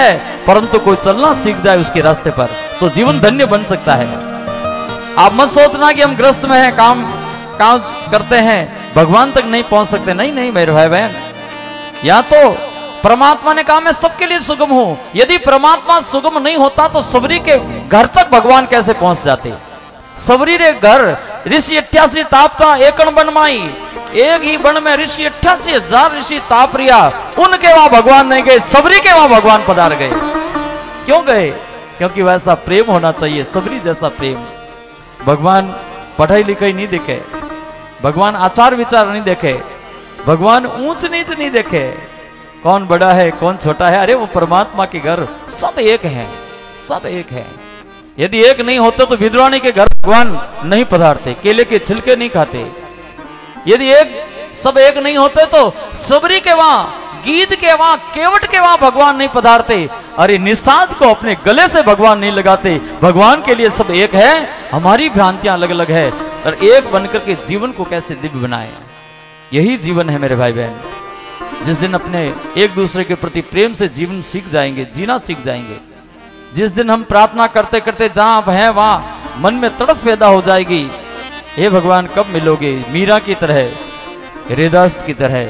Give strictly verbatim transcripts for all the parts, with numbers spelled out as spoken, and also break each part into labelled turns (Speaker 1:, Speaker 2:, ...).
Speaker 1: है, परंतु कोई चलना सीख जाए उसके रास्ते पर तो जीवन धन्य बन सकता है। आप मत सोचना कि हम ग्रस्त में हैं, काम काम करते हैं, भगवान तक नहीं पहुंच सकते। नहीं नहीं मेरे भाई बहन, या तो परमात्मा ने कहा मैं सबके लिए सुगम हूं। यदि परमात्मा सुगम नहीं होता तो सबरी के घर तक भगवान कैसे पहुंच जाते। सबरी रे घर ऋषि अट्ठासी तापता एकण बन माई, एक ही बन में ऋषि अट्ठासी हजार ऋषि ताप रिया, उनके वहां भगवान नहीं गए, सबरी के वहां भगवान पधार गए। क्यों गए? क्योंकि वैसा प्रेम होना चाहिए, सबरी जैसा प्रेम। भगवान पढ़ाई लिखाई नहीं देखे, भगवान आचार विचार नहीं देखे, भगवान ऊंच नीच नहीं देखे, कौन बड़ा है कौन छोटा है। अरे वो परमात्मा के घर सब एक है, सब एक है। यदि एक नहीं होते तो विद्वानी के घर भगवान नहीं पधारते, केले के छिलके नहीं खाते। यदि एक सब एक नहीं होते तो सबरी के वहां, गीत के वहां, केवट के वहां भगवान नहीं पधारते। अरे निषाद को अपने गले से भगवान नहीं लगाते। भगवान के लिए सब एक है, हमारी भ्रांतियां अलग अलग है, और एक बनकर के जीवन को कैसे दिव्य बनाए, यही जीवन है मेरे भाई बहन। जिस दिन अपने एक दूसरे के प्रति प्रेम से जीवन सीख जाएंगे, जीना सीख जाएंगे, जिस दिन हम प्रार्थना करते करते जहां आप हैं वहां मन में तड़प पैदा हो जाएगी, हे भगवान कब मिलोगे, मीरा की तरह, हृदयस्थ की तरह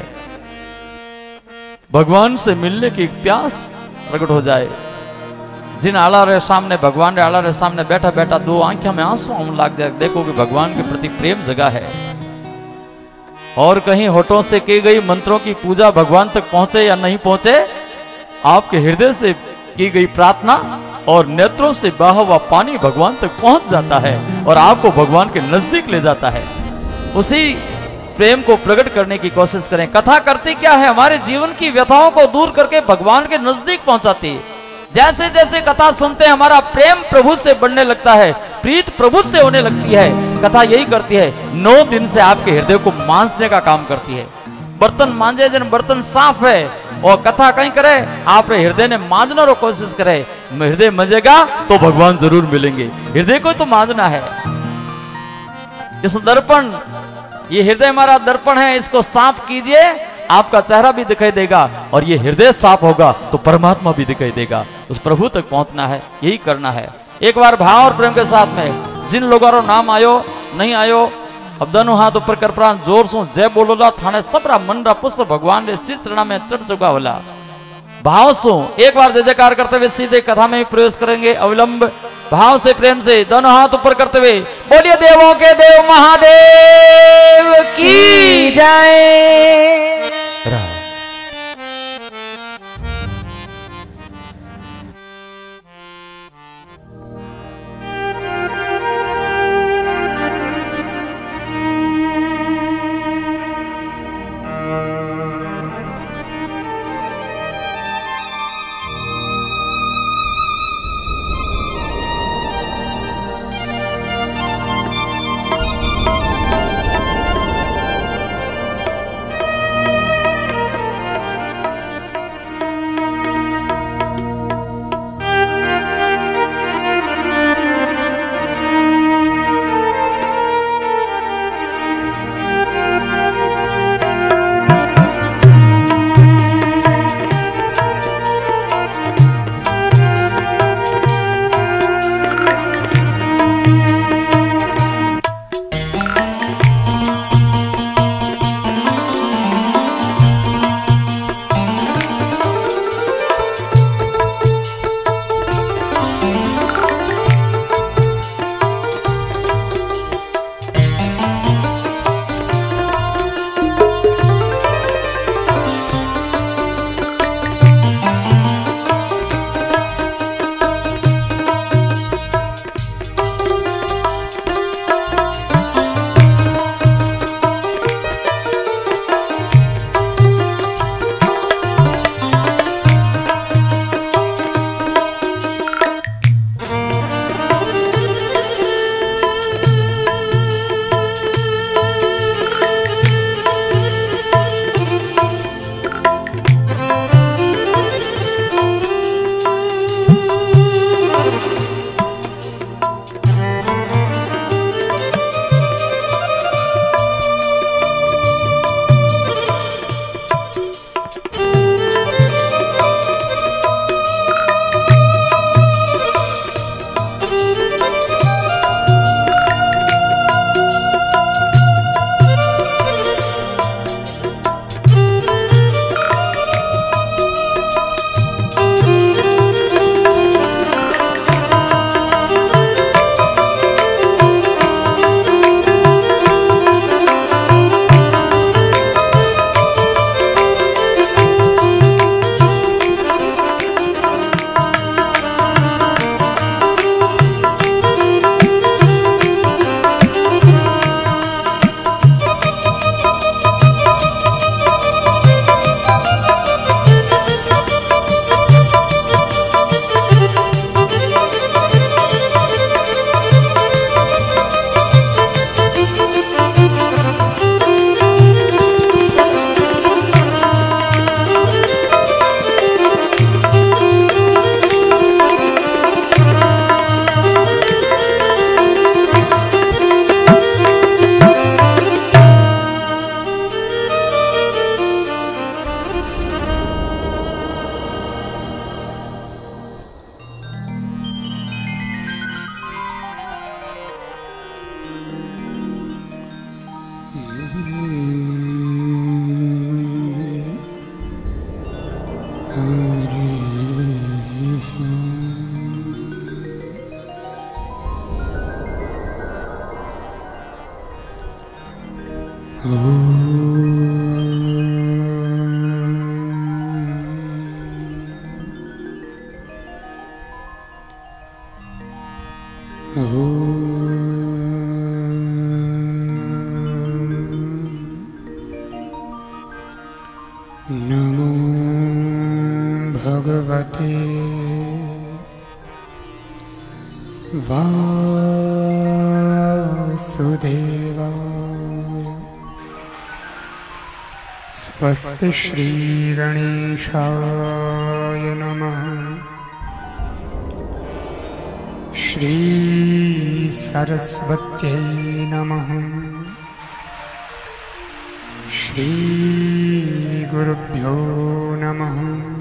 Speaker 1: भगवान से मिलने की प्यास प्रकट हो जाए। जिन आला रे सामने भगवान रे आला रे सामने बैठा बैठा दो आंखों में आंसू आने लग जाए, देखो कि भगवान के प्रति प्रेम जगा है। और कहीं होठों से की गई मंत्रों की पूजा भगवान तक पहुंचे या नहीं पहुंचे, आपके हृदय से की गई प्रार्थना और नेत्रों से बहा हुआ पानी भगवान तक पहुंच जाता है और आपको भगवान के नजदीक ले जाता है। उसी प्रेम को प्रकट करने की कोशिश करें। कथा करती क्या है, हमारे जीवन की व्यथाओं को दूर करके भगवान के नजदीक पहुंचाती है। जैसे जैसे कथा सुनते हैं हमारा प्रेम प्रभु से बढ़ने लगता है, प्रीत प्रभु से होने लगती है। कथा यही करती है, नौ दिन से आपके हृदय को मांजने का काम करती है। बर्तन मांजे जन बर्तन साफ है, और कथा कहीं करे आप हृदय ने मांजना रो कोशिश करे, हृदय मजेगा तो भगवान जरूर मिलेंगे। हृदय को तो मांजना है। इस दर्पण, ये हृदय हमारा दर्पण है, इसको साफ कीजिए, आपका चेहरा भी दिखाई देगा, और ये हृदय साफ होगा तो परमात्मा भी दिखाई देगा। उस प्रभु तक पहुंचना है, यही करना है। एक बार भाव और प्रेम के साथ में जिन लोगों का नाम आयो नहीं आयो, अब दोनों हाथ ऊपर कर प्राण जोर सो जय बोलोला थाने सबरा मन रा पुष्प भगवान रे शीश चरणा में चढ़ चुका होला। भाव सो एक बार जय जयकार करते हुए सीधे कथा में प्रवेश करेंगे। अविलंब भाव से प्रेम से दोनों हाथ ऊपर करते हुए बोलिए देवों के देव महादेव की जय।
Speaker 2: नमो भगवते वासुदेवाय। स्वस्ति श्री गणेशाय नमः। श्री सरस्वत्यै नमः। श्री गुरुभ्यो नमः।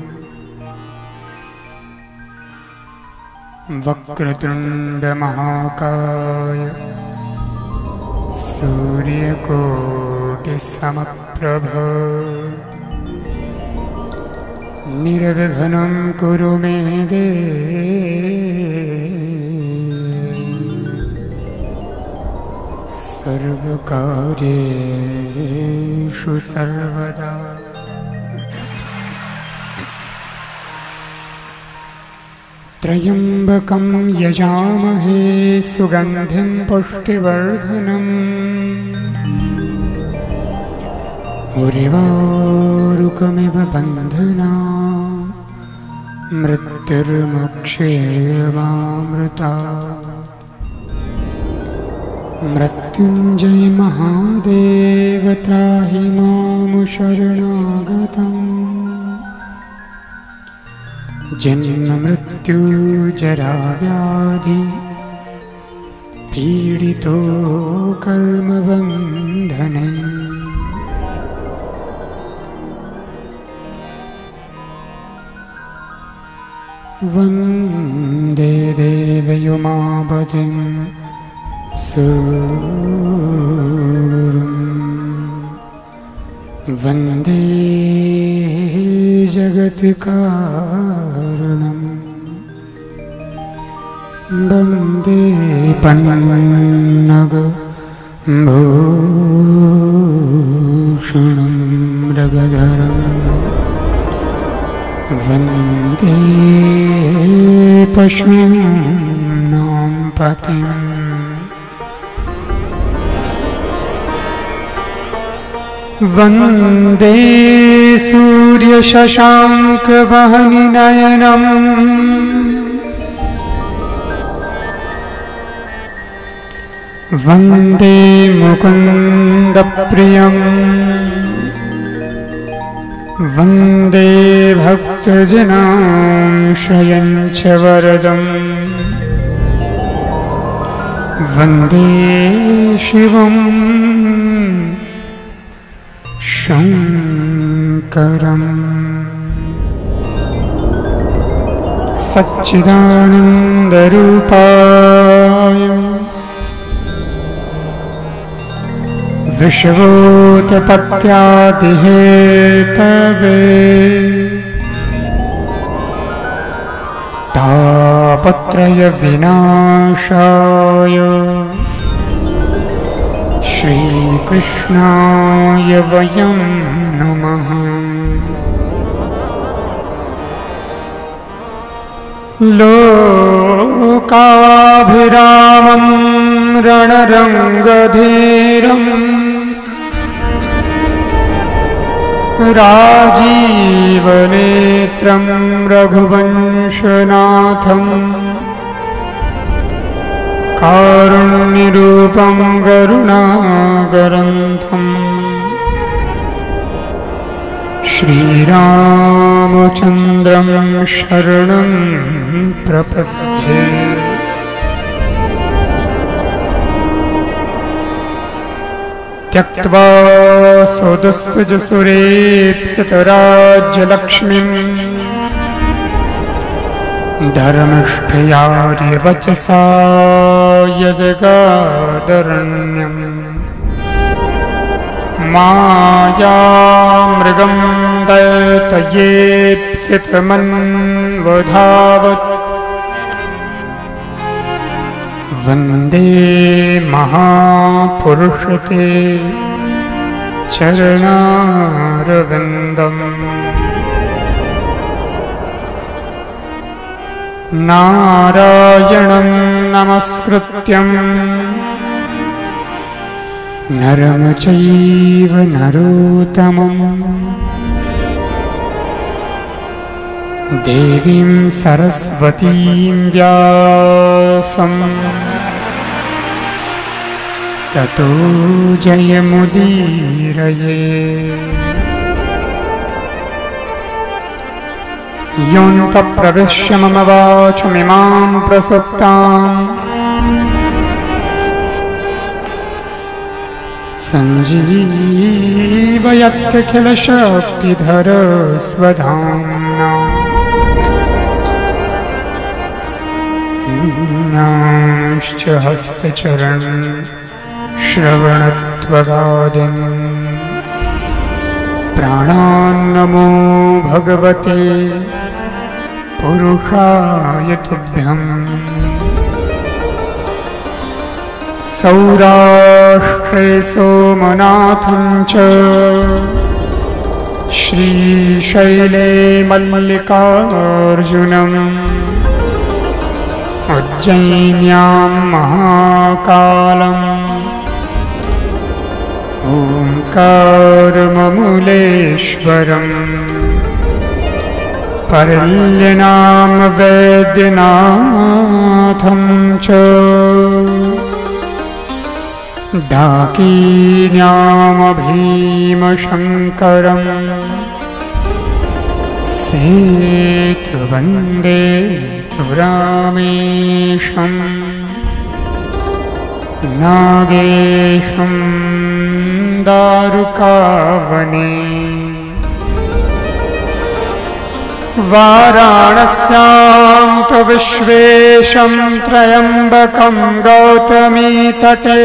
Speaker 2: वक्रतुंड महाकाय सूर्यकोटि समप्रभ निर्विघ्नं कुरु मे देव सर्वकार्येषु सर्वदा। त्र्यम्बकं यजामहे सुगन्धिं पुष्टिवर्धनम् उर्वारुकमिव बन्धनान् मृत्युर्मुक्षेमामृतात्। मृत्युञ्जय महादेव त्राहि मां शरणागतम्। जन्म मृत्यु जरा व्याधि पीडितो कर्मबन्धने। वन्दे देवयुमापतिं सुगुरुं। वन्दे जगत्कारणं। वन्दे पन्नग भूषणं मृगधरम्। वन्दे पशूनां पतिम्। वन्दे सूर्यशशाङ्कवहनिनयनम्। वन्दे मुकुन्दप्रियम्। वन्दे भक्तजनाश्रयं च वरदम्। वन्दे शिवम् शङ्करम्। सच्चिदानन्दरूपाय विश्वोत्पत्त्यादिहेतवे तापत्रयविनाशाय श्रीकृष्णाय वयं नमः। लोकाभिरामं रणरङ्गधीरम् राजीवनेत्रं रघुवंशनाथम् कारुण्यरूपं करुणाकरन्तं श्रीरामचन्द्रं शरणं प्रपद्ये। त्यक्त्वा सोदस्त्वजसुरेप्सितराज्यलक्ष्मीं धर्मष्ठयार्यवचसा यदगादरण्यम् मायामृगं दयतयेप्सितमन्वधावत् वन्दे महापुरुषते चरणारविन्दम् नारायणं नमस्कृत्यं नरं चैव नरोत्तमं देवीं सरस्वतीं व्यासं ततो जयमुदीरये। योऽन्तः प्रविश्य मम वाचमिमां प्रसुप्ताम् सञ्जीवयत्यखिलशक्तिधरस्वधाम्ना नांश्च हस्तचरण श्रवणत्वगादिन् प्राणान्नमो भगवते पुरुषाय तुभ्यम्। सौराष्ट्रे सोमनाथं च श्रीशैले मल्लिकार्जुनम् उज्जयिन्यां महाकालम् ओंकारममूलेश्वरम् परल्यनाम वैद्यनाथं च डाकीन्याम भीमशङ्करम् सेतुवन्दे रामेशम् नागेशं दारुकावने वाराणस्यां तु विश्वेशं त्र्यम्बकं गौतमी तटे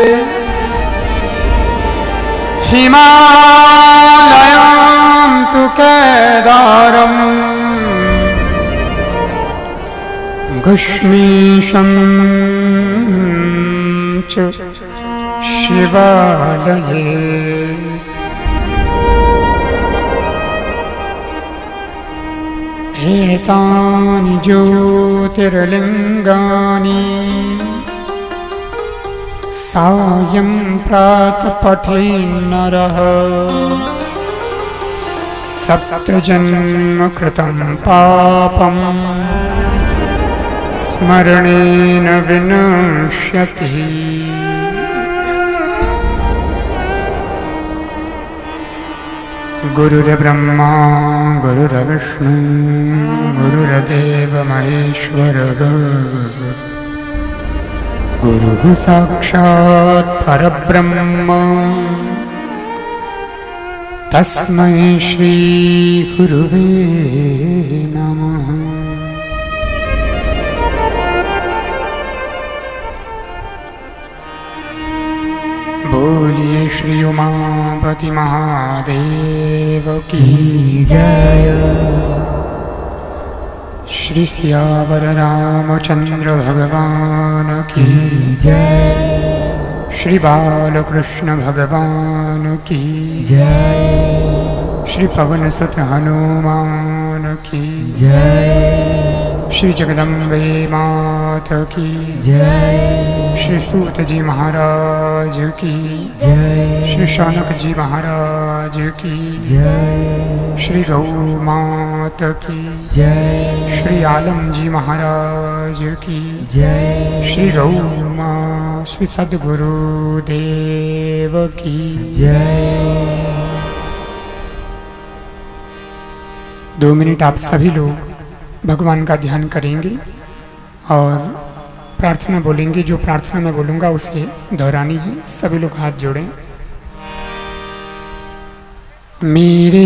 Speaker 2: हिमालयां तु केदारम् गश्मीशं च शिवालये एतानि ज्योतिर्लिङ्गानि सायं प्रातः पठेन्नरः सप्तजन्म कृतं पापम् स्मरणेन विनश्यति। गुरुर्ब्रह्मा गुरुर्विष्णु गुरुर्देव महेश्वरः गुरुः साक्षात् परब्रह्म तस्मै श्री गुरुवे नमः। बोलिए श्री उमापति महादेव की जय। श्री सियावर रामचंद्र भगवान की जय। श्री बालकृष्ण भगवान की जय। श्री पवन सुत हनुमान की जय। श्री जगदम्बे मात की जय। श्री सूत जी महाराज की जय। श्री शौनक जी महाराज की जय। श्री गौ मात की जय। श्री आलम जी महाराज की जय। श्री गौ माँ श्री सद्गुरु देव की जय। दो मिनट आप सभी लोग भगवान का ध्यान करेंगे और प्रार्थना बोलेंगे। जो प्रार्थना मैं बोलूँगा उसे दोहरानी है। सभी लोग हाथ जोड़ें। मेरे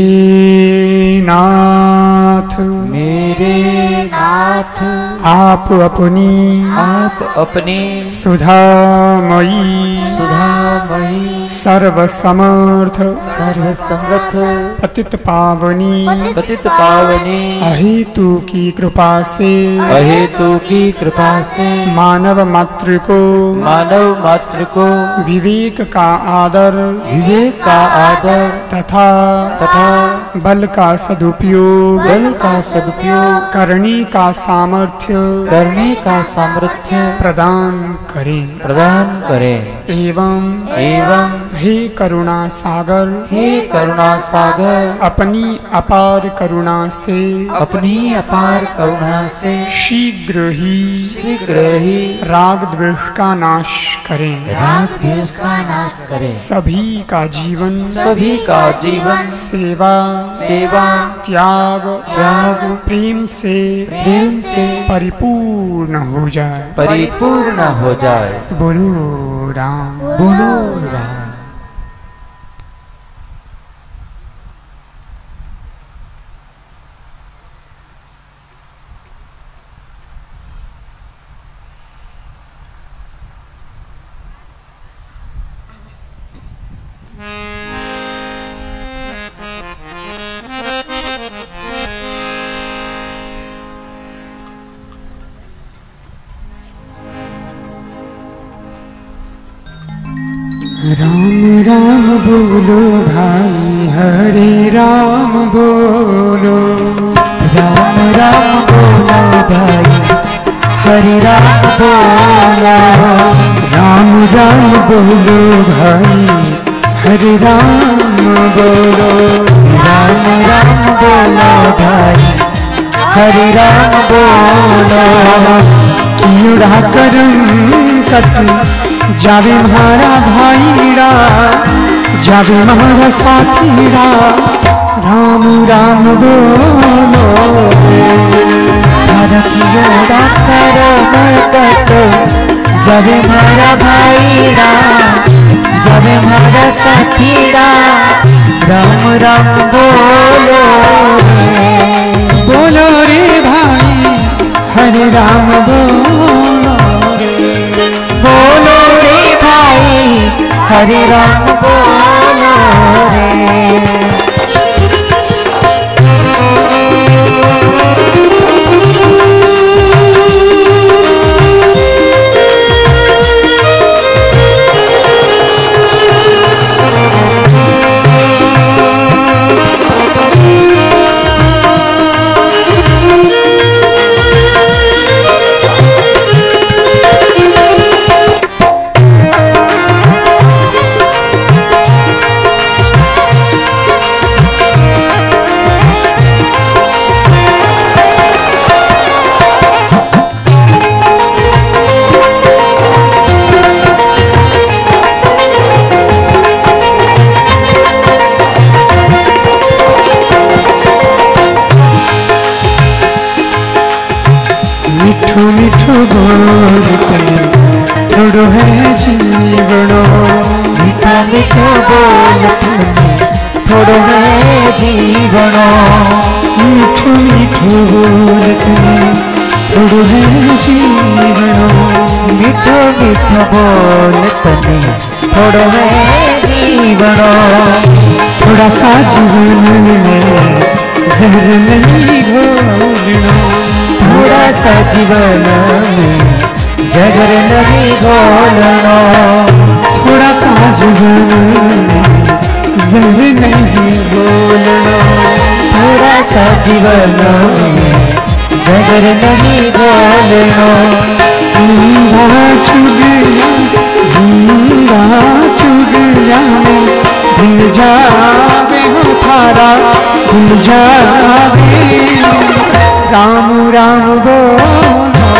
Speaker 2: नाथ
Speaker 1: मेरे नाथ
Speaker 2: आप अपनी
Speaker 1: आप अपनी
Speaker 2: सुधामयी
Speaker 1: सुधामयी
Speaker 2: सर्वसमर्थ
Speaker 1: सर्वसमर्थ
Speaker 2: पतित पावनी
Speaker 1: पतित पावनी
Speaker 2: अहेतु की कृपा से
Speaker 1: अहेतु की कृपा से
Speaker 2: मानव मात्र को
Speaker 1: मानव मात्र को
Speaker 2: विवेक का आदर
Speaker 1: विवेक का आदर
Speaker 2: तथा
Speaker 1: तथा
Speaker 2: बल का सदुपयोग
Speaker 1: बल का सदुपयोग
Speaker 2: करने का सामर्थ्य
Speaker 1: करने का सामर्थ्य
Speaker 2: प्रदान करें
Speaker 1: प्रदान करें।
Speaker 2: एवं
Speaker 1: एवं
Speaker 2: हे करुणा सागर
Speaker 1: हे करुणा सागर
Speaker 2: अपनी अपार करुणा से
Speaker 1: अपनी अपार करुणा से
Speaker 2: शीघ्र ही
Speaker 1: शीघ्र ही
Speaker 2: राग द्वेष का नाश करें
Speaker 1: राग द्वेष का नाश करें।
Speaker 2: सभी का जीवन
Speaker 1: सभी का जीवन
Speaker 2: सेवा
Speaker 1: सेवा
Speaker 2: त्याग
Speaker 1: त्याग
Speaker 2: प्रेम से
Speaker 1: प्रेम से
Speaker 2: परिपूर्ण हो जाए।
Speaker 1: परिपूर्ण हो जाए।
Speaker 2: बोलो राम
Speaker 1: बोलो राम।
Speaker 2: राम राम बोलो भाई हरे राम बोलो।
Speaker 1: राम राम बोलो भाई हरे राम बोलो।
Speaker 2: राम राम बोलो भाई हरे राम बोलो।
Speaker 1: राम राम बोलो भाई हरे राम बोलो।
Speaker 2: कियोड़ा करम कट जावे हमारा भाईड़ा जावे हमारा साथीड़ा। राम राम बोलो
Speaker 1: कियोड़ा करम कट जावे हमारा भाईड़ा जावे हमारा साथीड़ा। राम राम बोलो
Speaker 2: बोलो रे भाई हरे राम बोलो
Speaker 1: बोलो रे भाई हरे राम बोलो रे।
Speaker 2: मिठो मिठो बोलते थोड़ो है जीवनो।
Speaker 1: मीठा मीठो बोलते थोड़ो है जीवनो।
Speaker 2: मिठो मिठो बोलते थोड़ो है जीवनो।
Speaker 1: मीठो मीठो बोलते थोड़ो है जीवनो।
Speaker 2: थोड़ा सा जीवन में जहर नहीं घोलना।
Speaker 1: थोड़ा सा जीवन में जहर नहीं घोलना।
Speaker 2: थोड़ा सा जीवन में जहर नहीं घोलना।
Speaker 1: थोड़ा सा जीवन में जहर नहीं घोलना।
Speaker 2: गंगा चुगला गंगा चुगला में भूल जावे हो थारा भूल जावे। राम राम बोलो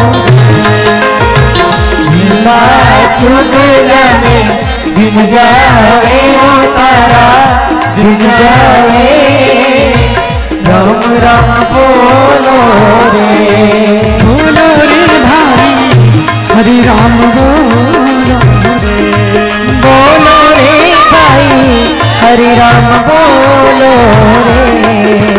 Speaker 1: गंगा चुगला में भूल जावे हो तारा भूल जावे। राम राम बोलो रे
Speaker 2: बोलो रे भाई हरे राम बोलो रे।
Speaker 1: बोलो रे भाई हरे राम बोलो रे।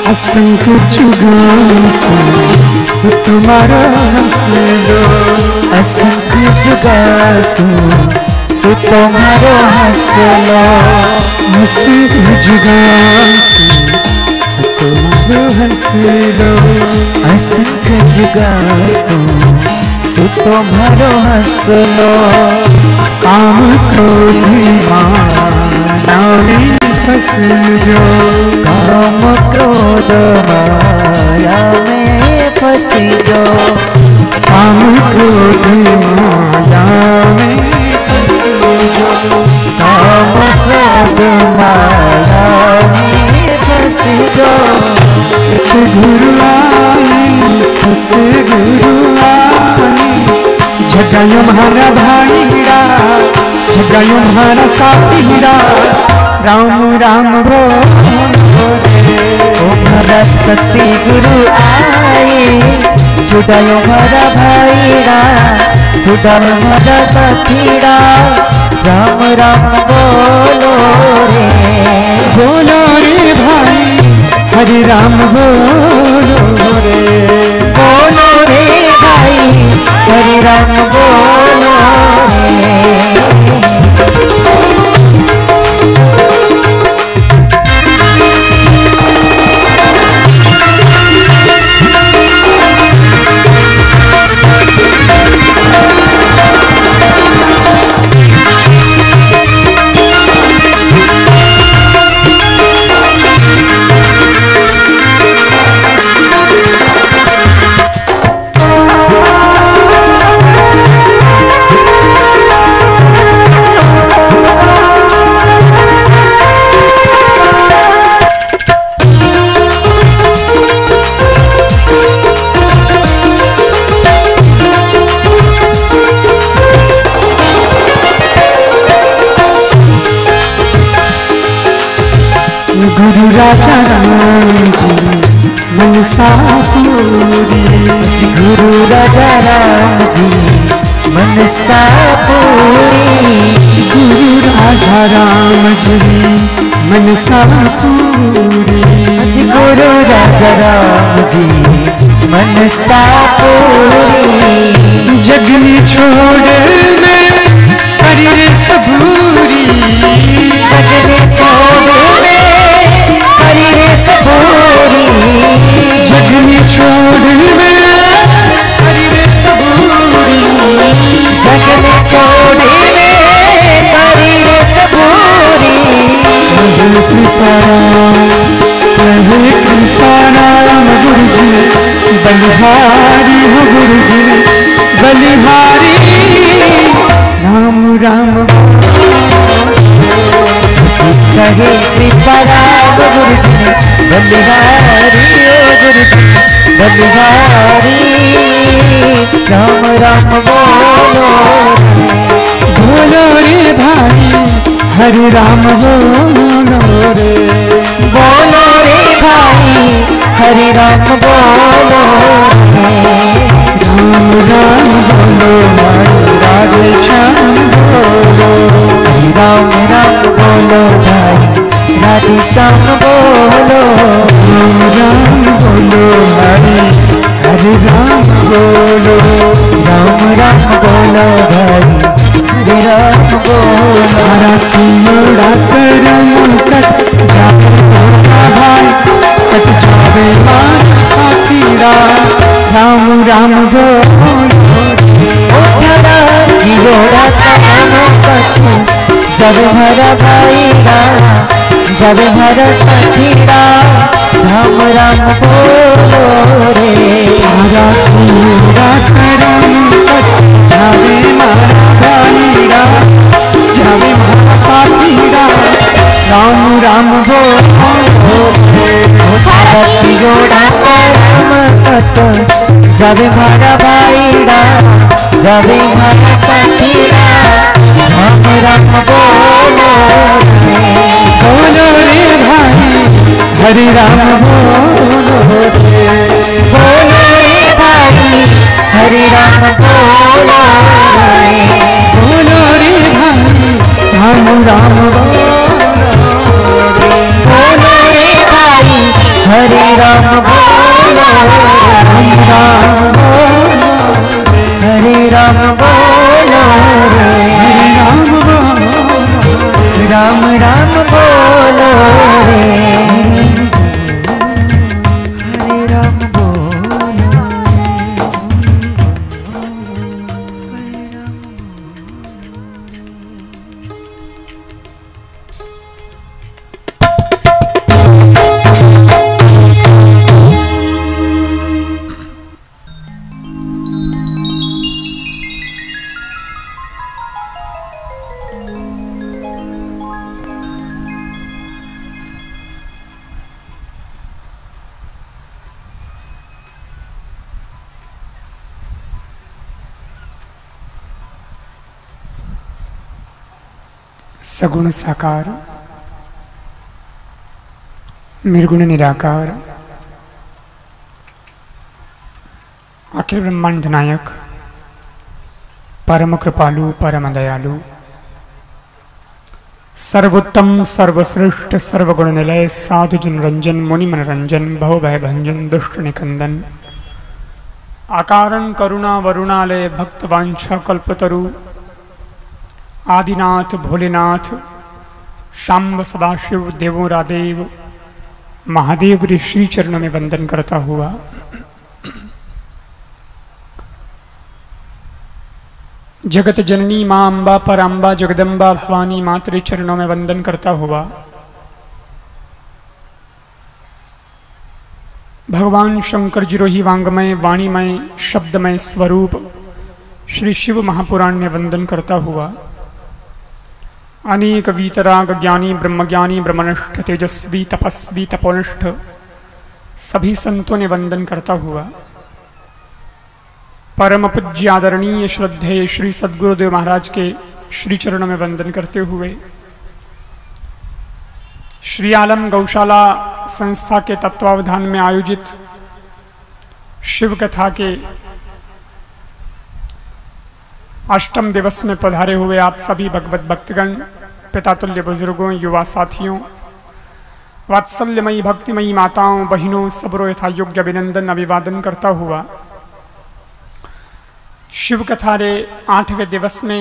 Speaker 2: असंख्य जुगान से तुम्हारा हंसलो,
Speaker 3: असंख्य जुगासु सु तुम्हारो हंसलो,
Speaker 2: असंख्य जुगान से तुम्हारो हंसलो,
Speaker 3: असंख्य जुगासु सु तुम्हारो हंसलो।
Speaker 2: काम क्रोध माया में फंस जो,
Speaker 3: काम क्रोध माया में फंसी जो,
Speaker 2: काम क्रोध माया में फंस जो,
Speaker 3: काम क्रोध माया में फंसी जो।
Speaker 2: सतगुरु आए सतगुरु आए, जगायो हमारा भाईरा, जगायो हमारा साथीरा, राम राम बोलो रे।
Speaker 3: ओ हमारा सती गुरु आए, छुड़ायो हमारा भाईरा, छुड़ायो हमारा साथीरा, राम राम बोलो रे।
Speaker 2: बोलो रे भाई हरि राम बोलो रे,
Speaker 3: बोलो रे भाई हरि राम बोलो रे।
Speaker 2: गुरु राजा राम जी मनसा पूरी,
Speaker 3: गुरु राजा राम जी मनसा पूरी,
Speaker 2: गुरु राजा राम जी मनसा पूरी,
Speaker 3: गुरु राजा राम जी मनसा पूरी।
Speaker 2: जग में छोड़ में करी रे सबूरी,
Speaker 3: जग में छोड़ में करी रे सबूरी,
Speaker 2: जग में छोड़ में करी रे सबूरी,
Speaker 3: जग में छोड़ में करी रे सबूरी।
Speaker 2: कहे कृपाराम कहे कृपाराम गुरु जी बलिहारी हो, गुरु जी बलिहारी, राम राम
Speaker 3: कहे कृपाराम गुरु जी बलिहारी, ओ गुरु जी बलिहारी, राम राम बोलो
Speaker 2: बोलो रे भाई हरि राम बोलो रे,
Speaker 3: बोलो रे भाई हरि राम बोलो रे।
Speaker 2: राम राम बोलो हरि राधे श्याम बोलो,
Speaker 3: हरि राम राम बोलो भाई राधे श्याम बोलो,
Speaker 2: राम राम बोलो हरि हरि राम बोलो,
Speaker 3: राम राम बोलो भाई हरि राम बोलो।
Speaker 2: हरा कियोड़ा करम कट जावे तोरा भाई, कट जावे मान साथीरा, राम राम बोलो रे।
Speaker 3: ओ धरा कियोड़ा करम कट जब हरा भाईरा, जब हरा साथीरा, राम राम बोलो रे।
Speaker 2: हरा कियोड़ा करम कट जावे मारा भाईरा, जावे मारा साथीरा, राम राम बोलो रे।
Speaker 3: कियोड़ा करम कट जब हरा भाईरा, जब हरा साथीरा, राम राम बोलो रे।
Speaker 2: बोलो रे भाई हरि राम बोलो रे,
Speaker 3: बोलो रे भाई हरि राम बोलो रे।
Speaker 2: बोलो रे भाई राम राम बोलो रे,
Speaker 3: बोलो रे भाई हरि राम राम बोलो हरे राम बोलो हरे राम बोलो रे राम बोलो राम राम बोलो रे हरे राम बोलो
Speaker 2: सगुण साकार निर्गुण निराकार अखिल ब्रह्मांड नायक परम कृपालु परम दयालु सर्वोत्तम सर्वश्रेष्ठ सर्वगुण निलय साधु जन रंजन मुनि मनरंजन भव भय भंजन दुष्ट निकंदन आकारण करुणा वरुणालय भक्त वांछा कल्पतरु आदिनाथ भोलेनाथ शाम्ब सदाशिव देवोरादेव महादेव रे श्री चरणों में वंदन करता हुआ जगत जननी मां अम्बा पराम्बा जगदम्बा भवानी मातरे चरणों में वंदन करता हुआ भगवान शंकर जी रोही वांगमय वाणीमय शब्दमय स्वरूप श्री शिव महापुराण में वंदन करता हुआ अनेक वीतराग ज्ञानी ब्रह्मज्ञानी ब्रह्मनिष्ठ तेजस्वी तपस्वी तपोनिष्ठ सभी संतों ने वंदन करता हुआ परम पूज्य आदरणीय श्रद्धेय श्री सद्गुरुदेव महाराज के श्री चरणों में वंदन करते हुए श्री आलम गौशाला संस्था के तत्वावधान में आयोजित शिव कथा के अष्टम दिवस में पधारे हुए आप सभी भगवत भक्तगण पितातुल्य बुजुर्गों युवा साथियों वात्सल्यमयी भक्तिमयी माताओं बहिनों सबरो यथा योग्य अभिनंदन अभिवादन करता हुआ शिव कथा रे आठवें दिवस में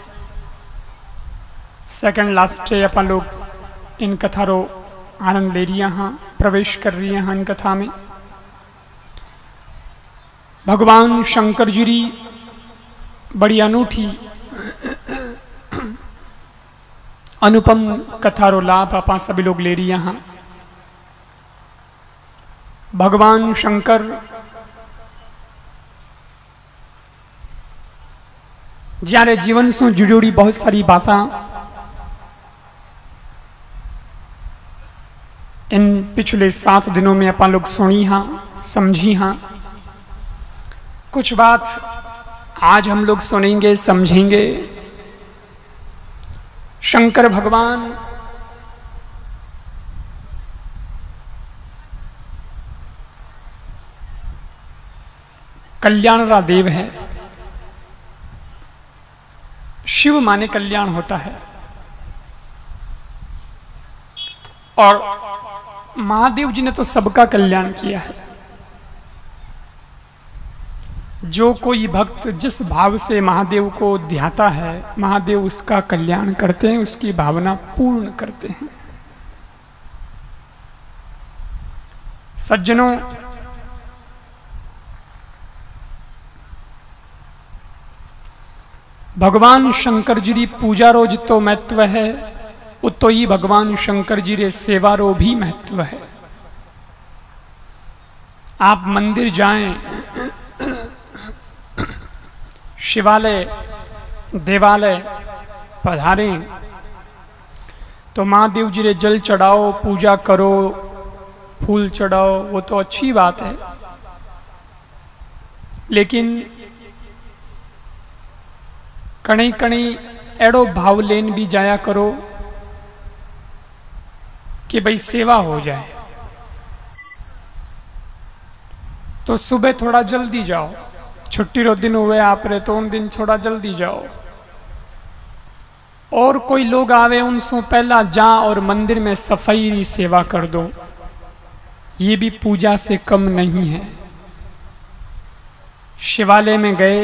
Speaker 2: सेकंड लास्ट डे अपन लोग इन कथा रो आनंद ले रही हाँ प्रवेश कर रही हैं इन कथा में भगवान शंकर जी री बड़ी अनूठी अनुपम कथा रो लाभ आप सभी लोग ले रही हैं भगवान शंकर जारे जीवन से जुड़ी बहुत सारी बातें इन पिछले सात दिनों में अपन लोग सुनी हाँ समझी हाँ कुछ बात आज हम लोग सुनेंगे समझेंगे शंकर भगवान कल्याण रा देव है शिव माने कल्याण होता है और महादेव जी ने तो सबका कल्याण किया है जो कोई भक्त जिस भाव से महादेव को ध्याता है महादेव उसका कल्याण करते हैं उसकी भावना पूर्ण करते हैं सज्जनों भगवान शंकर जी री पूजा रो जितो महत्व है उतो ही भगवान शंकर जी रे सेवा रो भी महत्व है आप मंदिर जाएं शिवालय देवालय पधारें तो महादेव जी रे जल चढ़ाओ पूजा करो फूल चढ़ाओ वो तो अच्छी बात है लेकिन कणी कणी एड़ो भाव लेन भी जाया करो कि भाई सेवा हो जाए तो सुबह थोड़ा जल्दी जाओ छुट्टी रो दिन हुए आप रे तो उन दिन थोड़ा जल्दी जाओ और कोई लोग आवे उनसे पहला जा और मंदिर में सफाई री सेवा कर दो ये भी पूजा से कम नहीं है। शिवालय में गए,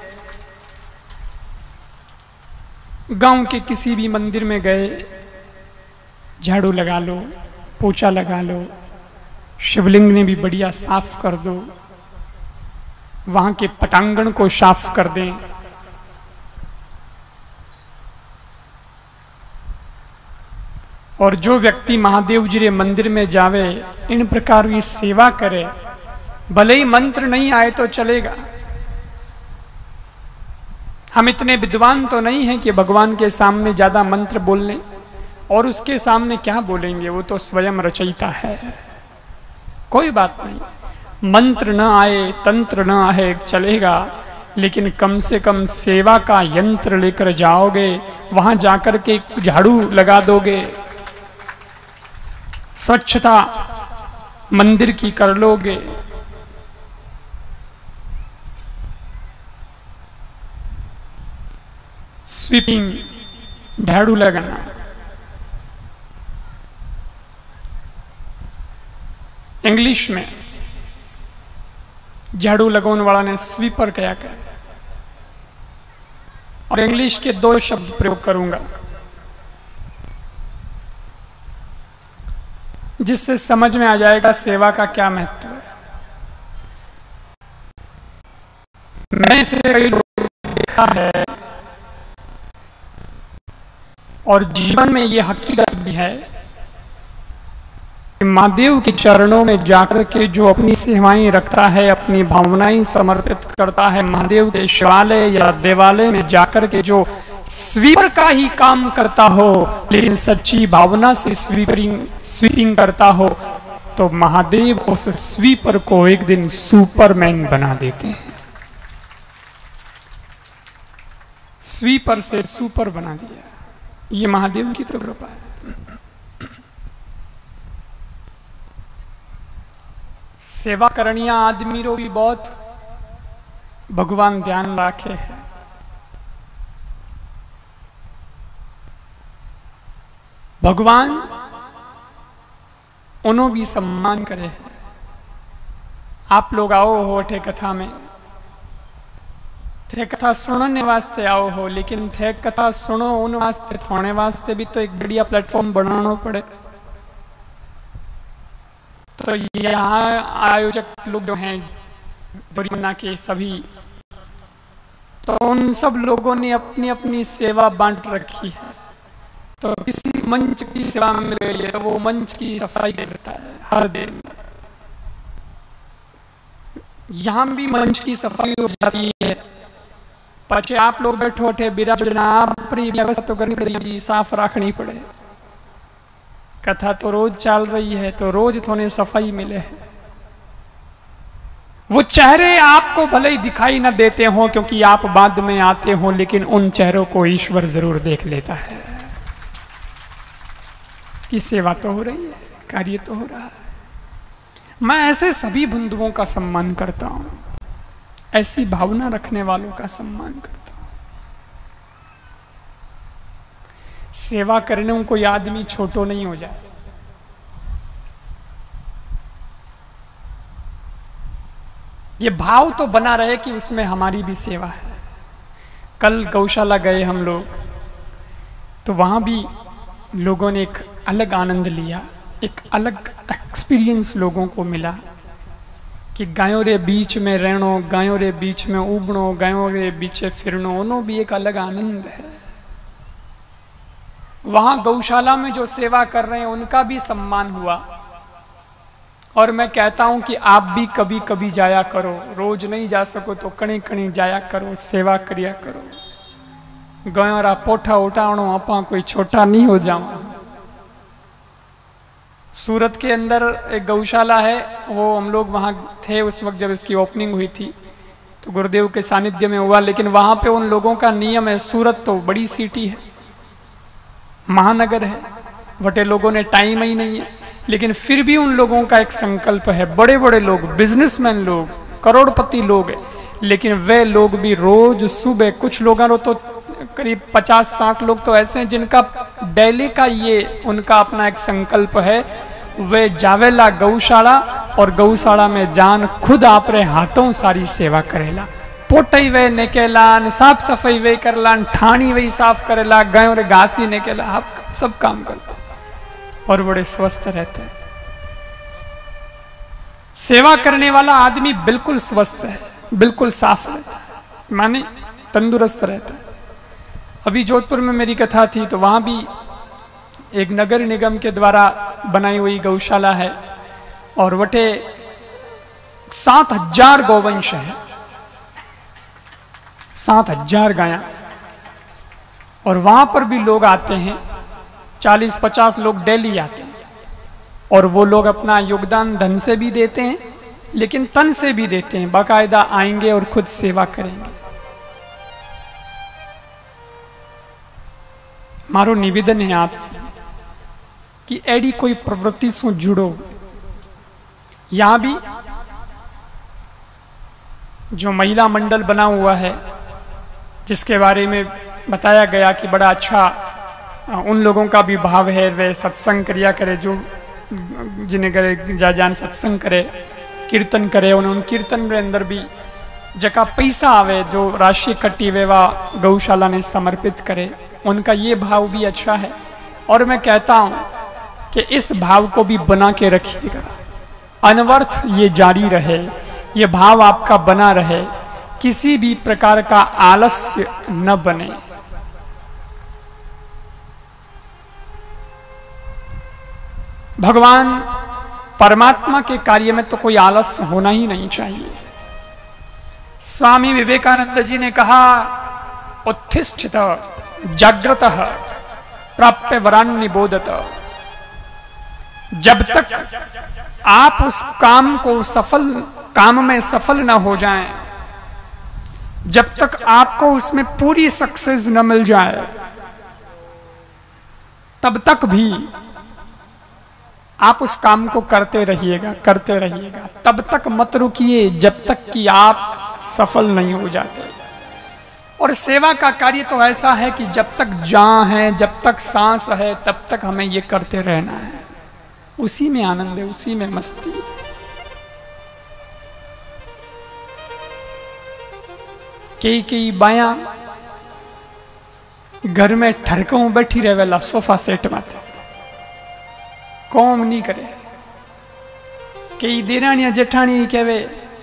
Speaker 2: गांव के किसी भी मंदिर में गए, झाड़ू लगा लो, पोछा लगा लो, शिवलिंग ने भी बढ़िया साफ कर दो, वहां के पटांगण को साफ कर दें। और जो व्यक्ति महादेव जी के मंदिर में जावे, इन प्रकार की सेवा करे, भले ही मंत्र नहीं आए तो चलेगा। हम इतने विद्वान तो नहीं हैं कि भगवान के सामने ज्यादा मंत्र बोल लें, और उसके सामने क्या बोलेंगे, वो तो स्वयं रचयिता है। कोई बात नहीं, मंत्र न आए, तंत्र न आए, चलेगा, लेकिन कम से कम सेवा का यंत्र लेकर जाओगे, वहां जाकर के झाड़ू लगा दोगे, स्वच्छता मंदिर की कर लोगे, स्वीपिंग, झाड़ू लगाना। इंग्लिश में झाड़ू लगाने वाला ने स्वीपर क्या कहा, और इंग्लिश के दो शब्द प्रयोग करूंगा जिससे समझ में आ जाएगा सेवा का क्या महत्व है। मैंने इसे कई लोगों ने देखा है, और जीवन में ये हकीकत भी है कि महादेव के चरणों में जाकर के जो अपनी सेवाएं रखता है, अपनी भावनाएं समर्पित करता है, महादेव के शिवालय या देवालय में जाकर के जो स्वीपर का ही काम करता हो, लेकिन सच्ची भावना से स्वीपरिंग स्वीपिंग करता हो, तो महादेव उस स्वीपर को एक दिन सुपरमैन बना देते हैं। स्वीपर से सुपर बना दिया, ये महादेव की तो कृपा है। सेवा करनिया आदमी रो भी बहुत भगवान ध्यान रखे है। भगवान उन्हों भी सम्मान करे है। आप लोग आओ हो थे कथा में, थे कथा सुनने वास्ते आओ हो, लेकिन थे कथा सुनो उन वास्ते, थोड़े वास्ते भी तो एक बढ़िया प्लेटफॉर्म बनाना पड़े। तो यहाँ आयोजक लोग जो हैं दुनिया के सभी, तो उन सब लोगों ने अपनी अपनी सेवा बांट रखी है। तो किसी मंच की सेवा मिल रही है, वो मंच की सफाई करता है हर दिन। यहाँ भी मंच की सफाई हो जाती है, पचे आप लोग बैठो थे बिराजना, आप व्यवस्था तो करनी पड़ेगी, साफ रखनी पड़े। कथा तो रोज चल रही है, तो रोज थोड़े सफाई मिले है। वो चेहरे आपको भले ही दिखाई न देते हो क्योंकि आप बाद में आते हो, लेकिन उन चेहरों को ईश्वर जरूर देख लेता है कि सेवा तो हो रही है, कार्य तो हो रहा है। मैं ऐसे सभी बंधुओं का सम्मान करता हूं, ऐसी भावना रखने वालों का सम्मान करता हूं। सेवा करने में कोई आदमी छोटो नहीं हो जाए। ये भाव तो बना रहे कि उसमें हमारी भी सेवा है। कल गौशाला गए हम लोग, तो वहां भी लोगों ने एक अलग आनंद लिया, एक अलग एक्सपीरियंस लोगों को मिला कि गायों रे बीच में रहनो, गायों रे बीच में उबनो, गायों रे बीच फिरनो, उन्हों भी एक अलग आनंद है। वहां गौशाला में जो सेवा कर रहे हैं उनका भी सम्मान हुआ। और मैं कहता हूं कि आप भी कभी कभी जाया करो, रोज नहीं जा सको तो कणी कणी जाया करो, सेवा करिया करो। गयोरा पोठा उठावणो आपा कोई छोटा नहीं हो जाओ। सूरत के अंदर एक गौशाला है, वो हम लोग वहाँ थे उस वक्त जब इसकी ओपनिंग हुई थी, तो गुरुदेव के सानिध्य में हुआ। लेकिन वहाँ पे उन लोगों का नियम है, सूरत तो बड़ी सिटी है, महानगर है, बटे लोगों ने टाइम ही नहीं है, लेकिन फिर भी उन लोगों का एक संकल्प है। बड़े बड़े लोग, बिजनेसमैन लोग, करोड़पति लोग हैं, लेकिन वे लोग भी रोज सुबह, कुछ लोगों तो करीब पचास साठ लोग तो ऐसे हैं जिनका डेली का ये उनका अपना एक संकल्प है वे जावेला गौशाला और गौशाला में जान खुद आपरे हाथों सारी सेवा करेला। पोटई वे निकेलान, साफ सफाई वे करलान, ठाणी वे साफ करेला, गायों रे घासी निकेला, आप सब काम करते और बड़े स्वस्थ रहते हैं। सेवा करने वाला आदमी बिल्कुल स्वस्थ है, बिल्कुल साफ रहता है, माने तंदुरुस्त रहता है। अभी जोधपुर में मेरी कथा थी तो वहां भी एक नगर निगम के द्वारा बनाई हुई गौशाला है और वटे सात हजार गौवंश है, सात हजार गाया, और वहां पर भी लोग आते हैं, चालीस पचास लोग डेली आते हैं और वो लोग अपना योगदान धन से भी देते हैं लेकिन तन से भी देते हैं, बाकायदा आएंगे और खुद सेवा करेंगे। मारो निवेदन है आपसे कि एडी कोई प्रवृत्ति से जुड़ो। यहां भी जो महिला मंडल बना हुआ है जिसके बारे में बताया गया कि बड़ा अच्छा उन लोगों का भी भाव है, वे सत्संग क्रिया करे, जो जिन्हें करे जा जान सत्संग करे, कीर्तन करे, उन उन कीर्तन के अंदर भी जका पैसा आवे जो राशि कटी वे वा गौशाला ने समर्पित करे, उनका ये भाव भी अच्छा है। और मैं कहता हूं कि इस भाव को भी बना के रखिएगा, अनवर्थ ये जारी रहे, ये भाव आपका बना रहे, किसी भी प्रकार का आलस्य न बने। भगवान परमात्मा के कार्य में तो कोई आलस्य होना ही नहीं चाहिए। स्वामी विवेकानंद जी ने कहा, उत्तिष्ठित जागृत प्राप्य वरान निबोधत। जब तक आप उस काम को सफल काम में सफल न हो जाएं, जब तक आपको उसमें पूरी सक्सेस न मिल जाए, तब तक भी आप उस काम को करते रहिएगा, करते रहिएगा, तब तक मत रुकिए जब तक कि आप सफल नहीं हो जाते। और सेवा का कार्य तो ऐसा है कि जब तक जान है, जब तक सांस है, तब तक हमें ये करते रहना है। उसी में आनंद है, उसी में मस्ती है। कई कई बाया घर में ठरकों बैठी रहे वेला सोफा सेट माथे, कौम नहीं करे। कई देरानिया जेठानी कहवे,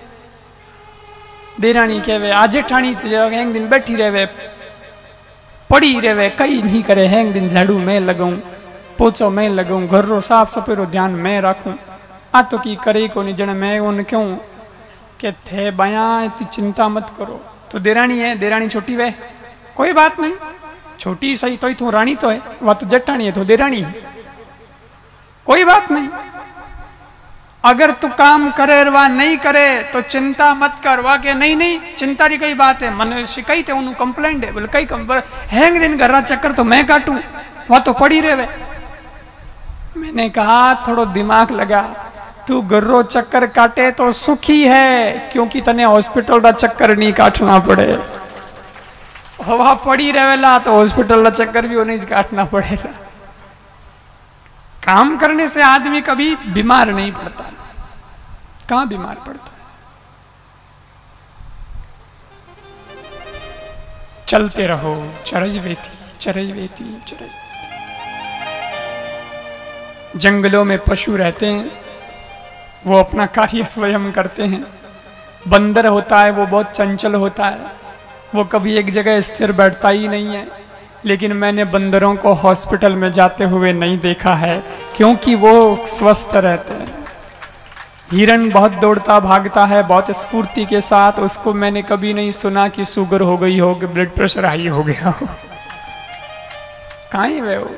Speaker 2: देरानी कहवे आ जेठानी एक दिन बैठी रहे, पड़ी रहे, कई नहीं करे, हैंग दिन झाड़ू मैं लगाऊं, पोचो मैं लगाऊं, घर रो साफ सफेरो ध्यान मैं रखूं। आ तो की करे को नहीं जने मैं उन क्यों के थे बाया इतनी चिंता मत करो। तो देरानी है, देरानी छोटी वे, कोई बात नहीं, छोटी सही तो ही तू रानी तो है, वह तो जट्टानी है तो देरानी है, कोई बात नहीं। अगर तू काम करे वा नहीं करे तो चिंता मत कर, वा के नहीं नहीं चिंता री कई बात है, मन शिकाई थे उन्होंने कंप्लेंट है, बोले कई कंप्लेंट हैंग दिन घर चक्कर तो मैं काटूं, वह तो पड़ी रहे। मैंने कहा थोड़ो दिमाग लगा, तू गर्रो चक्कर काटे तो सुखी है, क्योंकि तने हॉस्पिटल का चक्कर नहीं काटना पड़े। वह पड़ी रहेला तो हॉस्पिटल का चक्कर भी नहीं काटना पड़ेगा। काम करने से आदमी कभी बीमार नहीं पड़ता, कहां बीमार पड़ता है। चलते रहो, चरज वेती चरज वेती चरज वेती। जंगलों में पशु रहते हैं, वो अपना कार्य स्वयं करते हैं। बंदर होता है वो बहुत चंचल होता है, वो कभी एक जगह स्थिर बैठता ही नहीं है। लेकिन मैंने बंदरों को हॉस्पिटल में जाते हुए नहीं देखा है, क्योंकि वो स्वस्थ रहते हैं। हिरण बहुत दौड़ता भागता है, बहुत स्फूर्ति के साथ, उसको मैंने कभी नहीं सुना कि शुगर हो गई हो, कि ब्लड प्रेशर हाई हो गया हो। कहां है वो?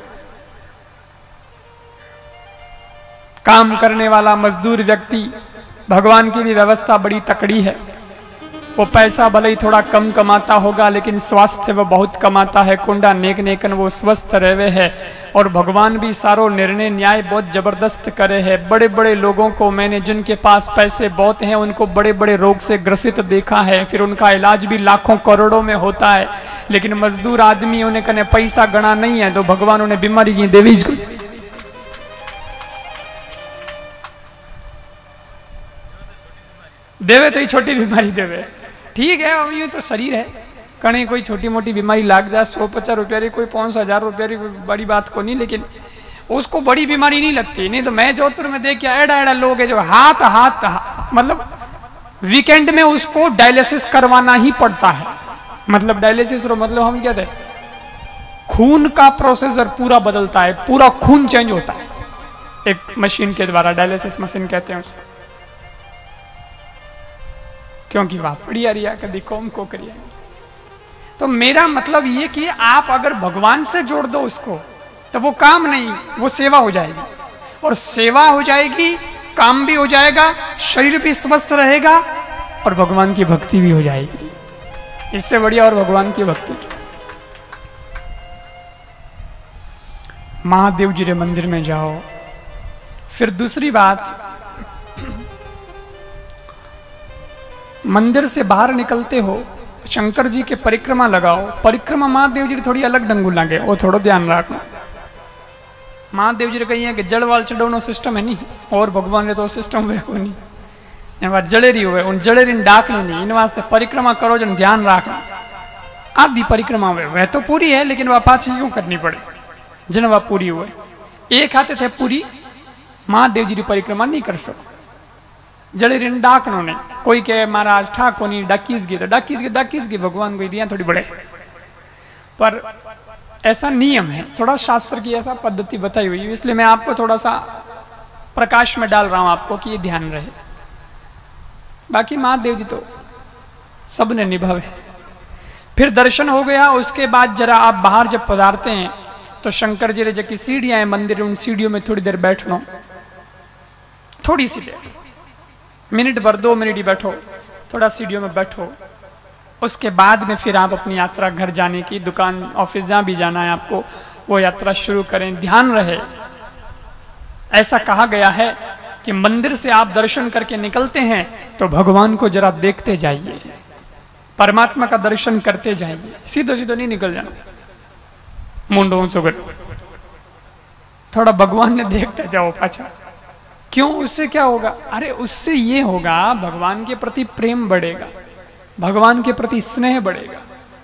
Speaker 2: काम करने वाला मजदूर व्यक्ति, भगवान की भी व्यवस्था बड़ी तकड़ी है। वो पैसा भले ही थोड़ा कम कमाता होगा, लेकिन स्वास्थ्य वो बहुत कमाता है। कुंडा नेक नेकन वो स्वस्थ रहे है। और भगवान भी सारो निर्णय न्याय बहुत जबरदस्त करे है। बड़े बड़े लोगों को मैंने, जिनके पास पैसे बहुत हैं, उनको बड़े बड़े रोग से ग्रसित देखा है, फिर उनका इलाज भी लाखों करोड़ों में होता है। लेकिन मजदूर आदमी उन्हें कने पैसा गणा नहीं है, तो भगवान उन्हें बीमारी की देवी। देवे तो ही छोटी बीमारी देवे, ठीक है अब यूँ तो शरीर है, कहीं कोई छोटी मोटी बीमारी लाग जाए सौ पचास रुपया री कोई पाँच सौ हजार रुपया री कोई बड़ी बात को नहीं, लेकिन उसको बड़ी बीमारी नहीं लगती। नहीं तो मैं जोधपुर में देख एड़ा एड़ा लोग है जो हाथ हाथ हा, मतलब वीकेंड में उसको डायलिसिस करवाना ही पड़ता है। मतलब डायलिसिस रो मतलब हम क्या थे, खून का प्रोसेसर पूरा बदलता है, पूरा खून चेंज होता है एक मशीन के द्वारा, डायलिसिस मशीन कहते हैं उसको, क्योंकि वह पड़ी आ रिया कभी कौम को करिए। तो मेरा मतलब ये कि आप अगर भगवान से जोड़ दो उसको तो वो काम नहीं, वो सेवा हो जाएगी, और सेवा हो जाएगी, काम भी हो जाएगा, शरीर भी स्वस्थ रहेगा और भगवान की भक्ति भी हो जाएगी। इससे बढ़िया और भगवान की भक्ति की। महादेव जी के मंदिर में जाओ। फिर दूसरी बात, मंदिर से बाहर निकलते हो शंकर जी के परिक्रमा लगाओ। परिक्रमा महादेव जी थोड़ी अलग ढंगू लगे, वो थोड़ा ध्यान रखना। महादेव जी कही है कि जड़ वाल चढ़ानो सिस्टम है नहीं, और भगवान ने तो सिस्टम वे को नहीं, वह जड़ेरी हुए उन जड़ेरी डाकनी नहीं, इन वास्ते परिक्रमा करो जन ध्यान रखना। आधी परिक्रमा हुए वह तो पूरी है, लेकिन वह पाछी यूं करनी पड़े जिन वह पूरी हुए। एक हाथे थे पूरी महादेव जी की परिक्रमा नहीं कर सकते, जड़ेरी डाकनो नहीं। कोई कहे महाराज ठाको नहीं डाकीज गई तो डाकीज गई डाकीज गई, भगवान को दिया थोड़ी बड़े, पर ऐसा नियम है, थोड़ा शास्त्र की ऐसा पद्धति बताई हुई है, इसलिए मैं आपको थोड़ा सा प्रकाश में डाल रहा हूं आपको कि ये ध्यान रहे। बाकी महादेव जी तो सबने निभावे। फिर दर्शन हो गया, उसके बाद जरा आप बाहर जब पधारते हैं तो शंकर जी रे जबकि सीढ़ियां हैं मंदिर, उन सीढ़ियों में थोड़ी देर बैठना, थोड़ी सी देर, मिनट भर दो मिनट ही बैठो, थोड़ा सीढ़ियों में बैठो। उसके बाद में फिर आप अपनी यात्रा घर जाने की, दुकान ऑफिस जहाँ भी जाना है आपको, वो यात्रा शुरू करें। ध्यान रहे, ऐसा कहा गया है कि मंदिर से आप दर्शन करके निकलते हैं तो भगवान को जरा देखते जाइए, परमात्मा का दर्शन करते जाइए, सीधो सीधो नहीं निकल जाना, मुंडो ऊंचो कर, थोड़ा भगवान ने देखते जाओ पाछा। क्यों? उससे क्या होगा? अरे उससे ये होगा भगवान के प्रति प्रेम बढ़ेगा, भगवान के प्रति स्नेह बढ़ेगा।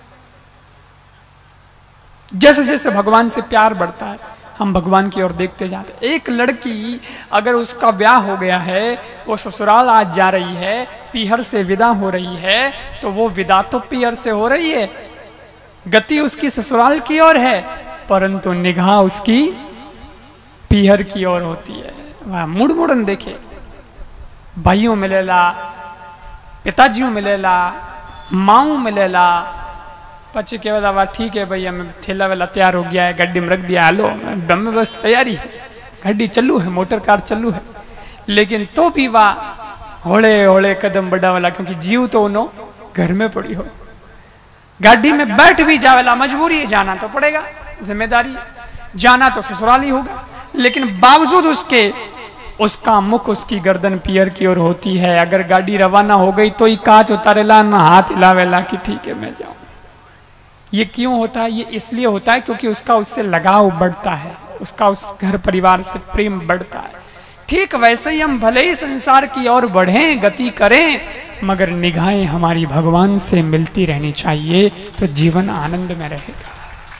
Speaker 2: जैसे जैसे भगवान से प्यार बढ़ता है हम भगवान की ओर देखते जाते। एक लड़की अगर उसका ब्याह हो गया है, वो ससुराल आज जा रही है, पीहर से विदा हो रही है, तो वो विदा तो पीहर से हो रही है, गति उसकी ससुराल की ओर है, परंतु निगाह उसकी पीहर की ओर होती है। वह मुड़ मुड़न देखे, भाइयों मिलेला, पिताजियों मिलेला, माऊ मिलेला, पची केवला वाह ठीक है भैया मैं थैला वेला तैयार हो गया है, गड्डी में रख दिया, हलो में बस तैयारी है, गड्डी चलू है, मोटर कार चलू है, लेकिन तो भी वाह होले होले कदम बढ़ा वाला, क्योंकि जीव तो उनो घर में पड़ी हो। गाड़ी में बैठ भी जावेला, मजबूरी है, जाना तो पड़ेगा, जिम्मेदारी, जाना तो ससुराल ही होगा, लेकिन बावजूद उसके उसका मुख, उसकी गर्दन पियर की ओर होती है। अगर गाड़ी रवाना हो गई तो ही कांच उतारेला ना हाथ हिलावेला कि ठीक है मैं जाऊं। ये क्यों होता है? ये इसलिए होता है क्योंकि उसका उससे लगाव बढ़ता है, उसका उस घर परिवार से प्रेम बढ़ता है। ठीक वैसे ही हम भले ही संसार की ओर बढ़ें, गति करें, मगर निगाहें हमारी भगवान से मिलती रहनी चाहिए, तो जीवन आनंद में रहेगा।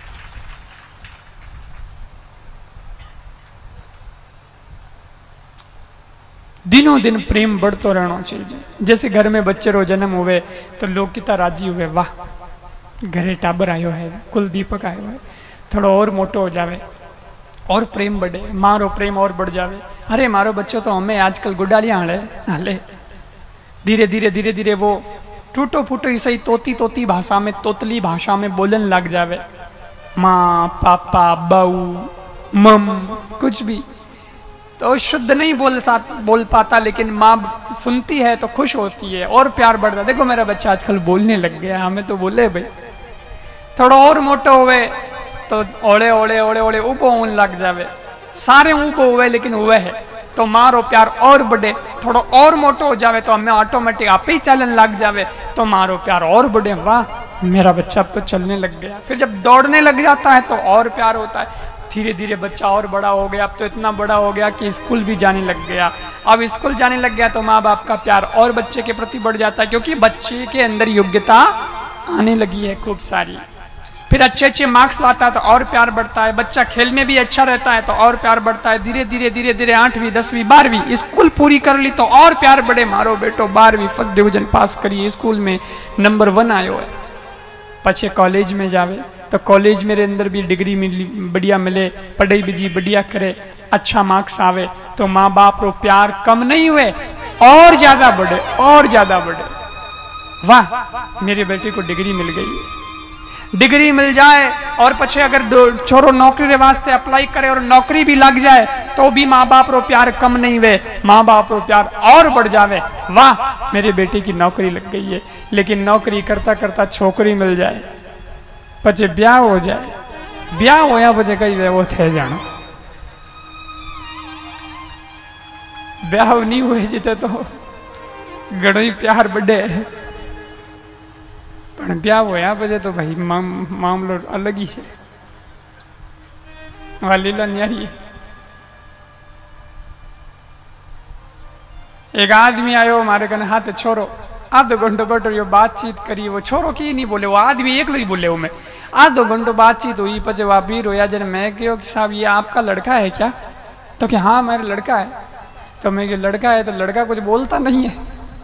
Speaker 2: दिनों दिन प्रेम बढ़तो रहना चाहिए। जैसे घर में बच्चे रो जन्म हुए तो लोग कितना राजी हुए, वाह घरे टाबर आयो है, कुल दीपक आयो है, थोड़ा और मोटो हो जावे और प्रेम बढ़े, मारो प्रेम और बढ़ जावे। अरे मारो बच्चों तो हमें आजकल गुड्डालियां हले हले, धीरे धीरे धीरे धीरे वो टूटो फूटो ही सही तोती तोती भाषा में, तोतली भाषा में बोलन लग जावे, माँ पापा बहू मम कुछ भी, तो शुद्ध नहीं बोल सा बोल पाता, लेकिन माँ सुनती है तो खुश होती है और प्यार बढ़ता। देखो मेरा बच्चा आजकल बोलने लग गया, हमें तो बोले भाई, थोड़ा और मोटो हुए तो ओले ओले ओले ओले ऊबो ऊन लग जावे, सारे ऊबो हुए लेकिन हुए है तो मारो प्यार और बढ़े, थोड़ा और मोटो हो जावे तो हमें ऑटोमेटिक आप ही चलन लग जावे तो मारो प्यार और बढ़े, वाह मेरा बच्चा अब तो चलने लग गया। फिर जब दौड़ने लग जाता है तो और प्यार होता है, धीरे धीरे बच्चा और बड़ा हो गया, अब तो इतना बड़ा हो गया कि स्कूल भी जाने लग गया। अब स्कूल जाने लग गया तो माँ बाप का प्यार और बच्चे के प्रति बढ़ जाता है, क्योंकि बच्चे के अंदर योग्यता आने लगी है खूब सारी। फिर अच्छे अच्छे मार्क्स लाता है तो और प्यार बढ़ता है, बच्चा खेल में भी अच्छा रहता है तो और प्यार बढ़ता है। धीरे धीरे धीरे धीरे आठवीं दसवीं बारहवीं स्कूल पूरी कर ली तो और प्यार बढ़े। मारो बेटो बारहवीं फर्स्ट डिवीजन पास करिए, स्कूल में नंबर वन आयो है। पछे कॉलेज में जावे तो कॉलेज मेरे अंदर भी डिग्री मिली बढ़िया मिले, पढ़ाई भी बढ़िया करे, अच्छा मार्क्स आवे तो माँ बाप रो प्यार कम नहीं हुए, और ज्यादा बढ़े और ज्यादा बढ़े। वाह मेरे बेटे को डिग्री मिल गई। डिग्री मिल जाए और पछे अगर छोरो नौकरी रे वास्ते अप्लाई करे और नौकरी भी लग जाए तो भी माँ बाप रो प्यार कम नहीं हुए, माँ बाप रो प्यार और बढ़ जावे। वाह मेरे बेटे की नौकरी लग गई है। लेकिन नौकरी करता करता छोकरी मिल जाए, पछे ब्याह हो जाए, ब्याह होया पछे कई वो थे जानो ब्याह नहीं हुए जिते तो घणो ही प्यार बढ़े, पर ब्याह होया पछे तो भाई माम, मामलो अलग ही है। वालीला न्यारी एक आदमी आयो मारे कने हाथ छोरो आधो घंटो बैठो बातचीत करी, वो छोरो की नहीं बोले, वो आदमी एक ही बोले। वो मैं आधो घंटो बातचीत हुई, पचे वह भी रोया। जन मैं क्यों कि साहब ये आपका लड़का है क्या? तो कि हाँ मेरा लड़का है। तो मैं लड़का है तो लड़का कुछ बोलता नहीं है?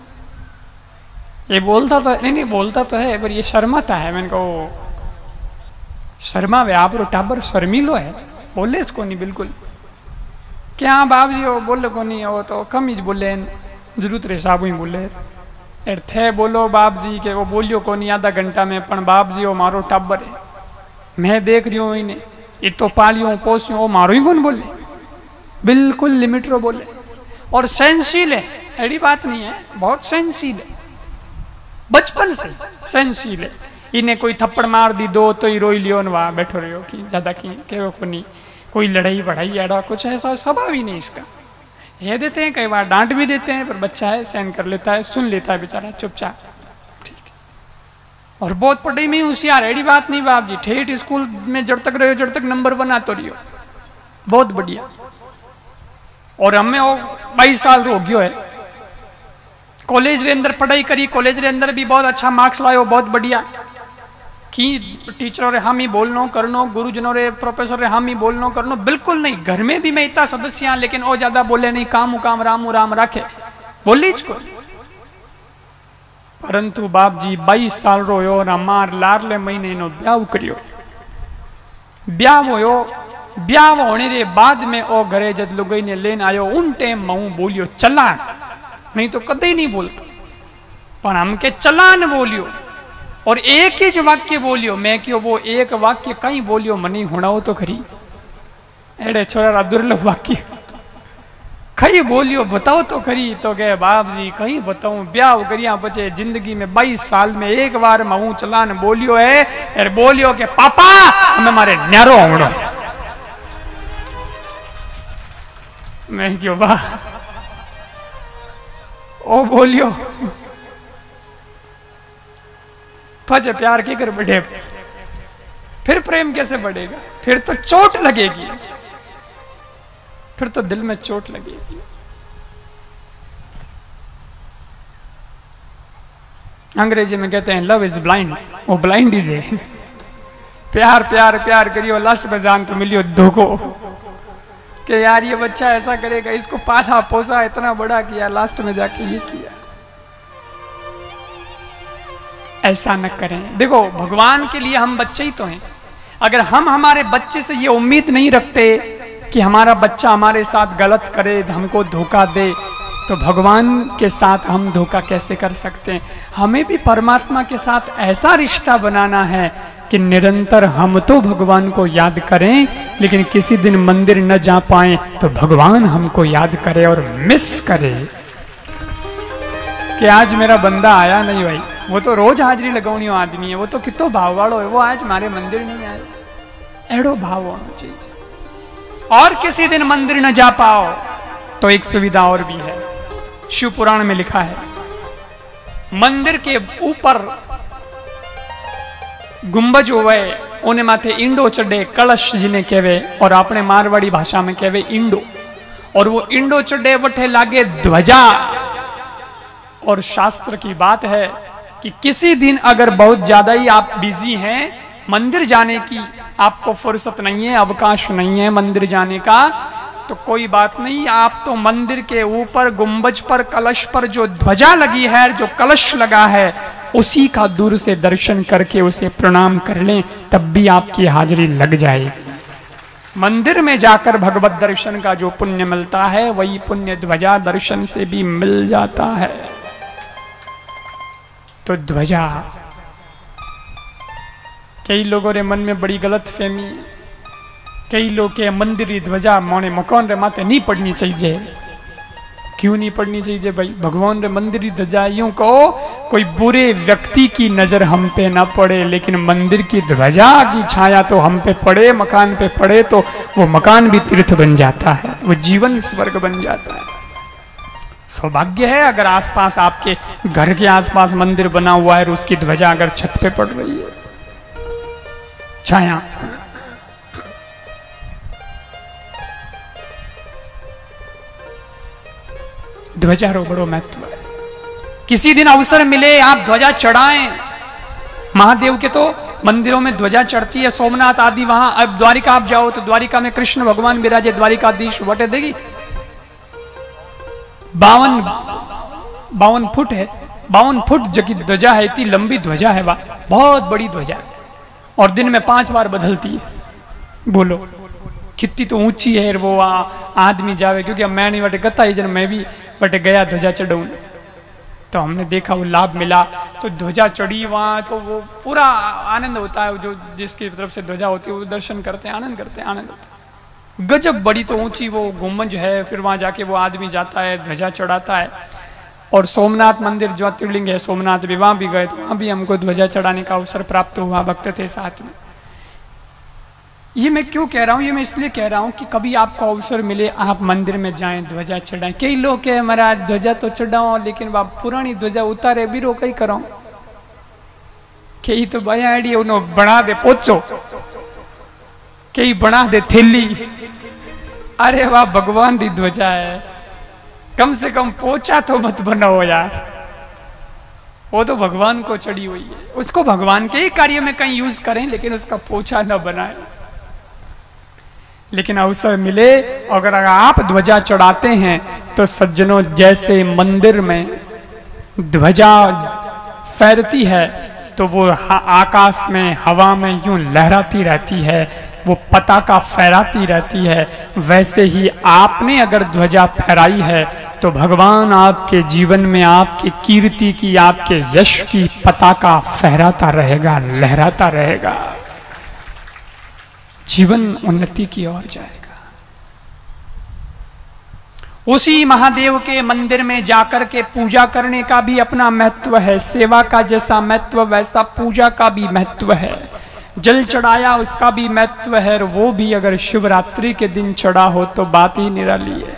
Speaker 2: ये बोलता तो नहीं नहीं बोलता तो है पर ये शर्माता है। मैंने कहो शर्मा वे आप रो टाबर शर्मीलो है, बोले इसको नहीं बिल्कुल। क्या बाप जी वो बोले को नहीं, वो तो कम ही बोले, जरूरत रे साहब ही बोले एर थे बोलो बाप जी के वो बोलियो को नहीं आधा घंटा में, पण बाप जी वो मारो टाबर है, मैं देख रही हूँ इन्हें, ये तो पालियो पोसियो, वो मारो ही कौन बोले, बिल्कुल लिमिट रो बोले। और सहनशील है, ऐसी बात नहीं है, बहुत सहनशील है, बचपन से सहनशील है। इन्हें कोई थप्पड़ मार दी दो तो ही रोई लियो, वहां बैठो रहो कि ज्यादा की कहो को नहीं, कोई लड़ाई बढ़ाई एड़ा कुछ ऐसा स्वभाव ही नहीं इसका। ये देते हैं कई बार डांट भी देते हैं, पर बच्चा है सहन कर लेता है, सुन लेता है बेचारा चुपचाप, ठीक है। और बहुत पढ़ाई में होशियार, ऐसी बात नहीं बाप जी, ठेठ स्कूल में जब तक रहो जब तक नंबर वन आतो रहियो, बहुत बढ़िया। और हमें वो बाईस साल हो गयो है, कॉलेज रे अंदर पढ़ाई करी, कॉलेज रे अंदर भी बहुत अच्छा मार्क्स लायो, बहुत बढ़िया कि टीचरों रे हम ही बोलनो करनो, गुरुजनों रे प्रोफेसर रे हम ही बोलनो करनो, बिल्कुल नहीं। घर में भी मैं इतना सदस्य हाँ, लेकिन वो ज्यादा बोले नहीं, काम काम रामू राम रखे बोली को। परंतु बाप जी बाईस साल रोयो और हमार लारले महीने नो ब्याह करियो, ब्याह होयो, ब्याह होने रे बाद में ओ घरे जद लुगाई ने लेन आयो, उन टाइम मैं बोलियो चलान, नहीं तो कदे नहीं बोलता, पर हम के चलान बोलियो। और एक ही वाक्य बोलियो, मैं क्यों वो एक वाक्य कहीं बोलियो मनी हुणाओ तो खरी, एड़े छोरा दुर्लभ वाक्य कहीं बोलियो बताओ तो खरी। तो कहे बाप जी कहीं बताऊं, ब्याह करिया बचे जिंदगी में बाईस साल में एक बार मैं चलान बोलियो है, और बोलियो के पापा हमें मारे न्यारो होड़ो। मैं क्यों वाह ओ बोलियो, फज प्यार के कर बढ़े, फिर प्रेम कैसे बढ़ेगा? फिर तो चोट लगेगी, फिर तो दिल में चोट लगेगी। अंग्रेजी में कहते हैं लव इज ब्लाइंड, वो ब्लाइंड ही है। प्यार प्यार प्यार करियो, लास्ट में जान तो मिलियो धोखो कि यार ये बच्चा ऐसा करेगा, इसको पाला पोसा इतना बड़ा किया, लास्ट में जाके ये किया। ऐसा न करें। देखो भगवान के लिए हम बच्चे ही तो हैं, अगर हम हमारे बच्चे से ये उम्मीद नहीं रखते कि हमारा बच्चा हमारे साथ गलत करे, हमको धोखा दे, तो भगवान के साथ हम धोखा कैसे कर सकते हैं? हमें भी परमात्मा के साथ ऐसा रिश्ता बनाना है कि निरंतर हम तो भगवान को याद करें, लेकिन किसी दिन मंदिर न जा पाए तो भगवान हमको याद करे और मिस करे कि आज मेरा बंदा आया नहीं। भाई वो तो रोज हाजिरी लगानी हो आदमी है, वो तो कितो भाव वालों है, वो आज हमारे मंदिर नहीं आए, एड़ो भाव होना चाहिए। और किसी दिन मंदिर न जा पाओ तो एक सुविधा और भी है, शिव पुराण में लिखा है, मंदिर के ऊपर गुंबज हुए उन्हें माथे इंडो चढ़े, कलश जिन्हें कहवे, और अपने मारवाड़ी भाषा में कहवे इंडो। और वो इंडो चढ़े वठे लागे ध्वजा। और शास्त्र की बात है कि किसी दिन अगर बहुत ज्यादा ही आप बिजी हैं, मंदिर जाने की आपको फुर्सत नहीं है, अवकाश नहीं है मंदिर जाने का, तो कोई बात नहीं, आप तो मंदिर के ऊपर गुंबज पर, कलश पर जो ध्वजा लगी है, जो कलश लगा है, उसी का दूर से दर्शन करके उसे प्रणाम कर लें, तब भी आपकी हाजिरी लग जाएगी। मंदिर में जाकर भगवत दर्शन का जो पुण्य मिलता है, वही पुण्य ध्वजा दर्शन से भी मिल जाता है। तो ध्वजा, कई लोगों रे मन में बड़ी गलत फहमी, कई लोग के मंदिर की ध्वजा मोने मकान रे माथे नहीं पड़नी चाहिए। क्यों नहीं पड़नी चाहिए भाई? भगवान रे मंदिर की ध्वजा, यूं कहो कोई बुरे व्यक्ति की नजर हम पे ना पड़े, लेकिन मंदिर की ध्वजा की छाया तो हम पे पड़े, मकान पे पड़े, तो वो मकान भी तीर्थ बन जाता है, वो जीवन स्वर्ग बन जाता है। सौभाग्य है अगर आसपास आपके घर के आसपास मंदिर बना हुआ है और उसकी ध्वजा अगर छत पे पड़ रही है, छाया। ध्वजा रो बड़ो महत्व है। किसी दिन अवसर मिले आप ध्वजा चढ़ाएं। महादेव के तो मंदिरों में ध्वजा चढ़ती है, सोमनाथ आदि, वहां अब द्वारिका आप जाओ तो द्वारिका में कृष्ण भगवान विराजे, द्वारिकाधीश वटे देगी। बावन बावन फुट है, बावन फुट जगी ध्वजा है, इतनी लंबी ध्वजा है, वाह बहुत बड़ी ध्वजा है, और दिन में पांच बार बदलती है। बोलो कितनी तो ऊंची है वो, आ, आदमी जावे, क्योंकि अब मैं नहीं बटे गता ही जन मैं भी बटे गया ध्वजा चढ़ाऊं, तो हमने देखा वो लाभ मिला। तो ध्वजा चढ़ी वहां तो वो पूरा आनंद होता है, जो जिसकी तरफ से ध्वजा होती है वो दर्शन करते हैं, आनंद करते हैं, आनंद होता है। गजब बड़ी तो ऊंची वो गुम्बज है, फिर वहां जाके वो आदमी जाता है, ध्वजा चढ़ाता है। और सोमनाथ मंदिर ज्योतिर्लिंग है सोमनाथ भी, वहां भी गए तो वहां भी हमको ध्वजा चढ़ाने का अवसर प्राप्त हुआ, भक्त थे साथ में। ये मैं क्यों कह रहा हूँ? ये मैं इसलिए कह रहा हूँ कि कभी आपको अवसर मिले आप मंदिर में जाएं, ध्वजा चढ़ाएं। कई लोग कहे महाराज ध्वजा तो चढ़ाओ, लेकिन बाप पुरानी ध्वजा उतारे भी रोक ही करो, कई तो भैया आईडी उन्होंने बना दे पोचो, कई बना दे थैली। अरे वाह, भगवान की ध्वजा है, कम से कम पोचा तो मत बनाओ यार, वो तो भगवान को चढ़ी हुई है, उसको भगवान के ही कार्य में कहीं यूज करें, लेकिन उसका पोछा न बनाए। लेकिन अवसर मिले अगर आप ध्वजा चढ़ाते हैं तो सज्जनों, जैसे मंदिर में ध्वजा फैरती है तो वो आकाश में हवा में यूं लहराती रहती है, वो पताका फहराती रहती है, वैसे ही आपने अगर ध्वजा फहराई है तो भगवान आपके जीवन में आपकी कीर्ति की, आपके यश की पताका फहराता रहेगा, लहराता रहेगा, जीवन उन्नति की ओर जाएगा। उसी महादेव के मंदिर में जाकर के पूजा करने का भी अपना महत्व है। सेवा का जैसा महत्व वैसा पूजा का भी महत्व है। जल चढ़ाया उसका भी महत्व है, और वो भी अगर शिवरात्रि के दिन चढ़ा हो तो बात ही निराली है।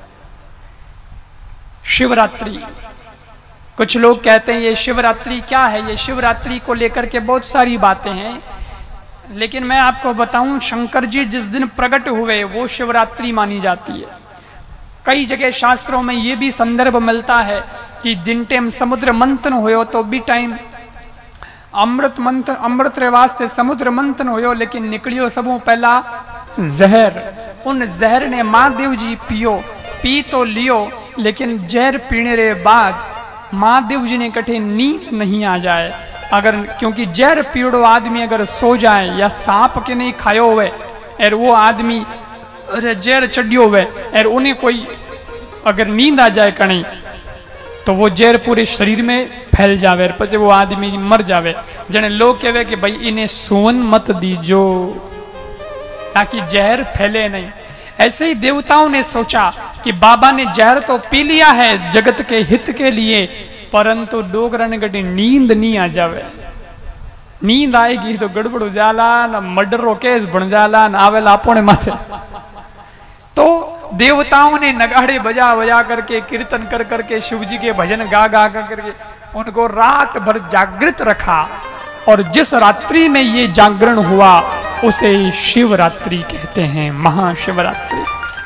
Speaker 2: शिवरात्रि, कुछ लोग कहते हैं ये शिवरात्रि क्या है, ये शिवरात्रि को लेकर के बहुत सारी बातें हैं, लेकिन मैं आपको बताऊं शंकर जी जिस दिन प्रकट हुए वो शिवरात्रि मानी जाती है। कई जगह शास्त्रों में ये भी संदर्भ मिलता है कि जिन टाइम समुद्र मंथन होयो तो भी टाइम अमृत मंथन, अमृत रे वास्ते समुद्र मंथन होयो, लेकिन निकलियो सबों पहला जहर। उन जहर ने महादेव जी पियो, पी तो लियो, लेकिन जहर पीने रे बाद महादेव जी ने कठे नींद नहीं आ जाए। अगर क्योंकि जहर पीड़ो आदमी अगर सो जाए या सांप के नहीं खायो हुए और वो आदमी अरे जहर चढ़ियो हुए और उन्हें कोई अगर नींद आ जाए कहीं तो वो जहर पूरे शरीर में फैल जावे, पचे वो आदमी मर जावे। जने लोग कहे कि भाई इन्हें सोन मत दीजो ताकि जहर फैले नहीं। ऐसे ही देवताओं ने सोचा कि बाबा ने जहर तो पी लिया है जगत के हित के लिए, परंतु डोगरा ने गड्डी नींद नहीं आ जावे। नींद आएगी तो गड़बड़ हो जाला, ना मर्डर रो केस बन जाला, ना आवेला अपने माथे। तो देवताओं ने नगाड़े बजा बजा करके, कीर्तन कर करके, शिव जी के भजन गा गा करके उनको रात भर जागृत रखा। और जिस रात्रि में ये जागरण हुआ उसे शिवरात्रि कहते हैं, महाशिवरात्रि।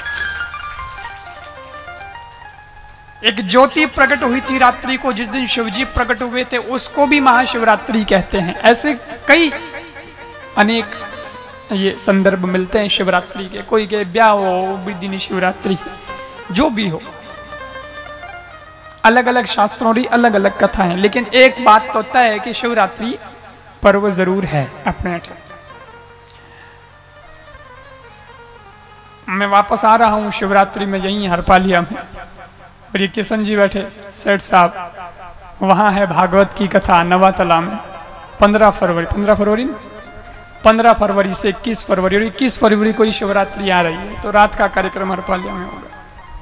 Speaker 2: एक ज्योति प्रकट हुई थी रात्रि को, जिस दिन शिवजी प्रकट हुए थे, उसको भी महाशिवरात्रि कहते हैं। ऐसे कई अनेक ये संदर्भ मिलते हैं शिवरात्रि के। कोई के ब्याह हो भी दिन शिवरात्रि, जो भी हो, अलग अलग शास्त्रों की अलग अलग कथा है, लेकिन एक बात तो तय है कि शिवरात्रि पर्व जरूर है अपने अठे। मैं वापस आ रहा हूं शिवरात्रि में, यहीं हरपालिया में, और ये किशन जी बैठे सेठ साहब, वहां है भागवत की कथा नवातला में। पंद्रह फरवरी पंद्रह फरवरी पंद्रह फरवरी से इक्कीस फरवरी और इक्कीस फरवरी को ही शिवरात्रि आ रही है, तो रात का कार्यक्रम हरपालिया में होगा।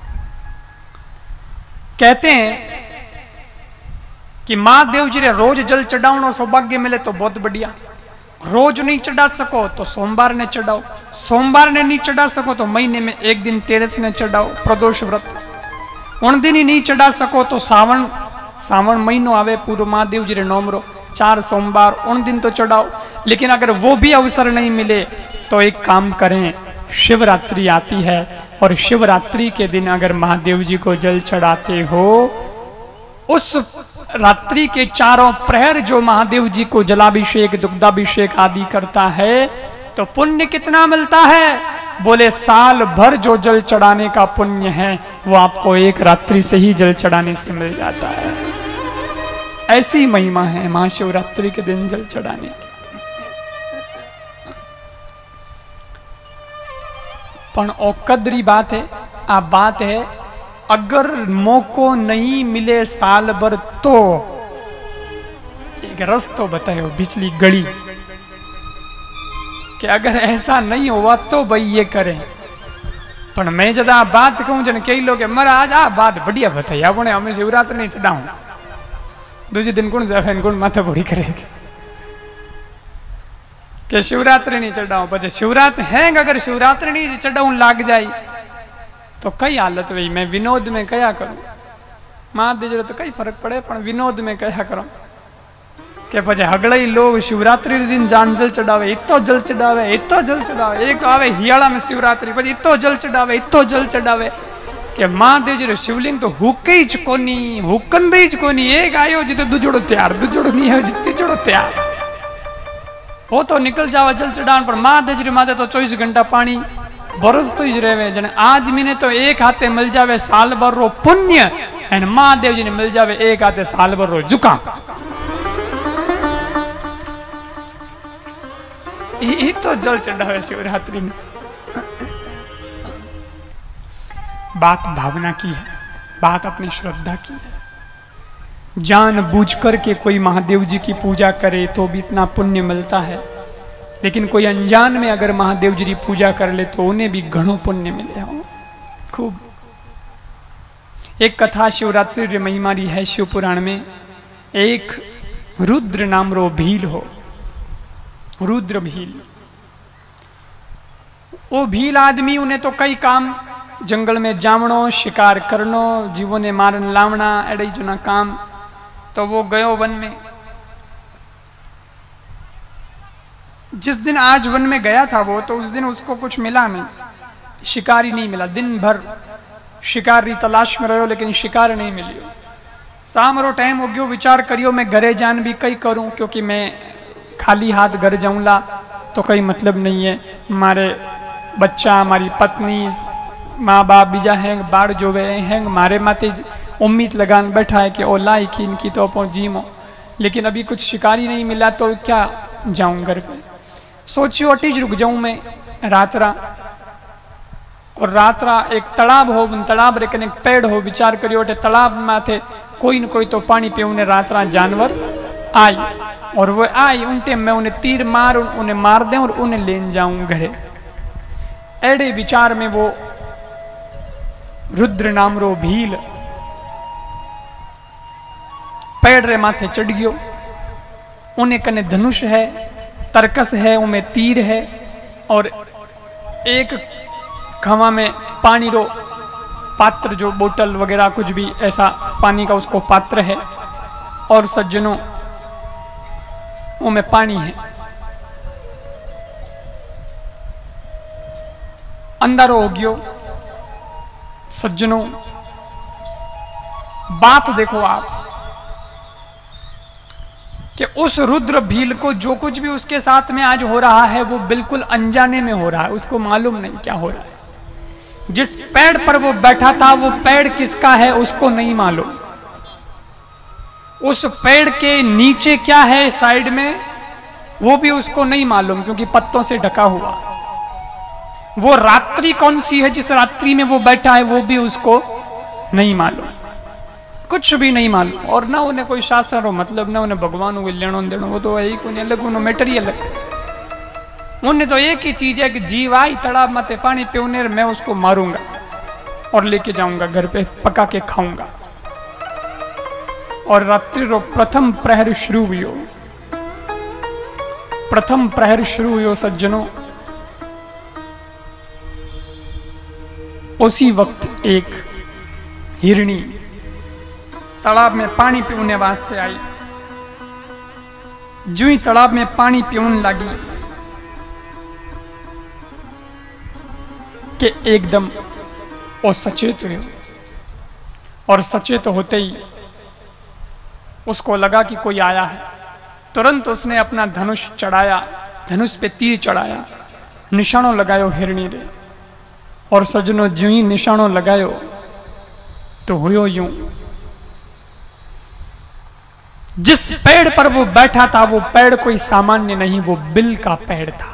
Speaker 2: कहते हैं कि महादेव जी रे रोज जल चढ़ाओ सौभाग्य मिले तो बहुत बढ़िया, रोज नहीं चढ़ा सको तो सोमवार ने चढ़ाओ, सोमवार ने नहीं चढ़ा सको तो महीने में एक दिन तेरस ने चढ़ाओ, प्रदोष व्रत। उन दिन ही नहीं चढ़ा सको तो सावन सावन महीनो आवे पूर्व महादेव जी रे नोमरो, चार सोमवार उन दिन तो चढ़ाओ। लेकिन अगर वो भी अवसर नहीं मिले तो एक काम करें, शिवरात्रि आती है और शिवरात्रि के दिन अगर महादेव जी को जल चढ़ाते हो, उस रात्रि के चारों प्रहर जो महादेव जी को जलाभिषेक दुग्धाभिषेक आदि करता है तो पुण्य कितना मिलता है? बोले साल भर जो जल चढ़ाने का पुण्य है वो आपको एक रात्रि से ही जल चढ़ाने से मिल जाता है। ऐसी महिमा है महाशिवरात्रि के दिन जल चढ़ाने की। पण ओ कदरी बात है, आ बात है अगर मौको नहीं मिले साल भर तो एक रस्तो बतायो बिचली गड़ी कि अगर ऐसा नहीं हुआ तो भाई ये करें। पर मैं जब आ बात कहूं जन कई लोग महाराज आ बात बढ़िया बताई, आपने हमें शिवरात्रि नहीं चढ़ाऊं, दूसरे दिन कौन जाए कौन माथा बोड़ी करेंगे कि शिवरात्रि नहीं चढ़ाऊं। पर शिवरात्रि है अगर शिवरात्रि नहीं चढ़ाऊं लाग जाए तो कई हालत वही। मैं विनोद में कया करूं, महादेव तो कई फर्क पड़े, पर विनोद में कया करूं के पचे हगड़ई लोग शिवरात्रि दिन जान जल चढ़ावे, इतो जल चढ़ावे, इतो जल चढ़ावे। एक तो आवे हियाला में शिवरात्रि, पर इतो जल चढ़ावे, इतो जल चढ़ावे के महादेव जी शिवलिंग तो हुके च कोनी, हुकंदे च कोनी। एक आयो जिते दूजड़ो तैयार, दूजड़ो नहीं है जिते जोड़ो तैयार, वो तो निकल जावा जल चढ़ान। पर महादेव जी माथे तो चौबीस घंटा पानी बरसतो ही रहे। जने आदमी ने तो एक हाथे मिल जावे साल भर रो पुण्य, एंड महादेव जी ने मिल जावे एक हाथे साल भर रो जुकाम। ये तो जल चढ़ावे शिवरात्रि में। बात भावना की है, बात अपनी श्रद्धा की है। जान बूझ कर के कोई महादेव जी की पूजा करे तो भी इतना पुण्य मिलता है, लेकिन कोई अनजान में अगर महादेव जी की पूजा कर ले तो उन्हें भी घणो पुण्य मिले हो खूब। एक कथा शिवरात्रि रे महिमा री है शिव पुराण में। एक रुद्र नाम रो भील हो, रुद्र भील। वो भील आदमी उन्हें तो कई काम जंगल में जावणो, शिकार करनो, जीवों ने मारन लावना, एड़े जो ना काम। तो वो गयो वन में। जिस दिन आज वन में गया था वो, तो उस दिन उसको कुछ मिला नहीं, शिकारी नहीं मिला। दिन भर शिकारी तलाश में रहो लेकिन शिकार नहीं मिलियो। शाम रो टाइम हो गयो, विचार करियो मैं घरे जान भी कई करूं, क्योंकि मैं खाली हाथ घर जाऊंला तो कोई मतलब नहीं है। मारे बच्चा, हमारी पत्नी, माँ बाप बीजा हैं, बाढ़ जो वे हैं, मारे माते उम्मीद लगान बैठा है कि ओ लाई की इनकी तो अपन जीमो, लेकिन अभी कुछ शिकारी नहीं मिला तो क्या जाऊं घर पे। सोचियो अटीज रुक जाऊं मैं रात्रा, और रात्रा एक तालाब हो, तालाब रे कने पेड़ हो। विचार करियो अटे तालाब माथे कोई न कोई तो पानी पे उन्हें रात्रा जानवर आई, और वो आई उन टाइम मैं उन्हें तीर मार उन्हें मार दे और उन्हें लेन जाऊं घरे। एड़े विचार में वो रुद्र नाम रो भील पेड़ रे माथे चढ़ गयो। उन्हें कने धनुष है, तरकस है, उनमें तीर है, और एक खवा में पानी रो पात्र, जो बोतल वगैरह कुछ भी ऐसा पानी का उसको पात्र है। और सज्जनों वो में पानी है, अंधारो हो गयो। सज्जनों, बात देखो आप कि उस रुद्र भील को जो कुछ भी उसके साथ में आज हो रहा है वो बिल्कुल अनजाने में हो रहा है, उसको मालूम नहीं क्या हो रहा है। जिस पेड़ पर वो बैठा था वो पेड़ किसका है उसको नहीं मालूम। उस पेड़ के नीचे क्या है साइड में वो भी उसको नहीं मालूम, क्योंकि पत्तों से ढका हुआ। वो रात्रि कौन सी है जिस रात्रि में वो बैठा है वो भी उसको नहीं मालूम, कुछ भी नहीं मालूम। और ना उन्हें कोई शास्त्र हो, मतलब ना उन्हें भगवान को लेनो देनो, वो तो एक उन्हें अलग, उन्हें मैटर ही अलग। उन्हें तो एक ही चीज है कि जीव आई तालाब माते पानी पीने, मैं उसको मारूंगा और लेके जाऊंगा घर पे, पका के खाऊंगा। और रात्रि रो प्रथम प्रहर शुरू हुई। प्रथम प्रहर शुरू हुई सज्जनों। उसी वक्त एक हिरणी तालाब में पानी पीने वास्ते आई। जो ही तालाब में पानी पीने लगी कि एकदम वो सचेत हुई, और सचेत होते ही उसको लगा कि कोई आया है। तुरंत उसने अपना धनुष चढ़ाया, धनुष पे तीर चढ़ाया, निशानों लगायो हिरणी रे। और सज्जनों, जो ही निशानों लगायो तो हुयो यूं, जिस पेड़ पर वो बैठा था वो पेड़ कोई सामान्य नहीं, वो बिल का पेड़ था।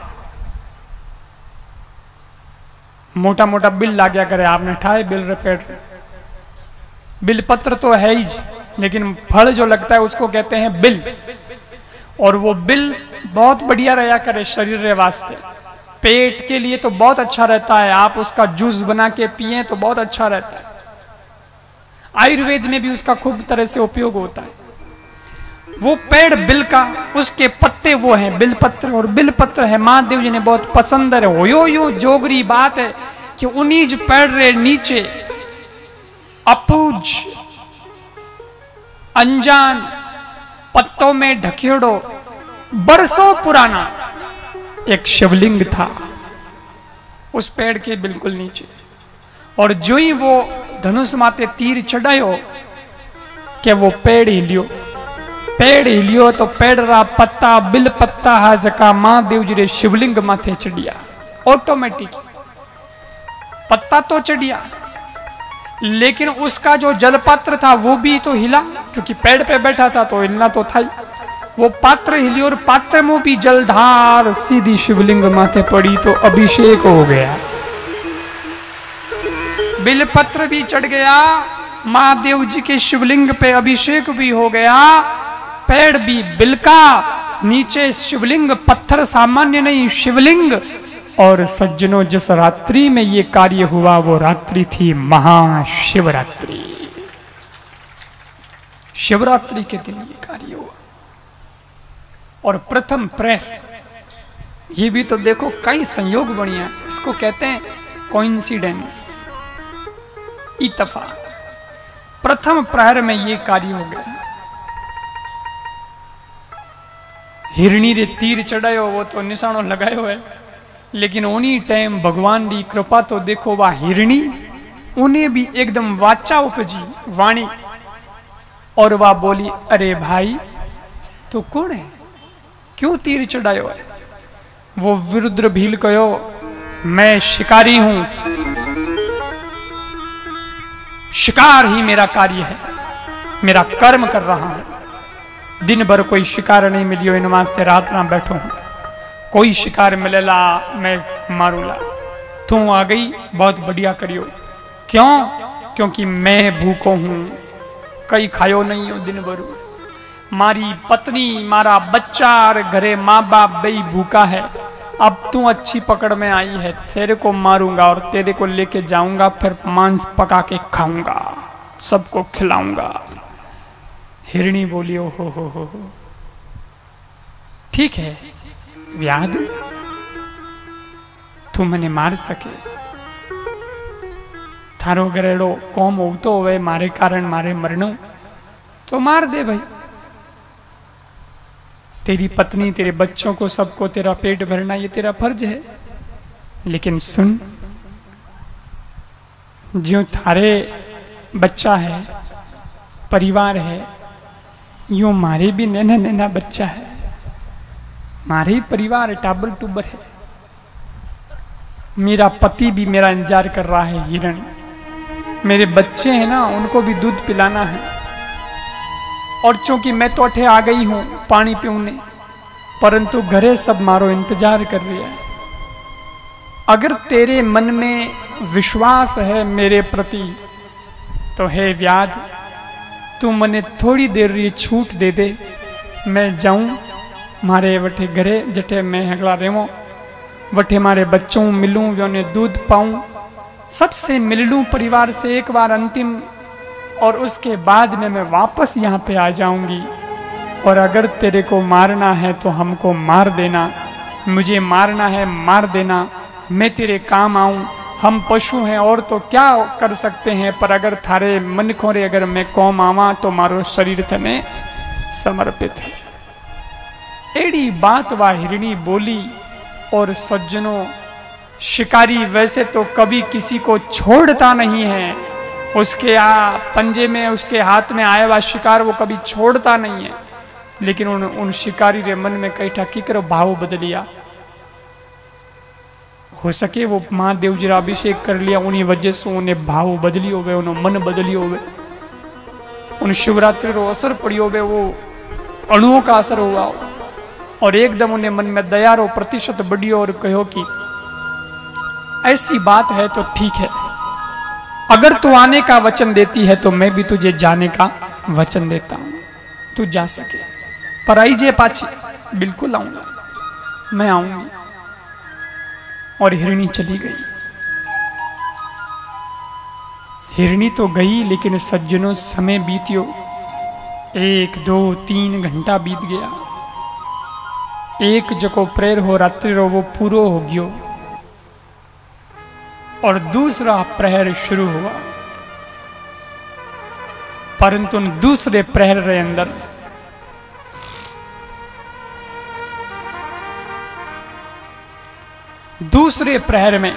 Speaker 2: मोटा मोटा बिल ला गया करे, आपने ठाए बिल रे पेड़ रे। बिल पत्र तो है ही, लेकिन फल जो लगता है उसको कहते हैं बिल। और वो बिल बहुत बढ़िया रहा करे शरीर रे वास्ते, पेट के लिए तो बहुत अच्छा रहता है। आप उसका जूस बना के पिए तो बहुत अच्छा रहता है। आयुर्वेद में भी उसका खूब तरह से उपयोग होता है। वो पेड़ बिल का, उसके पत्ते वो हैं बिल पत्र, और बिल पत्र है महादेव जी ने बहुत पसंद है। हो यो यो जोगरी बात है कि उन्हीं पेड़ रे नीचे अपूज अनजान पत्तों में ढकेड़ो बरसों पुराना एक शिवलिंग था उस पेड़ के बिल्कुल नीचे। और जो ही वो धनुष माते तीर चढ़ायो कि वो पेड़ हिलियो। पेड़ हिलियो तो पेड़ रा पत्ता बिल पत्ता हा जका महादेव जी रे शिवलिंग माथे चढ़िया। ऑटोमेटिक पत्ता तो चढ़िया, लेकिन उसका जो जल पात्र था वो भी तो हिला, क्योंकि पेड़ पे बैठा था तो हिलना तो था ही। वो पात्र हिलियो और पात्र में भी जलधार सीधी शिवलिंग माथे पड़ी तो अभिषेक हो गया। बिलपत्र भी चढ़ गया, महादेव जी के शिवलिंग पे अभिषेक भी हो गया। पेड़ भी बिल का, नीचे शिवलिंग, पत्थर सामान्य नहीं शिवलिंग। और सज्जनों, जिस रात्रि में ये कार्य हुआ वो रात्रि थी महाशिवरात्रि। शिवरात्रि के दिन ये कार्य हुआ। और प्रथम प्रहर, ये भी तो देखो कई संयोग बढ़िया, इसको कहते हैं कोइंसिडेंस, इत्तेफाक। प्रथम प्रहर में ये कार्य हो गया। हिरणी रे तीर चढ़ायो, वो तो निशानों लगायो है, लेकिन उन्हीं टाइम भगवान की कृपा तो देखो, वह हिरणी उन्हें भी एकदम वाचा उपजी वाणी, और वह बोली, अरे भाई तो कौन है, क्यों तीर चढ़ायो है? वो विरुद्र भील कहो, मैं शिकारी हूं, शिकार ही मेरा कार्य है, मेरा कर्म कर रहा हूं। दिन भर कोई शिकार नहीं मिलियो, इन वास्ते रात ना बैठो हूं। कोई शिकार मिलेला मैं मारूला। तू आ गई, बहुत बढ़िया करियो। क्यों? क्योंकि मैं भूखो हूं, कई खायो नहीं हो दिन भर। मारी पत्नी, मारा बच्चा और घरे माँ बाप बई भूखा है। अब तू अच्छी पकड़ में आई है, तेरे को मारूंगा और तेरे को लेके जाऊंगा, फिर मांस पका के खाऊंगा, सबको खिलाऊंगा। हिरणी बोली, ओ हो हो हो ठीक है व्याध, तू मने मार सके, थारो गरेड़ो कोम होतो होवे, मारे कारण मारे मरणो तो मार दे भाई। तेरी पत्नी, तेरे बच्चों को, सबको तेरा पेट भरना ये तेरा फर्ज है। लेकिन सुन, जो थारे बच्चा है, परिवार है, यूं मारे भी नैना नैना बच्चा है, मारे परिवार टाबर टूबर है। मेरा पति भी मेरा इंतजार कर रहा है हिरण, मेरे बच्चे हैं ना, उनको भी दूध पिलाना है। और चूंकि मैं तो अठे आ गई हूं पानी पीने, परंतु घरे सब मारो इंतजार कर रही है। अगर तेरे मन में विश्वास है मेरे प्रति, तो हे व्याध, तू मने थोड़ी देर री छूट दे दे, मैं जाऊं मारे वठे घरे जठे मैं हगला रेवो, वठे मारे बच्चों मिलूं, वे दूध पाऊं, सबसे मिल लूं परिवार से एक बार अंतिम, और उसके बाद में मैं वापस यहाँ पे आ जाऊंगी। और अगर तेरे को मारना है तो हमको मार देना, मुझे मारना है मार देना, मैं तेरे काम आऊं। हम पशु हैं और तो क्या कर सकते हैं, पर अगर थारे मन खोरे अगर मैं कौम आवा तो मारो शरीर थने समर्पित है। एड़ी बात वा हिरणी बोली। और सज्जनों, शिकारी वैसे तो कभी किसी को छोड़ता नहीं है, उसके आ पंजे में, उसके हाथ में आया हुआ शिकार वो कभी छोड़ता नहीं है। लेकिन उन उन शिकारी के मन में कई ठा किकर भाव बदलिया। हो सके वो महादेव जी अभिषेक कर लिया, उन्हीं वजह से उन्हें भाव बदली होवे, उन्हें मन बदली होवे, उन शिवरात्रि रो असर पड़ी होवे, वो अणुओं का असर हुआ हो। और एकदम उन्हें मन में दया रो प्रतिशत बढ़ी और कहो कि ऐसी बात है तो ठीक है, अगर तू आने का वचन देती है तो मैं भी तुझे जाने का वचन देता हूं, तू जा सके। पर आई जे पाची, बिल्कुल आऊंगा, मैं आऊंगी। और हिरणी चली गई। हिरणी तो गई, लेकिन सज्जनों समय बीतियो, एक दो तीन घंटा बीत गया। एक जको प्रेर हो रात्रि रो वो पूरो हो गयो, और दूसरा प्रहर शुरू हुआ। परंतु दूसरे प्रहर रे अंदर दूसरे प्रहर में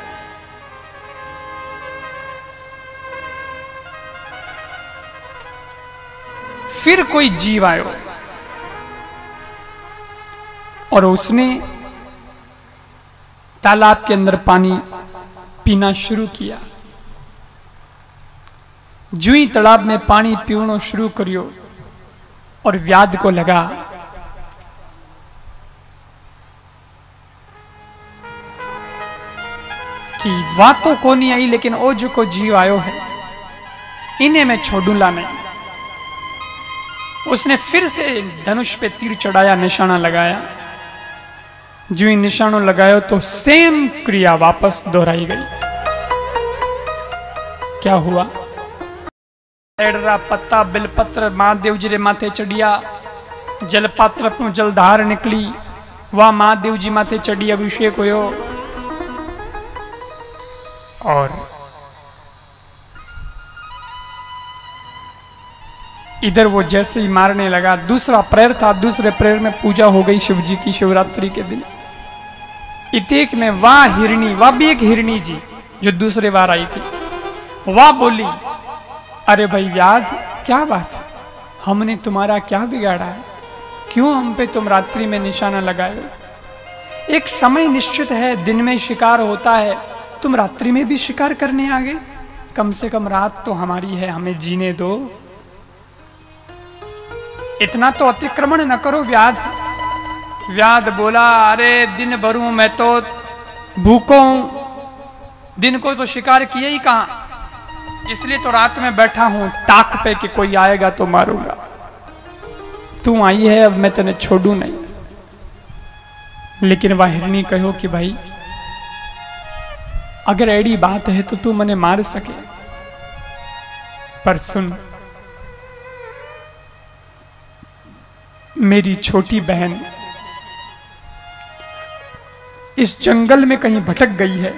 Speaker 2: फिर कोई जीव आयो और उसने तालाब के अंदर पानी पीना शुरू किया। जुई तालाब में पानी पीवनो शुरू करियो और व्याध को लगा कि वाह तो कोनी आई, लेकिन ओ जो को जीव आयो है इन्हें मैं छोड़ूंगा नहीं। उसने फिर से धनुष पे तीर चढ़ाया, निशाना लगाया। जो ही निशानों लगायो तो सेम क्रिया वापस दोहराई गई। क्या हुआ? एडरा पत्ता बिलपत्र महादेव जी रे माथे चढ़िया, जलपात्र अपनो जलधार निकली, वह महादेव जी माथे चढ़ी, अभिषेक होयो। और इधर वो जैसे ही मारने लगा, दूसरा प्रेयर था, दूसरे प्रेयर में पूजा हो गई शिव जी की शिवरात्रि के दिन। इतेक में वाह हिरणी, वाह भी एक हिरणी जी जो दूसरे बार आई थी, वाह बोली, अरे भाई व्याध क्या बात है, हमने तुम्हारा क्या बिगाड़ा है, क्यों हम पे तुम रात्रि में निशाना लगाए? एक समय निश्चित है, दिन में शिकार होता है, तुम रात्रि में भी शिकार करने आ गए? कम से कम रात तो हमारी है, हमें जीने दो। इतना तो अतिक्रमण न करो व्याध। व्याध बोला, अरे दिन भरू मैं तो भूखो हूं, दिन को तो शिकार किया ही कहां, इसलिए तो रात में बैठा हूं ताक पे कि कोई आएगा तो मारूंगा। तू आई है, अब मैं तेने छोड़ू नहीं। लेकिन वह हिरणी कहो कि भाई अगर ऐडी बात है तो तू मने मार सके, पर सुन, मेरी छोटी बहन इस जंगल में कहीं भटक गई है,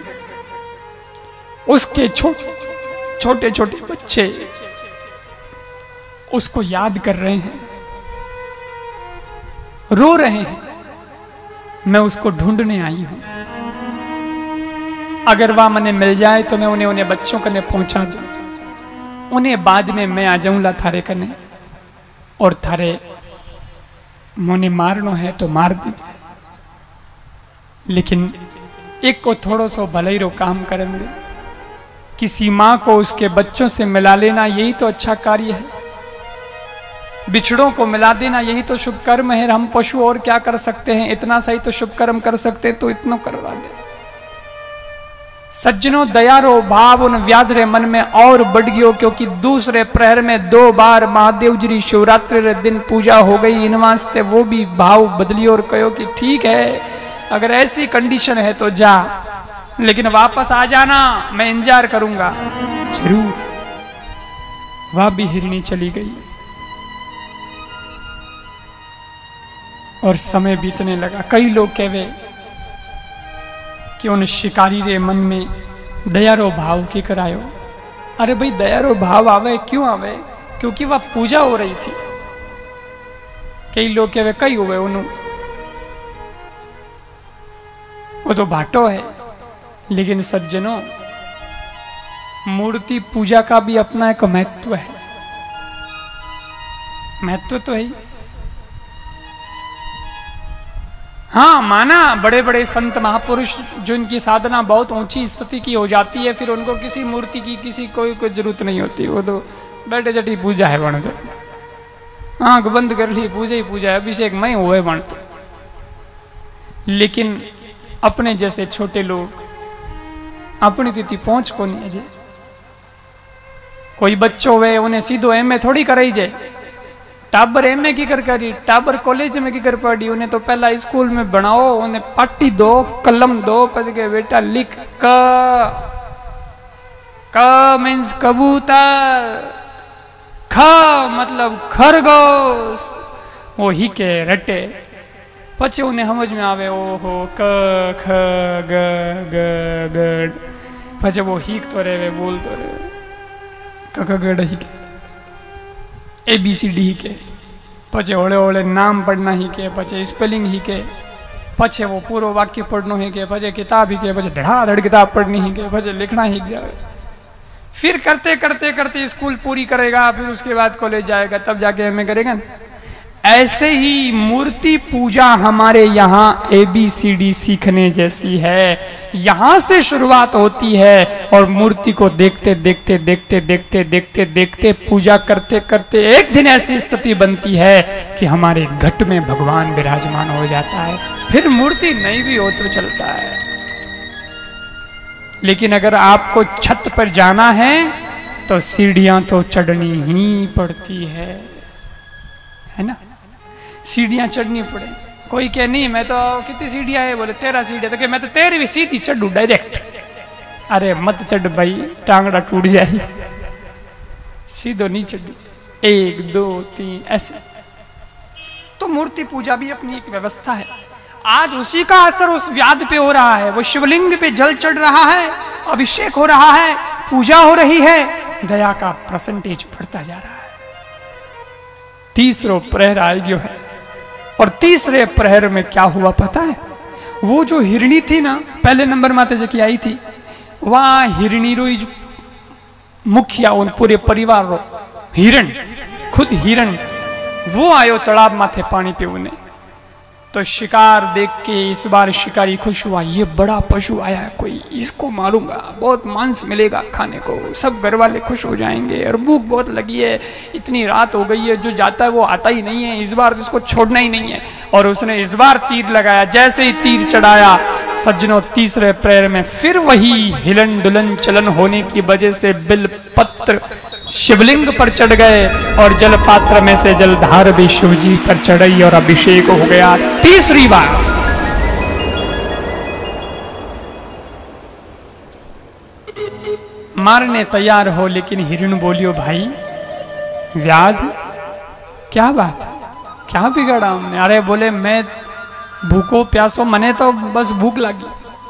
Speaker 2: उसके छो, छोटे छोटे बच्चे उसको याद कर रहे हैं, रो रहे हैं, मैं उसको ढूंढने आई हूं। अगर वह मने मिल जाए तो मैं उन्हें उन्हें बच्चों कने पहुंचा दूं, उन्हें बाद में मैं आ जाऊंला थारे कने, और थारे मोने मारनो है तो मार दीजिए, लेकिन एक को थोड़ो सो भलाई रो काम करन दे। किसी माँ को उसके बच्चों से मिला लेना यही तो अच्छा कार्य है, बिछड़ों को मिला देना यही तो शुभ कर्म है। हम पशु और क्या कर सकते हैं, इतना सही तो शुभ कर्म कर सकते तो इतना करवा दे। सज्जनों, दयारो भाव उन व्याधरे मन में और बढ़ गयो, क्योंकि दूसरे प्रहर में दो बार महादेव जी शिवरात्रि रे दिन पूजा हो गई। इन वास्ते वो भी भाव बदलियो और कहो कि ठीक है, अगर ऐसी कंडीशन है तो जा, लेकिन वापस आ जाना, मैं इंतजार करूंगा। जरूर। वह भी हिरणी चली गई और समय बीतने लगा। कई लोग कहवे कि उन शिकारी रे मन में दयारो भाव की करायो। अरे भाई, दयारो भाव आवे क्यों आवे? क्योंकि वह पूजा हो रही थी। कई लोग कहवे कई हुए उन्हों, वो तो भाटो है। लेकिन सज्जनों, मूर्ति पूजा का भी अपना एक महत्व है। महत्व तो है। हाँ, माना बड़े बड़े संत महापुरुष जिनकी साधना बहुत ऊंची स्थिति की हो जाती है, फिर उनको किसी मूर्ति की किसी कोई कोई जरूरत नहीं होती। वो तो बैठे जटी पूजा है बन जाए, आंख बंद कर ली, पूजा ही पूजा है, अभिषेक मैं हुए बन। तो लेकिन अपने जैसे छोटे लोग अपनी तिथि पहुंच को नहीं है। कोई बच्चों वे उन्हें सीधो एम ए थोड़ी कराई जाए। टाबर एम ए की कर करी, टाबर कॉलेज में की कर पड़ी। उन्हें तो पहला स्कूल में बनाओ, उन्हें पाटी दो, कलम दो, पच के बेटा लिख। क क मीन्स कबूतर, ख मतलब खरगोश। वो ही के रटे, पचे उन्हें समझ में आवे। ओहो क ख ग ग ग, पचे वो हीक तो रहे, बोल तो रहे क ख ग ही के, ए बी सी डी ही के, पचे ओले ओले नाम पढ़ना ही के, पचे स्पेलिंग ही के, पचे वो पूरा वाक्य पढ़ना ही के, पचे किताब ही के, पचे धड़ाधड़ किताब पढ़नी ही के, पचे लिखना ही जाए। फिर करते करते करते स्कूल पूरी करेगा, फिर उसके बाद कॉलेज जाएगा, तब जाके एम ए करेगा। ऐसे ही मूर्ति पूजा हमारे यहाँ ए बी सी डी सीखने जैसी है। यहाँ से शुरुआत होती है और मूर्ति को देखते देखते देखते देखते देखते देखते पूजा करते करते एक दिन ऐसी स्थिति बनती है कि हमारे घट में भगवान विराजमान हो जाता है। फिर मूर्ति नहीं भी हो तो चलता है। लेकिन अगर आपको छत पर जाना है तो सीढ़ियां तो चढ़नी ही पड़ती है, है ना? सीढ़ियां चढ़नी पड़े। कोई कहे नहीं मैं तो कितनी सीढ़ियां है, बोले तेरह सीढ़ियां, तो कहे मैं तो तेरी भी सीधी चढ़ू डायरेक्ट। अरे मत चढ़ भाई, टांगड़ा टूट जाए, सीधो नहीं चढ़ू, एक दो तीन ऐसे। तो मूर्ति पूजा भी अपनी एक व्यवस्था है। आज उसी का असर उस व्याध पे हो रहा है। वो शिवलिंग पे जल चढ़ रहा है, अभिषेक हो रहा है, पूजा हो रही है, दया का परसेंटेज बढ़ता जा रहा है। तीसरो प्रहर आ गयो है और तीसरे प्रहर में क्या हुआ पता है? वो जो हिरणी थी ना, पहले नंबर माते जकी आई थी, वहां हिरणी रो मुखिया उन पूरे परिवार रो हिरण, खुद हिरण वो आयो तालाब माथे पानी पीने। तो शिकार देख के इस बार शिकारी खुश हुआ, ये बड़ा पशु आया है कोई, इसको मारूंगा, बहुत मांस मिलेगा खाने को, सब घर वाले खुश हो जाएंगे। और भूख बहुत लगी है, इतनी रात हो गई है, जो जाता है वो आता ही नहीं है, इस बार इसको छोड़ना ही नहीं है। और उसने इस बार तीर लगाया। जैसे ही तीर चढ़ाया सज्जनों, तीसरे प्रहर में फिर वही हिलन डुलन चलन होने की वजह से बिल पत्र शिवलिंग पर चढ़ गए और जल पात्र में से जलधार भी शिवजी पर चढ़ी और अभिषेक हो गया तीसरी बार। मारने तैयार हो, लेकिन हिरण बोलियो भाई व्याध क्या बात है, क्या बिगड़ा हमने? अरे बोले मैं भूखो प्यासो, मने तो बस भूख लगी,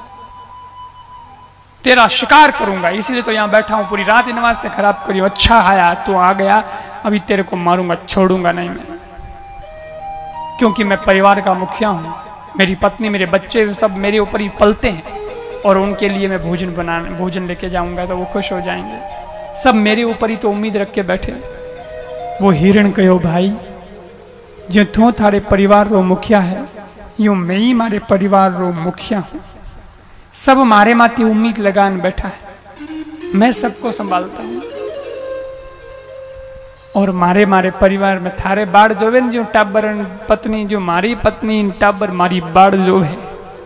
Speaker 2: तेरा शिकार करूंगा, इसीलिए तो यहां बैठा हूं, पूरी रात इन वास्ते खराब करियो। अच्छा आया तू आ गया, अभी तेरे को मारूंगा, छोड़ूंगा नहीं मैं। क्योंकि मैं परिवार का मुखिया हूँ। मेरी पत्नी, मेरे बच्चे सब मेरे ऊपर ही पलते हैं और उनके लिए मैं भोजन बना भोजन लेके जाऊंगा तो वो खुश हो जाएंगे। सब मेरे ऊपर ही तो उम्मीद रख के बैठे। वो हिरण कहो भाई, जो तू थारे परिवार रो मुखिया है, यूं मैं ही मारे परिवार रो मुखिया हूँ। सब मारे माती उम्मीद लगान बैठा है, मैं सबको संभालता हूँ और मारे मारे परिवार में थारे बाढ़ जोवे जो टाबर पत्नी, जो मारी पत्नी टाबर मारी बाढ़ जो है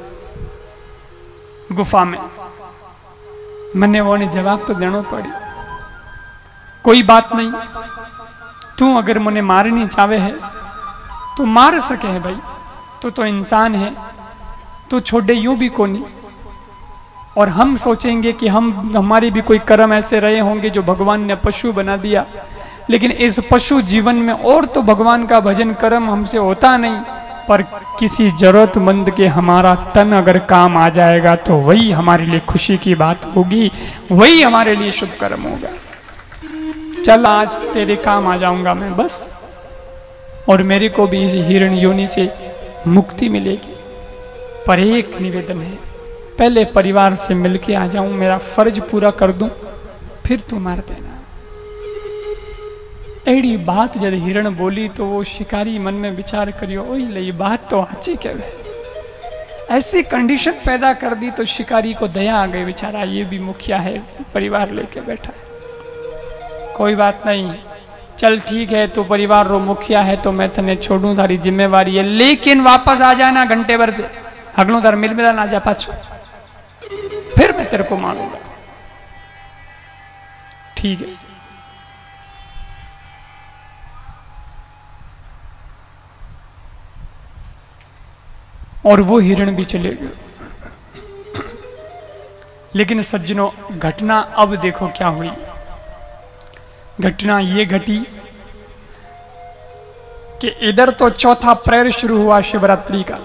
Speaker 2: गुफा में, मैंने वो जवाब तो देना पड़ी। कोई बात नहीं, तू अगर मुझे मारनी चाहे है तो मार सके है भाई, तू तो इंसान है, तू छोड़े यूं भी को नहीं। और हम सोचेंगे कि हम हमारे भी कोई कर्म ऐसे रहे होंगे जो भगवान ने पशु बना दिया, लेकिन इस पशु जीवन में और तो भगवान का भजन कर्म हमसे होता नहीं, पर किसी जरूरतमंद के हमारा तन अगर काम आ जाएगा तो वही हमारे लिए खुशी की बात होगी, वही हमारे लिए शुभ कर्म होगा। चल आज तेरे काम आ जाऊंगा मैं बस, और मेरे को भी इस हिरण योनि से मुक्ति मिलेगी। पर एक निवेदन है, पहले परिवार से मिलके आ जाऊं, मेरा फर्ज पूरा कर दूं, फिर तू मार देना। एड़ी बात जब हिरण बोली तो वो शिकारी मन में विचार करियो, ओई ले बात तो अच्छी कहवे, ऐसी कंडीशन पैदा कर दी तो शिकारी को दया आ गई, बेचारा ये भी मुखिया है, परिवार लेके बैठा है। कोई बात नहीं, चल ठीक है, तो परिवार रो मुखिया है तो मैं तने छोड़ू, थारी जिम्मेवारी है, लेकिन वापस आ जाना घंटे भर से, हगलू तार मिल मिला ना जा पाछो, फिर मैं तेरे को मारूंगा। ठीक है। और वो हिरण भी चले गए। लेकिन सज्जनों, घटना अब देखो क्या हुई। घटना ये घटी कि इधर तो चौथा प्रहर शुरू हुआ शिवरात्रि का।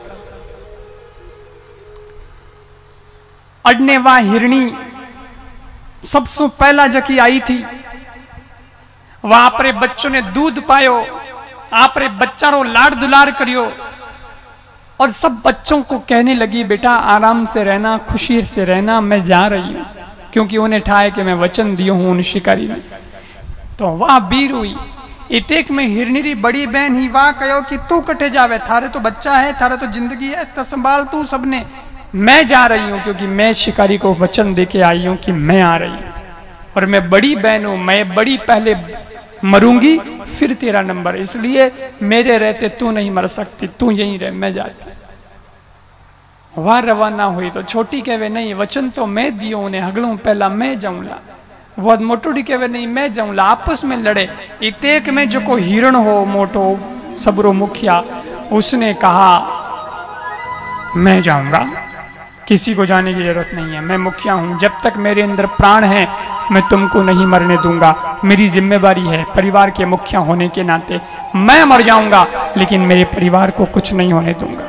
Speaker 2: अडने वह हिरणी सबसे पहला जकी आई थी, वह आपरे बच्चों ने दूध पायो, आपरे बच्चा रो लाड दुलार करियो, और सब बच्चों को कहने लगी बेटा आराम से रहना, खुशी से रहना, मैं जा रही हूं, क्योंकि उन्हें ठाए कि मैं वचन दियो हूं उन शिकारी ने। तो वह बीर हुई। इतेक में हिरनीरी बड़ी बहन ही वाह कहो कि तू कटे जावे, थारे तो बच्चा है, थारे तो जिंदगी है, तो संभाल तू सबने, मैं जा रही हूं, क्योंकि मैं शिकारी को वचन देके आई हूं कि मैं आ रही हूं, और मैं बड़ी बहन हूं, मैं बड़ी पहले मरूंगी फिर तेरा नंबर, इसलिए मेरे रहते तू नहीं मर सकती, तू यहीं रह, मैं जाती। वह रवाना हुई तो छोटी कहवे नहीं, वचन तो मैं दियो उन्हें, हगलू पहला मैं जाऊंगा। वह मोटोड़ी कहवे नहीं, मैं जाऊंगा। आपस में लड़े। इतेक में जो को हिरण हो मोटो सबरो मुखिया, उसने कहा मैं जाऊंगा, किसी को जाने की जरूरत नहीं है, मैं मुखिया हूं, जब तक मेरे अंदर प्राण है मैं तुमको नहीं मरने दूंगा, मेरी जिम्मेवारी है परिवार के मुखिया होने के नाते, मैं मर जाऊंगा लेकिन मेरे परिवार को कुछ नहीं होने दूंगा।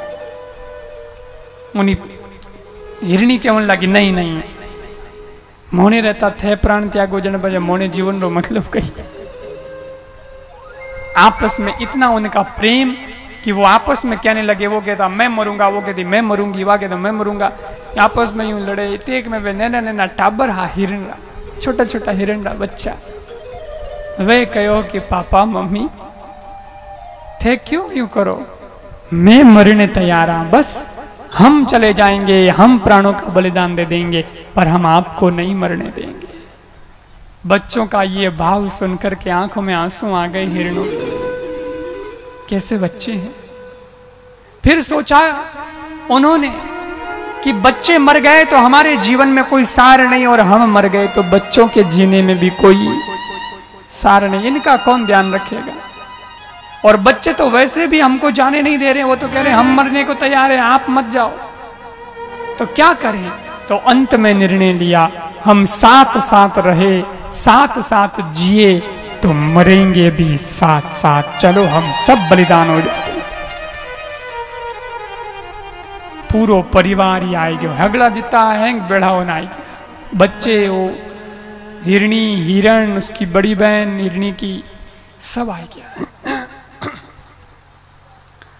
Speaker 2: उन्हीं हिरणी कहने लगी नहीं नहीं, मोने रहता थे प्राण त्यागो जन बजे, मोने जीवन रो मतलब कही। आपस में इतना उनका प्रेम कि वो आपस में कहने लगे, वो कहता मैं मरूंगा, वो कहती मैं मरूंगी, वह कहता मैं मरूंगा, आपस में यूं लड़े। इतेक में वे नैना नैना टाबर हा हिरण, छोटा छोटा हिरण रा बच्चा, वे कहो कि पापा मम्मी थे क्यों यूं करो, मैं मरने तैयार हाँ, बस हम चले जाएंगे, हम प्राणों का बलिदान दे देंगे, पर हम आपको नहीं मरने देंगे। बच्चों का ये भाव सुनकर के आंखों में आंसू आ गए हिरणों, कैसे बच्चे हैं। फिर सोचा उन्होंने कि बच्चे मर गए तो हमारे जीवन में कोई सार नहीं, और हम मर गए तो बच्चों के जीने में भी कोई सार नहीं, इनका कौन ध्यान रखेगा। और बच्चे तो वैसे भी हमको जाने नहीं दे रहे, वो तो कह रहे हम मरने को तैयार हैं, आप मत जाओ, तो क्या करें। तो अंत में निर्णय लिया, हम साथ साथ रहे, साथ साथ जिए तो मरेंगे भी साथ साथ, चलो हम सब बलिदान हो जाते। पूरो परिवार ही आए गयो, हगड़ा जिता हैंग बेढ़ा होना आई गया, बच्चे वो हिरणी हिरण, उसकी बड़ी बहन हिरणी की, सब आ गया।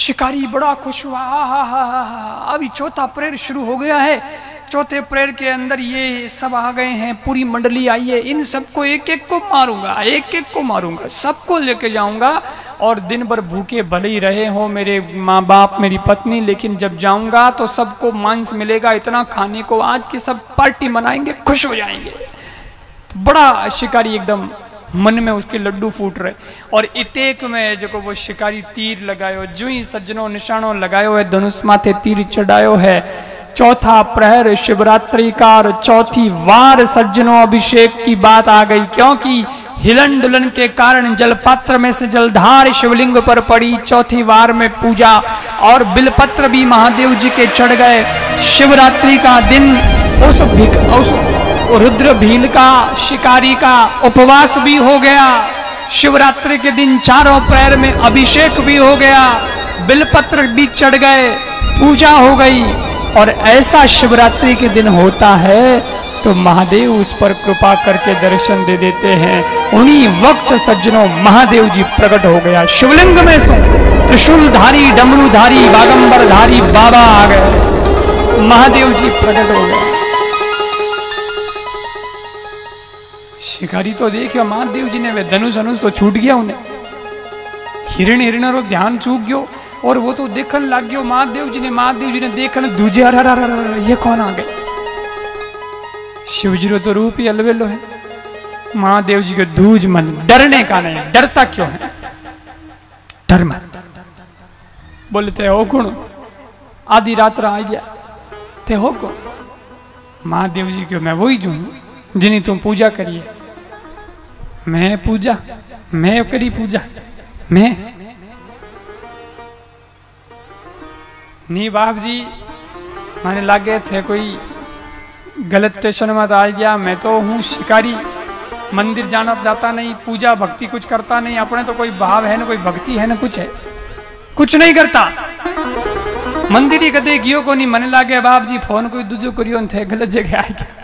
Speaker 2: शिकारी बड़ा खुश हुआ, हा हा हा हा हा, अभी चौथा प्रेयर शुरू हो गया है। चौथे प्रेयर के अंदर ये सब आ गए हैं, पूरी मंडली आई है, इन सबको एक एक को मारूंगा, एक एक को मारूंगा, सबको लेके जाऊंगा और दिन भर भूखे भले ही रहे हो मेरे माँ बाप मेरी पत्नी, लेकिन जब जाऊंगा तो सबको मांस मिलेगा इतना खाने को, आज की सब पार्टी मनाएंगे, खुश हो जाएंगे। तो बड़ा शिकारी एकदम मन में उसके लड्डू फूट रहे और इतेक में जो वो शिकारी तीर लगायो, जो ही सज्जनों निशानों लगायो है, धनुष माथे तीर चढ़ायो है। चौथा प्रहर शिवरात्रि का और चौथी वार सज्जनों अभिषेक की बात आ गई, क्योंकि हिलन डुलन के कारण जलपात्र में से जलधार शिवलिंग पर पड़ी। चौथी वार में पूजा और बिलपत्र भी महादेव जी के चढ़ गए। शिवरात्रि का दिन उस, उस रुद्र भील का शिकारी का उपवास भी हो गया। शिवरात्रि के दिन चारों प्रहर में अभिषेक भी हो गया, बिलपत्र भी चढ़ गए, पूजा हो गई। और ऐसा शिवरात्रि के दिन होता है तो महादेव उस पर कृपा करके दर्शन दे देते हैं। उन्हीं वक्त सज्जनों महादेव जी प्रकट हो गया। शिवलिंग में से त्रिशूलधारी डमरूधारी बागंबरधारी बाबा आ गए, महादेव जी प्रकट हो गए। शिकारी तो देखियो महादेव जी ने वे धनुष धनुष तो छूट गया, उन्हें हिरण हिरण रो ध्यान चूक गयो और वो तो देखन लग गयो महादेव जी ने। महादेव जी ने देखन दूजे, अरे अरे अरे ये कौन आ गए। शिव जी रो तो रूप ही अलवेलो है। महादेव जी के दूज मन, डरने का नहीं, डरता क्यों है, डर मत। बोलते हो कौन, आधी रात आ गया थे हो कौन। महादेव जी क्यों, मैं वही जू जिन्हें तुम पूजा करिए। मैं पूजा, मैं करी पूजा, मैं नी बाप जी मैंने लागे थे कोई गलत स्टेशन में तो आ गया। मैं तो हूँ शिकारी, मंदिर जाना जाता नहीं, पूजा भक्ति कुछ करता नहीं, अपने तो कोई भाव है ना कोई भक्ति है ना कुछ है, कुछ नहीं करता। मंदिर ही कदे गियो को नहीं, मन लागे बाप जी फोन कोई दूजो करियो थे, गलत जगह आ गया।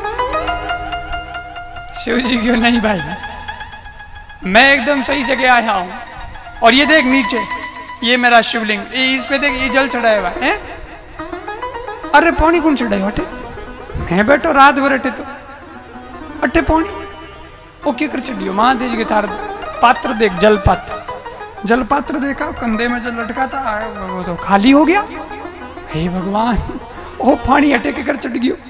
Speaker 2: शिव जी क्यों नहीं भाई, मैं एकदम सही जगह आया हूं। और ये देख नीचे, ये मेरा शिवलिंग, ये इस पे देख, ये जल चढ़ाया हुआ है। अरे पानी कौन चढ़ाया अटे, मैं बैठो रात भर अटे तो अटे पानी ओ क्या कर चढ़ियो। महादेव जी के थार पात्र देख, जल पात्र, जल पात्र देखा, कंधे में जल लटका था, वो तो खाली हो गया। हे भगवान, ओ पानी अटे के कर चढ़ गयो।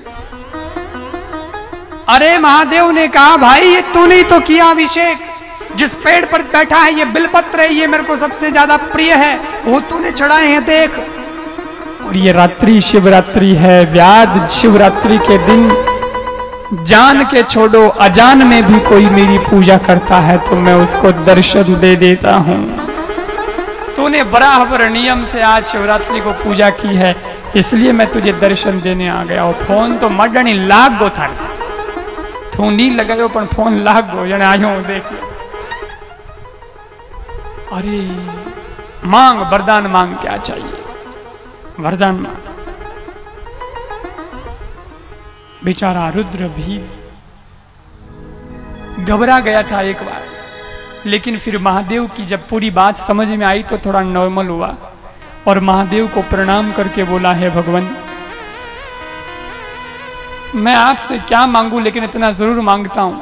Speaker 2: अरे महादेव ने कहा भाई ये तूने तो किया अभिषेक, जिस पेड़ पर बैठा है ये बिलपत्र है, ये मेरे को सबसे ज्यादा प्रिय है, वो तूने चढ़ाए हैं देख। और ये रात्रि शिवरात्रि है, व्याध शिवरात्रि के दिन जान के छोड़ो, अजान में भी कोई मेरी पूजा करता है तो मैं उसको दर्शन दे देता हूं। तूने बराबर नियम से आज शिवरात्रि को पूजा की है, इसलिए मैं तुझे दर्शन देने आ गया। और फोन तो मडनी लाग गो था, तू नहीं लगायो पर फोन लाग गो जने आयो देख। अरे मांग, वरदान मांग, क्या चाहिए वरदान मांग। बेचारा रुद्र भी घबरा गया था एक बार, लेकिन फिर महादेव की जब पूरी बात समझ में आई तो थोड़ा नॉर्मल हुआ और महादेव को प्रणाम करके बोला, है भगवान मैं आपसे क्या मांगू, लेकिन इतना जरूर मांगता हूं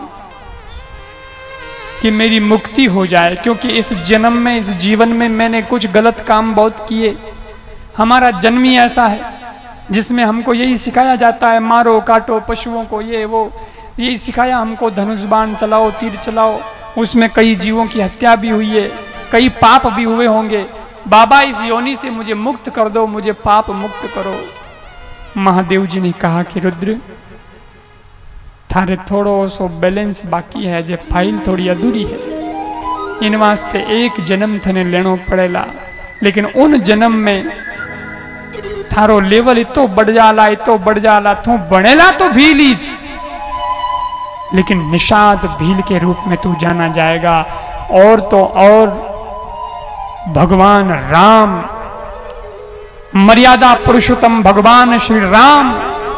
Speaker 2: कि मेरी मुक्ति हो जाए, क्योंकि इस जन्म में, इस जीवन में मैंने कुछ गलत काम बहुत किए। हमारा जन्म ही ऐसा है जिसमें हमको यही सिखाया जाता है, मारो काटो पशुओं को, ये वो यही सिखाया हमको, धनुष बाण चलाओ, तीर चलाओ। उसमें कई जीवों की हत्या भी हुई है, कई पाप भी हुए होंगे। बाबा इस योनि से मुझे मुक्त कर दो, मुझे पाप मुक्त करो। महादेव जी ने कहा कि रुद्र थारे थोड़ो सो बैलेंस बाकी है, जे फाइल थोड़ी अधूरी है, इन वास्ते एक जन्म थने लेनो पड़ेला, लेकिन उन जन्म में थारो लेवल इतो बढ़ जाला, इतो बढ़ जाला, तू बनेला तो भील ही, लेकिन निषाद भील के रूप में तू जाना जाएगा। और तो और भगवान राम, मर्यादा पुरुषोत्तम भगवान श्री राम,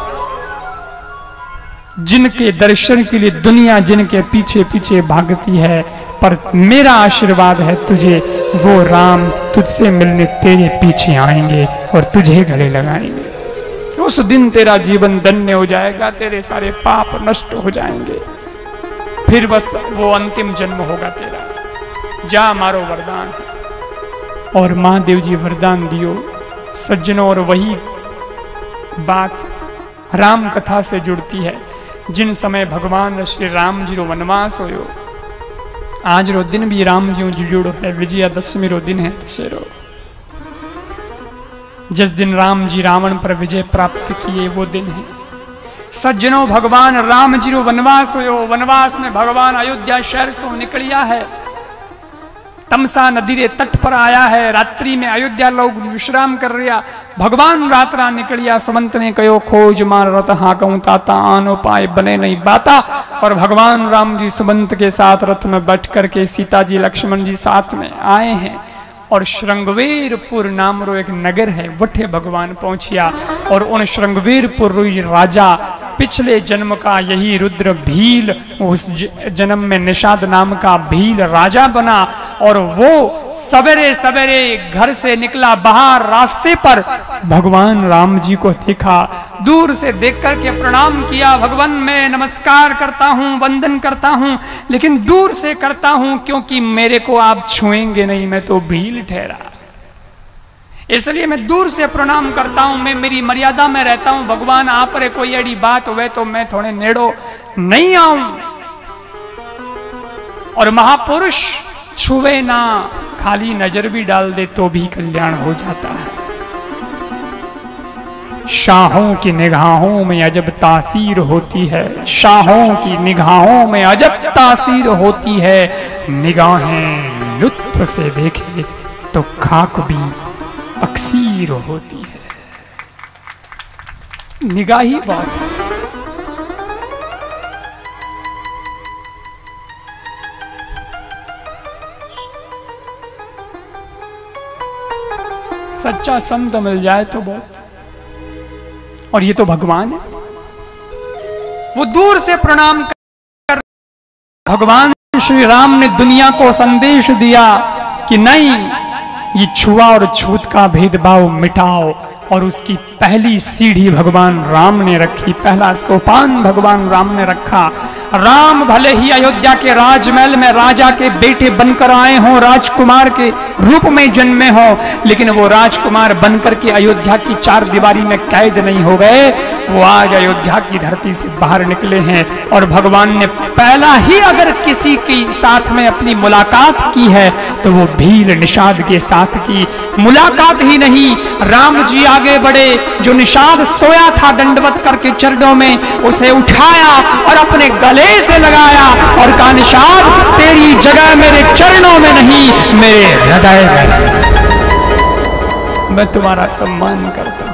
Speaker 2: जिनके दर्शन के लिए दुनिया जिनके पीछे पीछे भागती है, पर मेरा आशीर्वाद है तुझे वो राम तुझसे मिलने तेरे पीछे आएंगे और तुझे गले लगाएंगे। उस दिन तेरा जीवन धन्य हो जाएगा, तेरे सारे पाप नष्ट हो जाएंगे। फिर बस वो अंतिम जन्म होगा तेरा। जा मारो वरदान। और महादेव जी वरदान दियो सज्जनों। और वही बात राम कथा से जुड़ती है। जिन समय भगवान श्री राम जी रो वनवास होयो, आज रो दिन भी राम जी जी जुड़ो है। विजयादशमी रो दिन है दशहरो। जिस दिन राम जी रावण पर विजय प्राप्त किए वो दिन है। सज्जनों, भगवान राम जी रो वनवास होयो। वनवास में भगवान अयोध्या शहर से निकलिया है। तमसा नदी रे तट पर आया है। रात्रि में अयोध्या लोग विश्राम कर रिया। भगवान रात्रा निकलिया। सुमंत ने कहो खोज मार रत हाकऊं ताता, आन उपाय बने नहीं बाता। और भगवान राम जी सुमंत के साथ रथ में बैठ करके सीता जी लक्ष्मण जी साथ में आए हैं। और श्रृंगवेरपुर नाम रो एक नगर है, वठे भगवान पहुंचिया। और उन श्रृंगवेरपुर राजा पिछले जन्म का यही रुद्र भील, उस जन्म में निषाद नाम का भील राजा बना। और वो सवेरे सवेरे घर से निकला बाहर। रास्ते पर भगवान राम जी को देखा। दूर से देख करके प्रणाम किया। भगवान मैं नमस्कार करता हूँ, वंदन करता हूँ, लेकिन दूर से करता हूँ क्योंकि मेरे को आप छुएंगे नहीं, मैं तो भील ठहरा, इसलिए मैं दूर से प्रणाम करता हूं। मैं मेरी मर्यादा में रहता हूं। भगवान आप रे कोई ऐसी बात हुए तो मैं थोड़े नेड़ो नहीं आऊं। और महापुरुष छुए ना, खाली नजर भी डाल दे तो भी कल्याण हो जाता है। शाहों की निगाहों में अजब तासीर होती है। शाहों की निगाहों में अजब तासीर होती है। निगाहें लुत्फ से देखे तो खाक भी अक्सीर होती है। निगाही बात है। सच्चा संत मिल जाए तो बहुत। और ये तो भगवान है। वो दूर से प्रणाम कर, भगवान श्री राम ने दुनिया को संदेश दिया कि नहीं, ये छुआ और छूत का भेदभाव मिटाओ। और उसकी पहली सीढ़ी भगवान राम ने रखी, पहला सोपान भगवान राम ने रखा। राम भले ही अयोध्या के राजमहल में राजा के बेटे बनकर आए हों, राजकुमार के रूप में जन्मे हों, लेकिन वो राजकुमार बनकर के अयोध्या की चार दीवारी में कैद नहीं हो गए। वो आज अयोध्या की धरती से बाहर निकले हैं। और भगवान ने पहला ही अगर किसी के साथ में अपनी मुलाकात की है तो वो भील निषाद के साथ की। मुलाकात ही नहीं, राम जी आगे बढ़े। जो निषाद सोया था दंडवत करके चरणों में, उसे उठाया और अपने गले से लगाया और कहा निषाद तेरी जगह मेरे चरणों में नहीं, मेरे हृदय में। मैं तुम्हारा सम्मान करता हूं।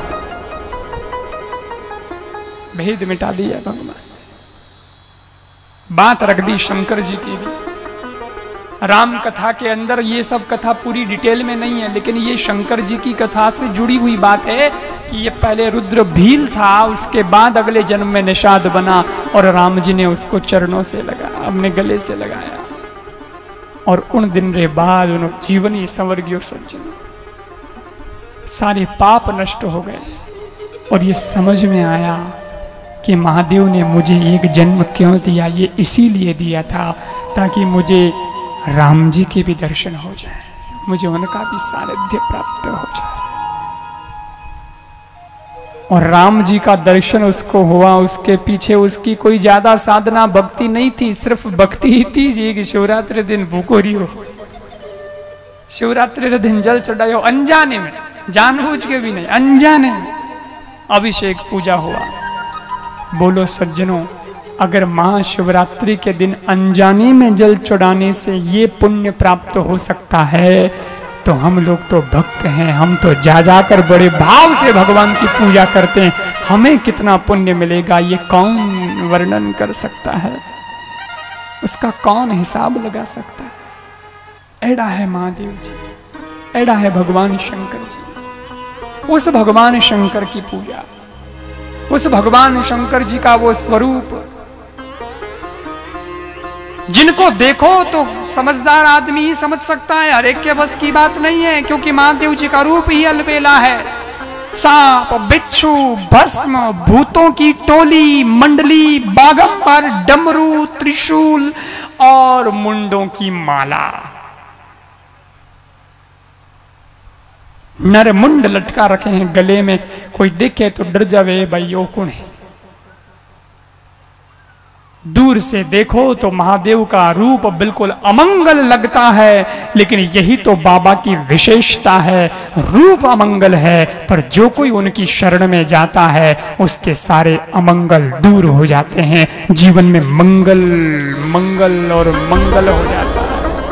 Speaker 2: भेद मिटा दिया भगवान। बात रख दी शंकर जी की भी। राम कथा के अंदर ये सब कथा पूरी डिटेल में नहीं है, लेकिन ये शंकर जी की कथा से जुड़ी हुई बात है कि ये पहले रुद्र भील था, उसके बाद अगले जन्म में निषाद बना और राम जी ने उसको चरणों से लगाया, अपने गले से लगाया। और उन दिन रे बाद उन जीवन ही संवर गयो सज्जन। सारे पाप नष्ट हो गए। और ये समझ में आया कि महादेव ने मुझे एक जन्म क्यों दिया। ये इसीलिए दिया था ताकि मुझे राम जी के भी दर्शन हो जाए, मुझे उनका भी सानिध्य प्राप्त हो जाए। और राम जी का दर्शन उसको हुआ, उसके पीछे उसकी कोई ज्यादा साधना भक्ति नहीं थी, सिर्फ भक्ति ही थी जी कि शिवरात्रि दिन भूखोरी हो, शिवरात्रि दिन जल चढ़ायो, अनजाने में, जानबूझ के भी नहीं, अनजाने में अभिषेक पूजा हुआ। बोलो सज्जनों, अगर महाशिवरात्रि के दिन अनजाने में जल चढ़ाने से ये पुण्य प्राप्त हो सकता है, तो हम लोग तो भक्त हैं, हम तो जा जाकर बड़े भाव से भगवान की पूजा करते हैं, हमें कितना पुण्य मिलेगा ये कौन वर्णन कर सकता है, उसका कौन हिसाब लगा सकता है। एड़ा है महादेव जी, एड़ा है भगवान शंकर जी। उस भगवान शंकर की पूजा, उस भगवान शंकर जी का वो स्वरूप जिनको देखो तो समझदार आदमी ही समझ सकता है, हर एक के बस की बात नहीं है, क्योंकि महादेव जी का रूप ही अलबेला है। सांप, बिच्छू, भस्म, भूतों की टोली, मंडली, बागंबर, डमरू, त्रिशूल और मुंडों की माला। नर मुंड लटका रखे हैं गले में, कोई देखे तो डर जावे भाई यो कौन है। दूर से देखो तो महादेव का रूप बिल्कुल अमंगल लगता है, लेकिन यही तो बाबा की विशेषता है। रूप अमंगल है, पर जो कोई उनकी शरण में जाता है उसके सारे अमंगल दूर हो जाते हैं, जीवन में मंगल मंगल और मंगल हो जाता है।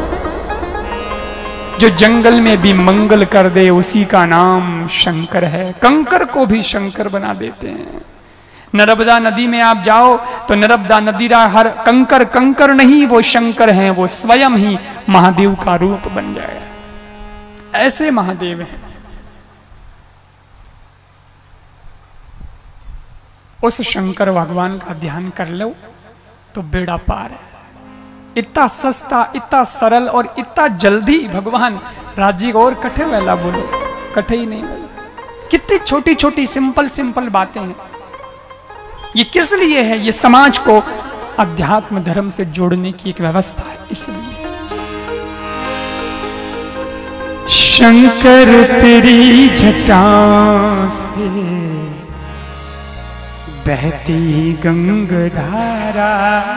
Speaker 2: जो जंगल में भी मंगल कर दे उसी का नाम शंकर है। कंकर को भी शंकर बना देते हैं। नर्मदा नदी में आप जाओ तो नर्मदा नदी का हर कंकर कंकर नहीं, वो शंकर हैं, वो स्वयं ही महादेव का रूप बन जाएगा। ऐसे महादेव हैं। उस शंकर भगवान का ध्यान कर लो तो बेड़ा पार है। इतना सस्ता, इतना सरल और इतना जल्दी भगवान राज्य और कठे वाला बोलो, कठे ही नहीं बोलो। कितनी छोटी छोटी सिंपल सिंपल बातें हैं। ये किस लिए है? ये समाज को अध्यात्म धर्म से जोड़ने की एक व्यवस्था है, इसलिए। शंकर तेरी जटा से बहती गंगाधारा,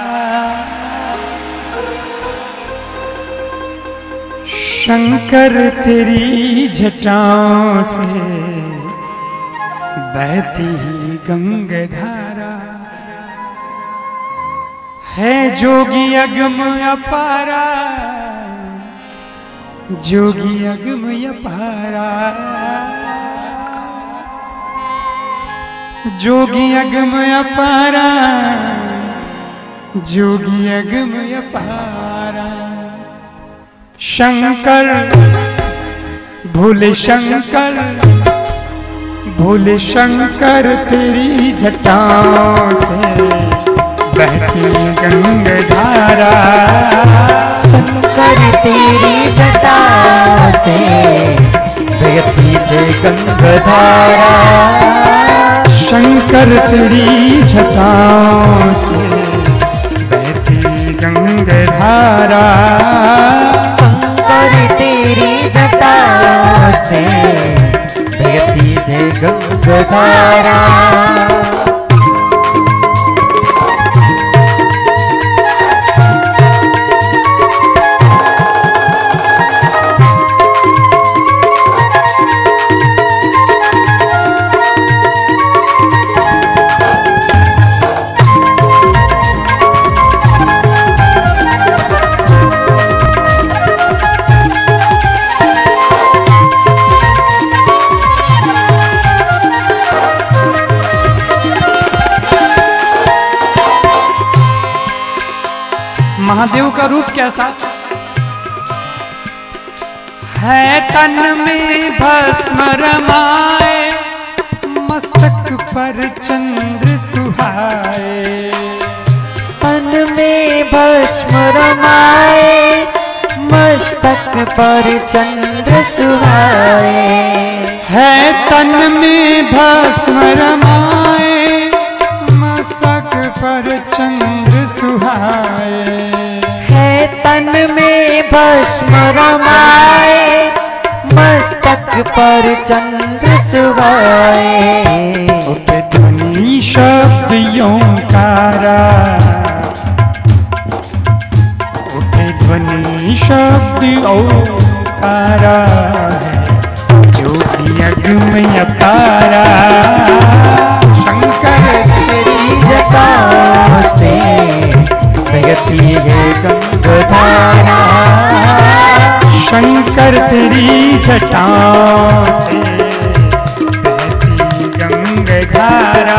Speaker 2: शंकर तेरी जटा से बहती ही गंगाधारा, है जोगी अगम अपारा, जोगी अगम अपारा, जोगी अगम अपारा, जोगी अगम अपारा। शंकर भोले शंकर, भोले शंकर तेरी जटाओं से बहती गंगाधारा,
Speaker 3: शंकर तेरी जटाओं से बहती गंगाधारा,
Speaker 2: शंकर तेरी जटाओं से बहती गंगाधारा,
Speaker 3: शंकर तेरी जटाओं से बहती गंगाधारा।
Speaker 2: महादेव का रूप कैसा है? तन में भस्म रमाए, मस्तक पर चंद्र सुहाए,
Speaker 3: तन में भस्म रमाए, मस्तक पर चंद्र सुहाए,
Speaker 2: है तन में भस्म रमाए, मस्तक पर चंद्र सुहाए,
Speaker 3: है तन में भस्म रमाए, मस्तक पर चंद्र सुहाए।
Speaker 2: उठे ध्वनि शब्द ओंकारा, उठे ध्वनि शब्द ओंकारा, ज्योति अग्नि अपारा, शंकर
Speaker 3: तेरी जटाओं से बहती है गंगाधारा,
Speaker 2: शंकर तेरी जटाओं से बहती गंगाधारा,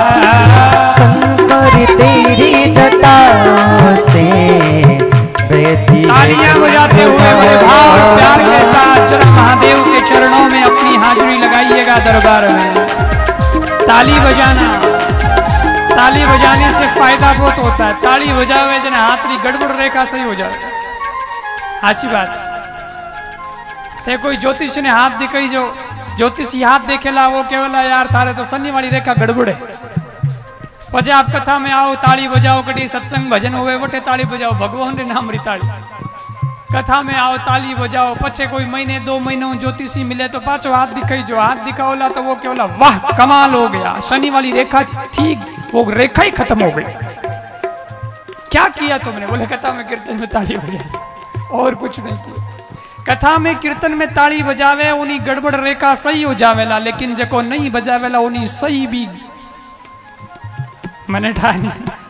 Speaker 3: शंकर तेरी जटाओं से बहती।
Speaker 2: तालियां बजाते हुए बड़े भाव प्यार के साथ जरा महादेव के चरणों में अपनी हाजिरी लगाइएगा। दरबार में ताली बजाना, ताली बजाने से फायदा बहुत होता है। ताली बजावे जने हाथ की गड़बड़ रेखा सही हो जाए। अच्छी बात ते कोई ज्योतिष ने हाथ दिखाई जो ज्योतिषी हाथ देखेला वो केवला यार थारे तो शनि वाली रेखा गड़बड़ है। पजे आप कथा में आओ ताली बजाओ, कटी सत्संग भजन होवे वटे ताली बजाओ, भगवान रे नाम री ताली। कथा में आओ ताली बजाओ, पछे कोई महीने दो महीनों ज्योतिषी मिले तो पाछो हाथ दिखाई जो हाथ दिखाओला तो वो केवला वाह कमाल हो गया, शनि वाली रेखा ठीक, वो रेखा ही खत्म हो गई। क्या किया तुमने? बोले कथा में कीर्तन में ताली बजाई और कुछ नहीं किया। कथा में कीर्तन में ताली बजावे उन्हीं गड़बड़ रेखा सही हो जावेला, लेकिन जको नहीं बजावेला उन्हीं सही भी मने ठानी।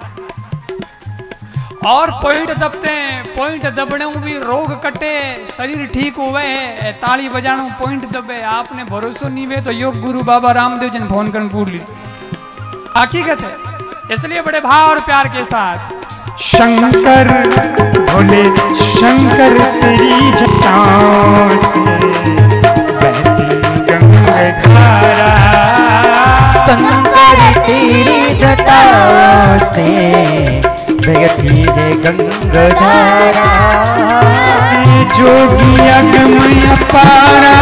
Speaker 2: और पॉइंट दबते हैं, पॉइंट दबने भी रोग कटे, शरीर ठीक हुए है, ताली बजाणु पॉइंट दबे। आपने भरोसा नहीं वे तो योग गुरु बाबा रामदेव जी ने फोन कर पूछ ली, हकीकत है। इसलिए बड़े भाव और प्यार के साथ
Speaker 4: शंकर भोले शंकर तेरी जटाओं से बहती गंगाधारा,
Speaker 3: शंकर तेरी जटाओं से बहती है गंगाधारा।
Speaker 4: जोगी अगमय पारा,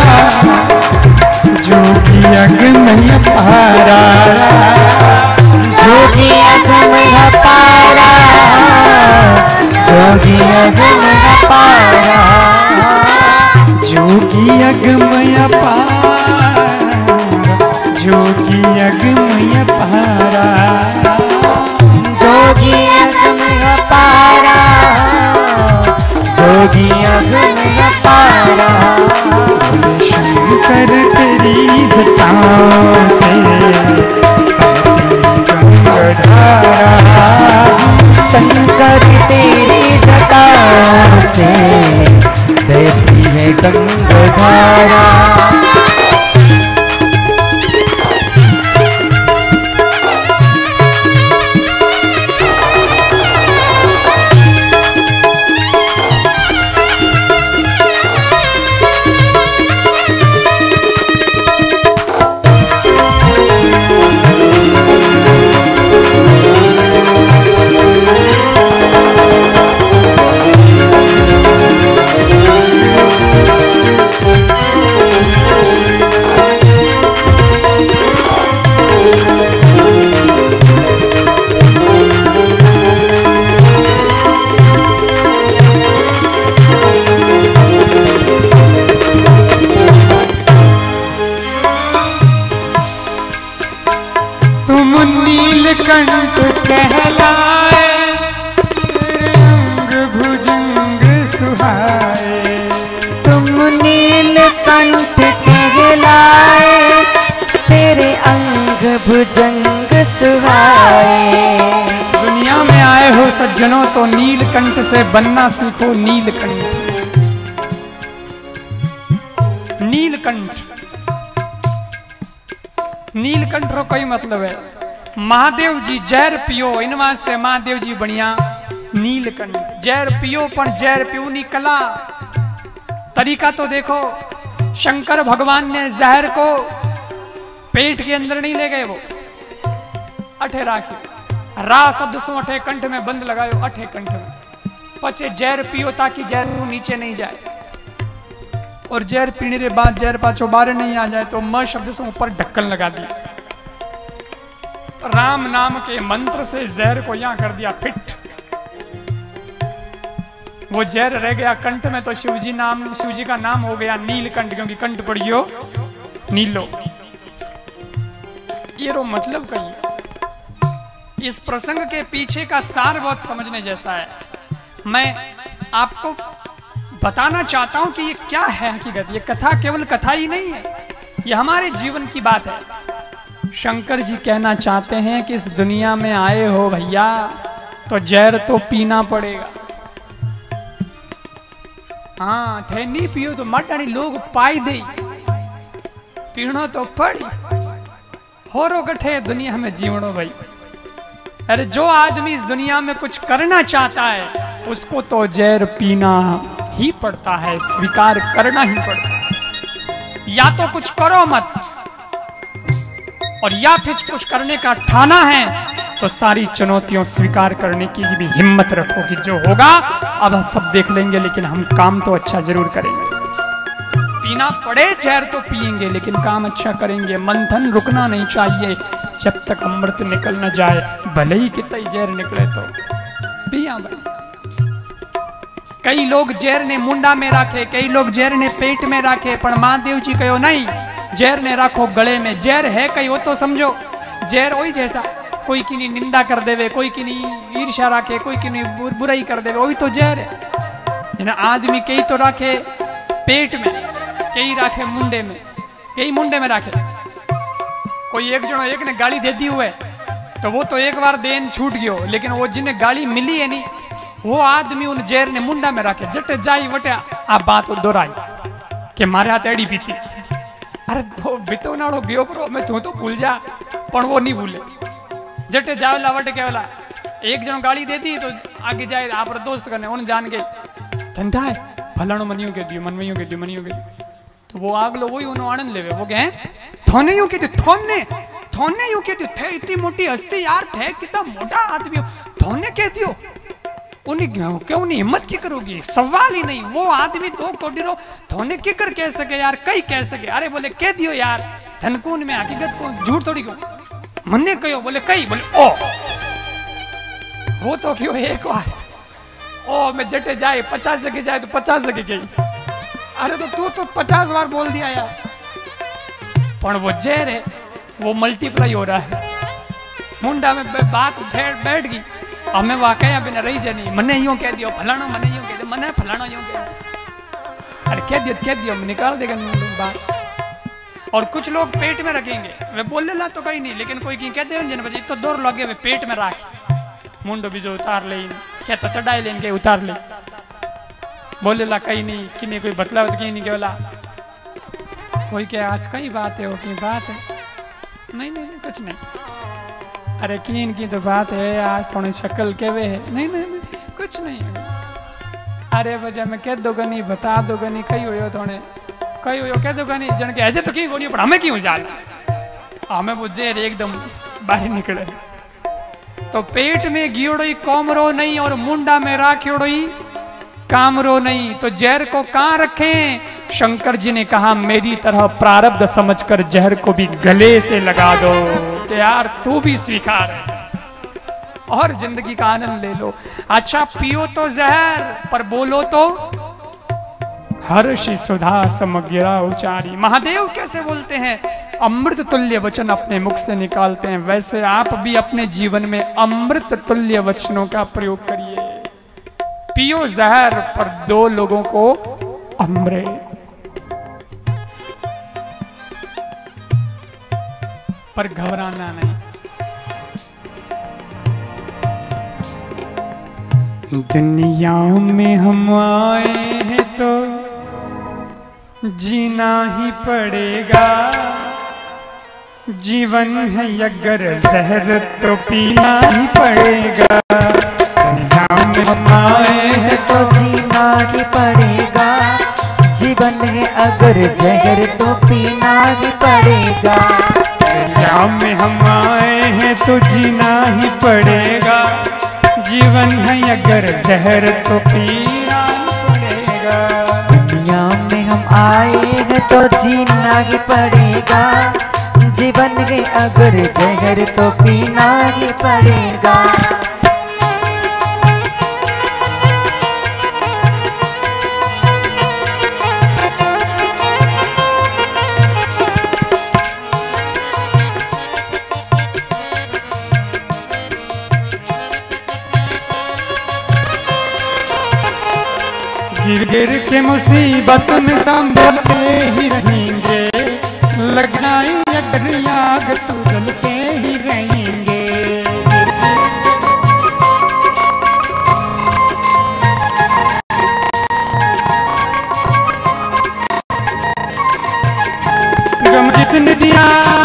Speaker 4: जोगी अगमय पारा,
Speaker 3: जोगी अगमय पारा, जोगी अगमय पारा,
Speaker 4: जोगी अगमय पारा, जोगी अगमय पारा,
Speaker 3: जोगी अगमय पारा, जोगी अगमय पारा।
Speaker 4: शंकर तेरी जटाओं से गंगाधारा,
Speaker 3: शंकर तेरी जटाओं से बहती है गंगाधारा।
Speaker 4: नीलकंठ कहलाए, अंग भुजंग सुहाए।
Speaker 3: तुम नीलकंठ कहलाए, तेरे अंग भुजंग सुहाए।
Speaker 2: दुनिया में आए हो सज्जनों तो नीलकंठ से बनना सीखो। नीलकंठ, नीलकंठ, नीलकंठ रो कोई मतलब है महादेव जी जहर पियो, इन वास्ते महादेव जी बढ़िया नीलकंठ। जहर पियो पर जहर पीऊनी कला तरीका तो देखो। शंकर भगवान ने जहर को पेट के अंदर नहीं ले गए, वो अठे राखी रा शब्द सो अठे कंठ में बंद लगायो, अठे कंठ में पचे जहर पियो ताकि जहर नीचे नहीं जाए, और जहर पीने के बाद जहर पाछो बाहर नहीं आ जाए तो म शब्द से ऊपर ढक्कन लगा दिया। राम नाम के मंत्र से जहर को यहां कर दिया फिट। वो जहर रह गया कंठ में तो शिवजी नाम, शिवजी का नाम हो गया नीलकंठ, क्योंकि कंठ पड़ियो नीलो। ये रो मतलब कही। इस प्रसंग के पीछे का सार बहुत समझने जैसा है। मैं आपको बताना चाहता हूं कि ये क्या है हकीकत। ये कथा केवल कथा ही नहीं है, ये हमारे जीवन की बात है। शंकर जी कहना चाहते हैं कि इस दुनिया में आए हो भैया तो जहर तो पीना पड़ेगा। हाँ थे नहीं पियो तो मटानी लोग पाई दे, पीनो तो पड़ी होरो कठे दुनिया में जीवनो भाई। अरे जो आदमी इस दुनिया में कुछ करना चाहता है उसको तो जहर पीना ही पड़ता है, स्वीकार करना ही पड़ता है। या तो कुछ करो मत, और या फिर कुछ करने का ठाना है तो सारी चुनौतियों स्वीकार करने की भी हिम्मत रखो कि जो होगा अब हम सब देख लेंगे, लेकिन हम काम तो अच्छा जरूर करेंगे। पीना पड़े जहर तो पिएंगे, लेकिन काम अच्छा करेंगे। मंथन रुकना नहीं चाहिए जब तक अमृत निकल न जाए, भले ही कितना ही जहर निकले तो पिया भाई। कई लोग जहर ने मुंडा में रखे, कई लोग जहर ने पेट में रखे, पर महादेव जी कहो नहीं, जहर ने रखो गले में। जहर है कई वो तो समझो जहर वही जैसा, कोई की निंदा कर देवे, कोई की ईर्ष्या रखे, कोई की बुराई कर देवे, वही तो जहर है ना। आदमी कई तो रखे पेट में, कई रखे मुंडे में, कई मुंडे में रखे। कोई एक जनो एक ने गाली दे दी हुए तो वो तो एक बार देन छूट गयो, लेकिन वो जिन्हें गाली मिली है नहीं वो आदमी उन जहर ने मुंडा में रखे। जट जाई वटे आ बात वो दोहराई कि मारे हाथ एड़ी पीती, अरे वो बीतो नाड़ो गयो करो मैं तू तो भूल जा, पर वो नहीं भूले। जटे जावला वटे केवला एक जनो गाली दे दी तो आगे जाए आप दोस्त करने, उन्हें जान गए धंधा है फलाणो मनियो के दियो, मनवइयो के दियो, मनियो के दियो, तो वो आगलो वही उन्होंने आनंद लेवे। वो कहे थोने यूं के दियो, थोने थोने यूं के दियो, थे इतनी मोटी हस्ती यार, थे कितना मोटा आदमी हो, थोने के दियो, उन्हें क्यों उन्हें हिम्मत की करोगी, सवाल ही नहीं। वो आदमी दो कोटी रो थोने की कर कह सके यार, कई कह सके, अरे बोले कह दियो यार, धनकून में हकीकत को झूठ थोड़ी क्यों मन्ने कहो, बोले कई, बोले ओ वो तो क्यों एक बार ओ मैं जटे जाए पचास जगह जाए तो पचास जगह गई, अरे तो तू तो पचास बार बोल दिया यार। पर वो जहर है वो मल्टीप्लाई हो रहा है, मुंडा में बात बैठ गई, हमें वाकई बिना रही जानी, मने यूं कह दियो फलाना, मने यूं कह दियो, मने फलाना यूं कह दियो, अरे कह दियो कह दियो निकाल देगा बात। और कुछ लोग पेट में रखेंगे, वे बोले ला तो कहीं नहीं, लेकिन कोई की कह दे जन बजे तो दौर लगे वे पेट में राख, मुंडो भी जो उतार ले, क्या तो चढ़ाई लेंगे उतार ले, बोले ला कहीं नहीं, कि कोई बतला तो कहीं नहीं के बोला, कोई क्या आज कई बात है, वो की बात है, नहीं नहीं, नहीं कुछ नहीं, अरे की इनकी तो बात है, आज थोड़ी शक्ल के वे है, नहीं नहीं नहीं कुछ नहीं, अरे वजह मैं कह दोगा नहीं, बता दोगा नहीं, कहीं हो थोड़े कहीं हो कह दोगा नहीं, जन के ऐसे तो क्यों नहीं, पर हमें क्यों जाल, हमें वो जेर एकदम बाहर निकले। तो पेट में गियोड़ोई कोमरो नहीं और मुंडा में राखियोड़ोई कामरो नहीं, तो जहर को कहाँ रखें? शंकर जी ने कहा मेरी तरह प्रारब्ध समझकर जहर को भी गले से लगा दो, तो यार तू भी स्वीकार और जिंदगी का आनंद ले लो। अच्छा पियो तो जहर, पर बोलो तो हर्षि सुधा समग्रा उचारी। महादेव कैसे बोलते हैं? अमृत तुल्य वचन अपने मुख से निकालते हैं, वैसे आप भी अपने जीवन में अमृत तुल्य वचनों का प्रयोग करिए। पियो जहर पर दो लोगों को अमृत, पर घबराना नहीं। दुनिया में हम आए हैं तो जीना ही पड़ेगा, जीवन है अगर जहर तो पीना ही पड़ेगा।
Speaker 3: दुनिया में हम आए हैं तो जीना ही पड़ेगा, जीवन है अगर जहर तो पीना ही पड़ेगा।
Speaker 2: दुनिया में हम आए हैं तो जीना ही पड़ेगा, जीवन है अगर जहर तो पीना पड़ेगा।
Speaker 3: दुनिया में हम आए हैं तो जीना ही पड़ेगा, जीवन है अगर जहर तो पीना ही पड़ेगा।
Speaker 2: गिर गिर के मुसीबत में संभलते ही रहेंगे, लगाई अगर आग तो जलते ही रहेंगे। गम जिसने दिया,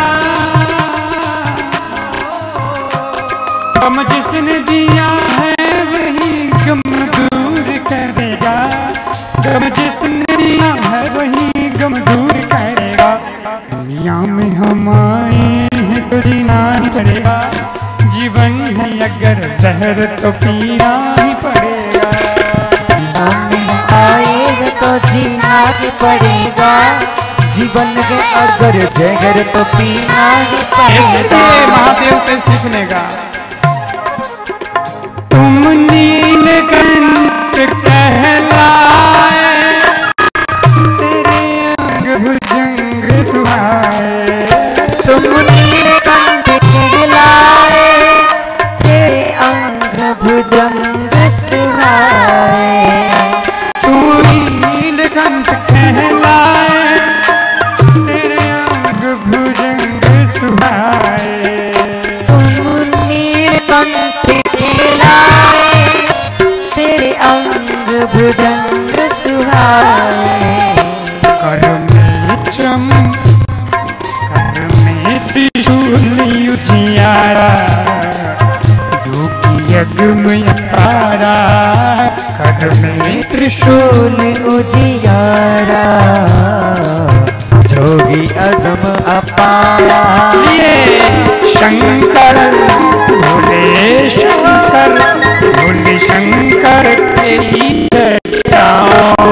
Speaker 2: गम जिसने दिया है वही गम दूर करेगा, गम जिसने दिया है वही गम दूर करेगा। दुनिया में हम आए हैं तो जीना ही पड़ेगा,
Speaker 4: जीवन है अगर जहर तो पीना ही पड़ेगा।
Speaker 3: में आएगा तो जीना ही पड़ेगा, जीवन में अगर जहर तो पीना ही पड़ेगा।
Speaker 2: महादेव से सीखने का।
Speaker 4: तुम नीलकंठ कहलाए, तेरे अंग भुजंग सुहाए।
Speaker 3: तुम नीलकंठ कहलाए, तेरे अंग भुजंग सुहाए।
Speaker 4: तुम नीलकंठ कहलाए, तेरे अंग भुजंग सुहाए।
Speaker 3: तुम नीलकंठ कहलाए, तेरे अंग भुजंग सुहाए।
Speaker 4: कर में चम कर में त्रिशूल उजियारा, योगी यज्ञ में तारा। कर में
Speaker 3: त्रिशूल उजियारा, जोगी अदम अपारा।
Speaker 4: शंकर भोले शंकर, भोले शंकर तेरी जटाओं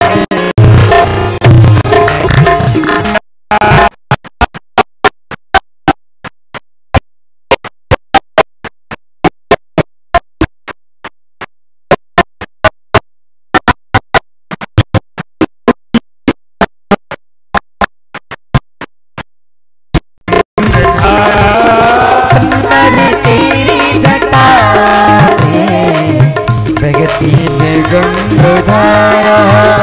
Speaker 3: गंगाधारा।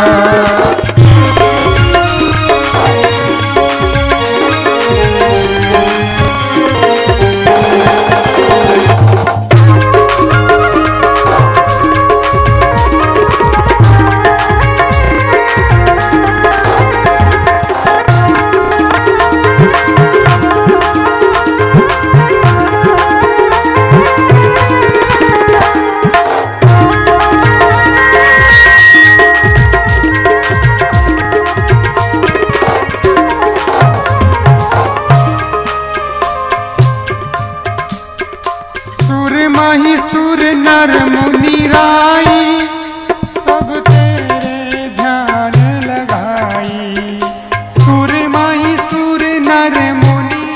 Speaker 4: सुर नर मुनि राई, सब तेरे ध्यान लगाई। सुर माही सुर नर मुनि,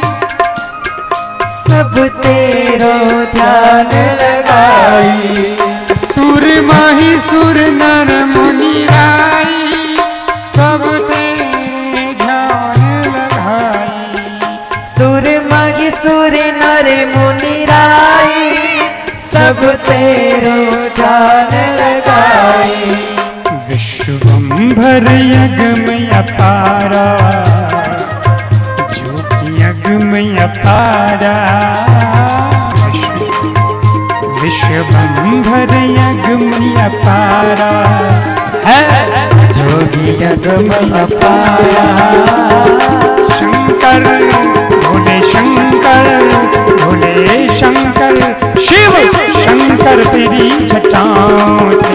Speaker 3: सब तेरो ध्यान लगाई।
Speaker 4: सुर माही सुर नर मुनि राई, सब तेरे ध्यान लगाई।
Speaker 3: सुर माही सुर नर मुनि राई, सब तेरो ध्यान लगाई।
Speaker 4: विश्वंभर यज्ञ में अपारा, जो कि यज्ञ में अपारा। विश्वंभर यज्ञ में अपारा है,
Speaker 3: जो कि यज्ञ में अपारा।
Speaker 4: शंकर भोले शंकर, भोले शंकर शिव शंकर तेरी जटाओं से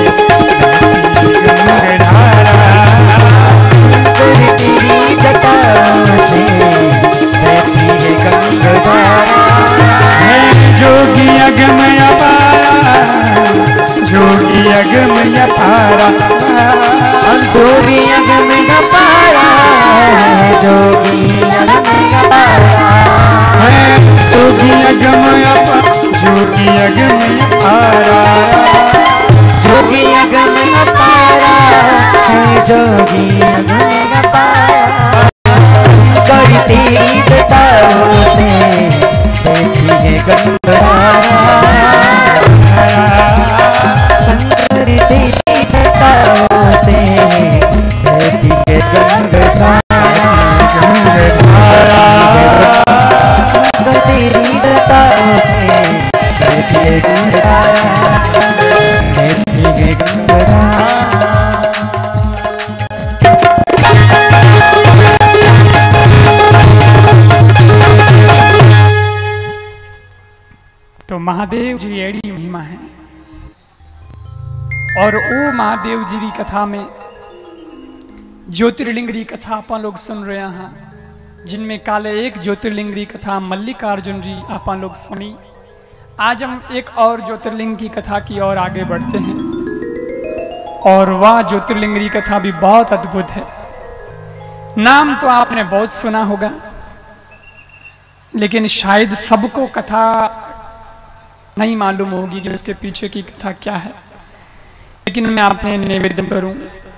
Speaker 4: गंगाधारा।
Speaker 3: शंकर तेरी जटाओं से बहती है गंगाधारा।
Speaker 4: जोगी यज्ञ में अपारा, जोगी यज्ञ में अपारा।
Speaker 3: जोगी यज्ञ में अपारा, जोगी यज्ञ में अपारा।
Speaker 4: जोगी यज्ञ में अपारा, जोगी यज्ञ में अपारा।
Speaker 3: जोगी यज्ञ में अपारा, जोगी यज्ञ में अपारा। करी तेरी जटाओं से बहती है गंगाधारा। शंकर तेरी जटाओं से बहती है गंगाधारा। तेरी जटाओं से बहती है गंगाधारा, बहती है गंगाधारा।
Speaker 2: तो महादेव जी एड़ी महिमा है। और वो महादेव जी की कथा में ज्योतिर्लिंग की कथा आप लोग सुन रहे हैं, जिनमें काले एक ज्योतिर्लिंग की कथा मल्लिकार्जुन जी आप लोग सुनी। आज हम एक और ज्योतिर्लिंग की कथा की ओर आगे बढ़ते हैं और वह ज्योतिर्लिंग की कथा भी बहुत अद्भुत है। नाम तो आपने बहुत सुना होगा, लेकिन शायद सबको कथा नहीं मालूम होगी कि उसके पीछे की कथा क्या है। लेकिन मैं आपने निवेदन करूं,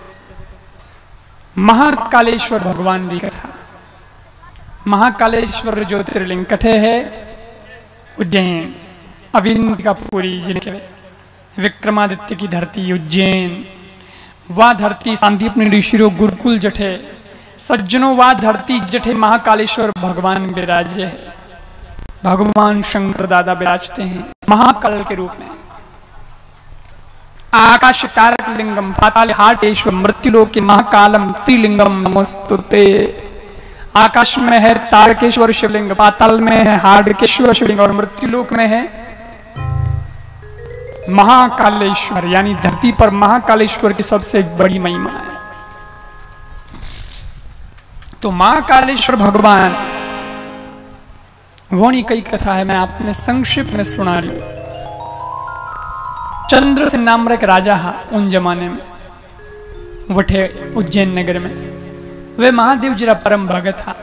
Speaker 2: महाकालेश्वर भगवान की कथा। महाकालेश्वर ज्योतिर्लिंग कथे है उज्जैन, अविंदिकापुरी जिनके विक्रमादित्य की धरती उज्जैन। वह धरती सांदीपनि ऋषिरो गुरुकुल जठे सज्जनों, वह धरती जठे महाकालेश्वर भगवान विराजे है। भगवान शंकर दादा विराजते हैं महाकाल के रूप में। आकाश कारक लिंगम पाताल हाटेश्वर मृत्युलोक के महाकालम त्रिलिंगम नमोस्तुते। आकाश में है तारकेश्वर शिवलिंग, पाताल में है हाड़केश्वर शिवलिंग और मृत्युलोक में है महाकालेश्वर, यानी धरती पर महाकालेश्वर की सबसे बड़ी महिमा है। तो महाकालेश्वर भगवान वो नहीं, कई कथा है, मैं आपने संक्षिप्त में सुना रही हूं। चंद्रसेन नाम का एक राजा हा उन जमाने में वठे उज्जैन नगर में। वे महादेव जी का परम भगत था।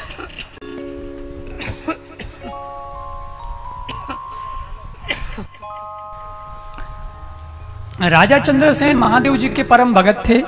Speaker 2: राजा चंद्रसेन महादेव जी के परम भगत थे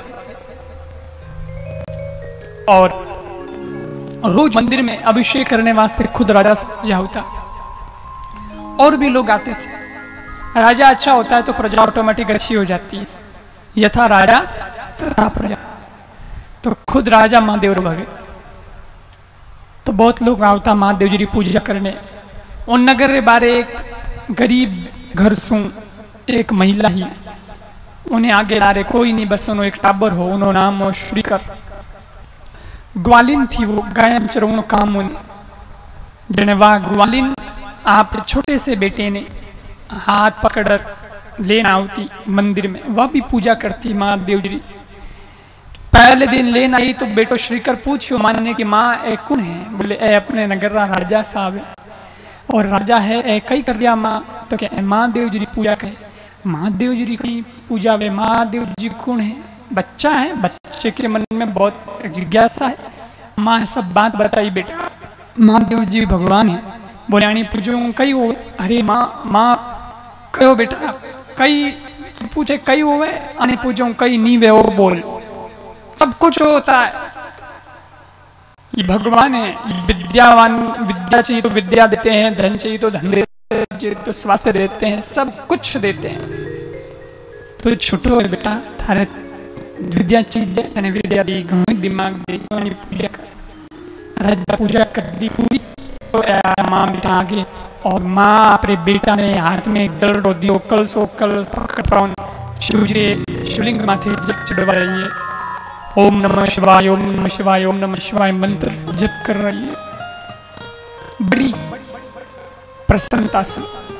Speaker 2: और रोज मंदिर में अभिषेक करने वास्ते खुद राजा सजा होता और भी लोग आते थे। राजा अच्छा होता है तो प्रजा ऑटोमेटिक अच्छी हो जाती है, यथा राजा तथा प्रजा। तो खुद राजा महादेव भगत, तो बहुत लोग आवता महादेव जी की पूजा करने। उन नगर रे बारे एक गरीब घर सु एक महिला ही उन्हें आगे ला रहे, कोई नहीं, बस उन्होंने एक टाबर हो, उन्होंने नाम हो श्रीकर। ग्वालिन थी वो, गाय चरवण काम उन्हें जने वाह ग्वालिन आप छोटे से बेटे ने हाथ पकड़ लेना आवती मंदिर में, वह भी पूजा करती महादेव जी। पहले दिन लेना आई तो बेटो श्रीकर पूछो मानने की माँ ए कौन है? बोले ए अपने नगर का राजा साहब है। और राजा है ए कई कर दिया माँ, तो क्या महादेव जी की पूजा करें? महादेव जी की पूजा वे महादेव जी कौन है? बच्चा है, बच्चे के मन में बहुत जिज्ञासा है। माँ सब बात बताई, बेटा महादेव जी भगवान है। बोले आनी पूजो कई हो? अरे माँ माँ कहो बेटा कई पूछे कई होवे? आने पूछो कई नहीं वे हो, बोल सब कुछ होता है। ये भगवान है, विद्यावान विद्या चाहिए तो विद्या देते हैं, धन चाहिए तो धन देते हैं, तो स्वास्थ्य देते हैं, सब कुछ देते हैं। तो छोटो है बेटा, थारे विद्या चाहिए અને विद्या दी घणो दिमाग दी पूजा कर। राजा पूजा कर दी पूरी तो माँ बेटा आगे, और माँ अपने बेटा ने हाथ में एक दल रो दियो, कल सो कल पकड़ शिवजी शिवलिंग माथे जप चढ़वा रही है। ओम नमः शिवाय ओम नमः शिवाय ओम नमः शिवाय मंत्र जप कर रही है बड़ी प्रसन्नता से।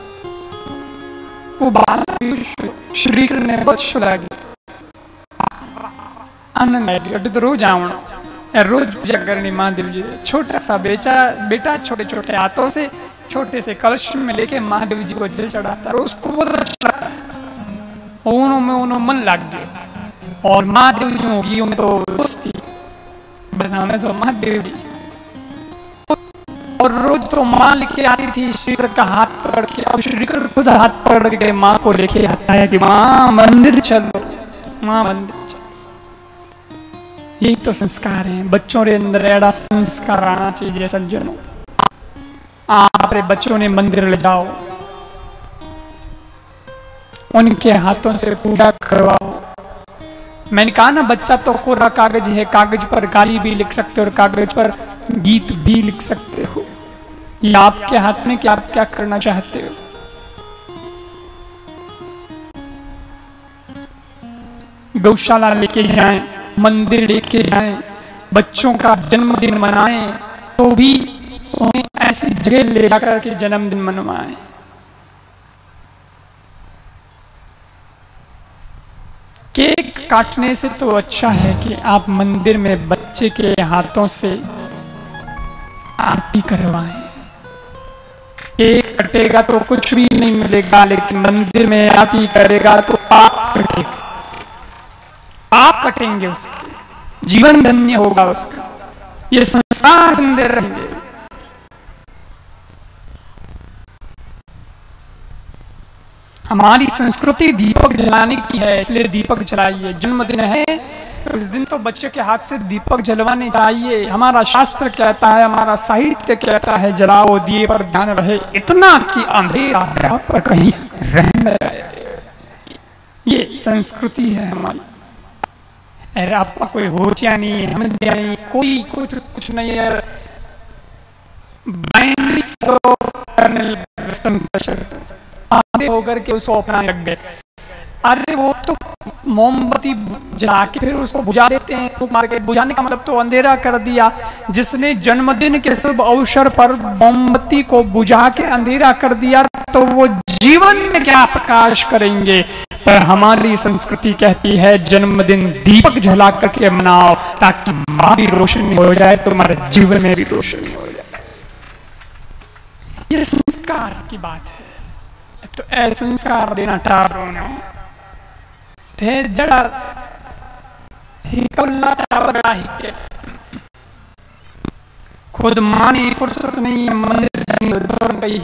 Speaker 2: वो बाला श्री ने बहुत लगी, आनंद आ गया। तो रोज आवना, रोज पूजा करनी महादेव जी। छोटा सा बेचा बेटा छोटे छोटे हाथों से छोटे से कलश में लेके महादेव जी को जल चढ़ाता, रोज को बहुत अच्छा लगता है। उन्हों में उन्हों मन लग गया और महादेव जी होगी उन्हें तो दोस्ती, बस हमें तो महादेव जी। और रोज तो माँ लेके आती थी श्रीकर का हाथ पकड़ के। अब श्रीकर खुद हाथ पकड़ के माँ को लेके आता है कि माँ मंदिर चलो, माँ मंदिर चलो। यही तो संस्कार हैं, बच्चों के अंदर ऐसा संस्कार आना चाहिए। सज्जनों आप अपने बच्चों ने मंदिर ले जाओ, उनके हाथों से पूजा करवाओ। मैंने कहा ना, बच्चा तो कोरा कागज है, कागज पर गाली भी लिख सकते हो और कागज पर गीत भी लिख सकते हो। ये आपके हाथ में कि आप क्या करना चाहते हो। गौशाला लेके जाएं, मंदिर लेके जाएं, बच्चों का जन्मदिन मनाएं, तो भी उन्हें ऐसी जगह ले जाकर के जन्मदिन मनवाएं। केक काटने से तो अच्छा है कि आप मंदिर में बच्चे के हाथों से आरती करवाएं। एक कटेगा तो कुछ भी नहीं मिलेगा, लेकिन मंदिर में आरती करेगा तो पाप कटेगा, पाप कटेंगे उसके, जीवन धन्य होगा उसका, ये संस्कार सुंदर रहेंगे। हमारी संस्कृति दीपक जलाने की है, इसलिए दीपक जलाइए। जन्मदिन है तो इस दिन तो बच्चे के हाथ से दीपक जलवाने चाहिए। हमारा शास्त्र कहता है, हमारा साहित्य कहता है, जलाओ दिए पर ध्यान रहे, इतना कि अंधेरा राह पर कहीं रह न जाए। ये संस्कृति है हमारी। अरे आपका कोई होशिया नहीं है, हम नहीं, कोई कुछ कुछ नहीं है। ब्लाइंडली फॉलो करने आधे होकर के उसको अपनाने लग गए। अरे वो तो मोमबत्ती जला के फिर उसको बुझा देते हैं, तो मार के बुझाने का मतलब तो अंधेरा कर दिया। जिसने जन्मदिन के शुभ अवसर पर मोमबत्ती को बुझा के अंधेरा कर दिया, तो वो जीवन में क्या प्रकाश करेंगे। पर हमारी संस्कृति कहती है जन्मदिन दीपक जला करके मनाओ, ताकि माँ भी रोशनी हो जाए, तुम्हारे जीवन में भी रोशनी हो जाए। ये संस्कार की बात है। तो ऐसा संस्कार देना टारो ना थे जड़ा ही कल्ला टावरा ही के खुद मानी फुर्सत नहीं, मंदिर जाने दौड़ गई।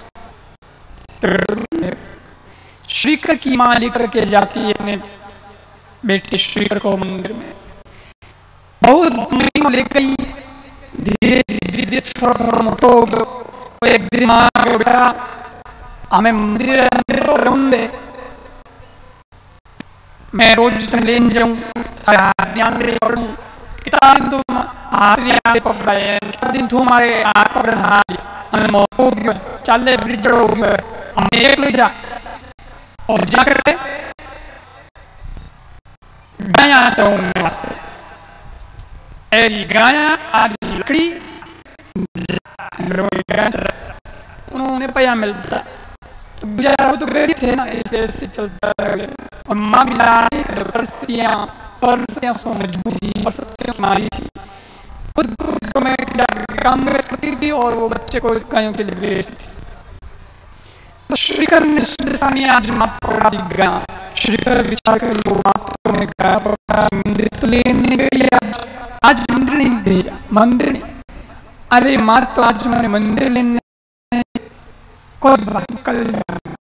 Speaker 2: श्रीकर की मां लेकर के जाती है अपने बेटे श्रीकर को मंदिर में, बहुत मम्मी को ले गई। धीरे धीरे थोड़ा थोड़ा मोटो एक दिन मां को बेटा हमें मंदिर मंदिर को रहने दे, मैं रोज तुम लेने जाऊं, ध्यान दे करूं। कितना दिन तुम हाथ नहीं पकड़ाए, कितना दिन तुम हमारे हाथ पकड़े हाथ हमें मोटो गया, चले ब्रिज हो गया, हमें एक ले जा। और जाकर के गाया चाहूंगे वास्ते, ऐरी गाया आदि लकड़ी उन्होंने पैसा मिलता तो गुजारा तो गरीब थे ना, ऐसे ऐसे चलता है। और माँ भी लाने परसियाँ परसियाँ सो मजबूरी परसियाँ मारी थी, खुद को मैं काम में करती थी और वो बच्चे को गायों के लिए बेचती थी। तो श्रीकर ने सुदर्शनी आज माँ पकड़ा दी गया। श्रीकर विचार कर लो, माँ तो मैं गया पकड़ा मंदिर तो लेने गई, आज आज मंदिर नहीं भेजा, मंदिर नहीं। अरे माँ तो आज मैंने मंदिर लेने कोई बात कल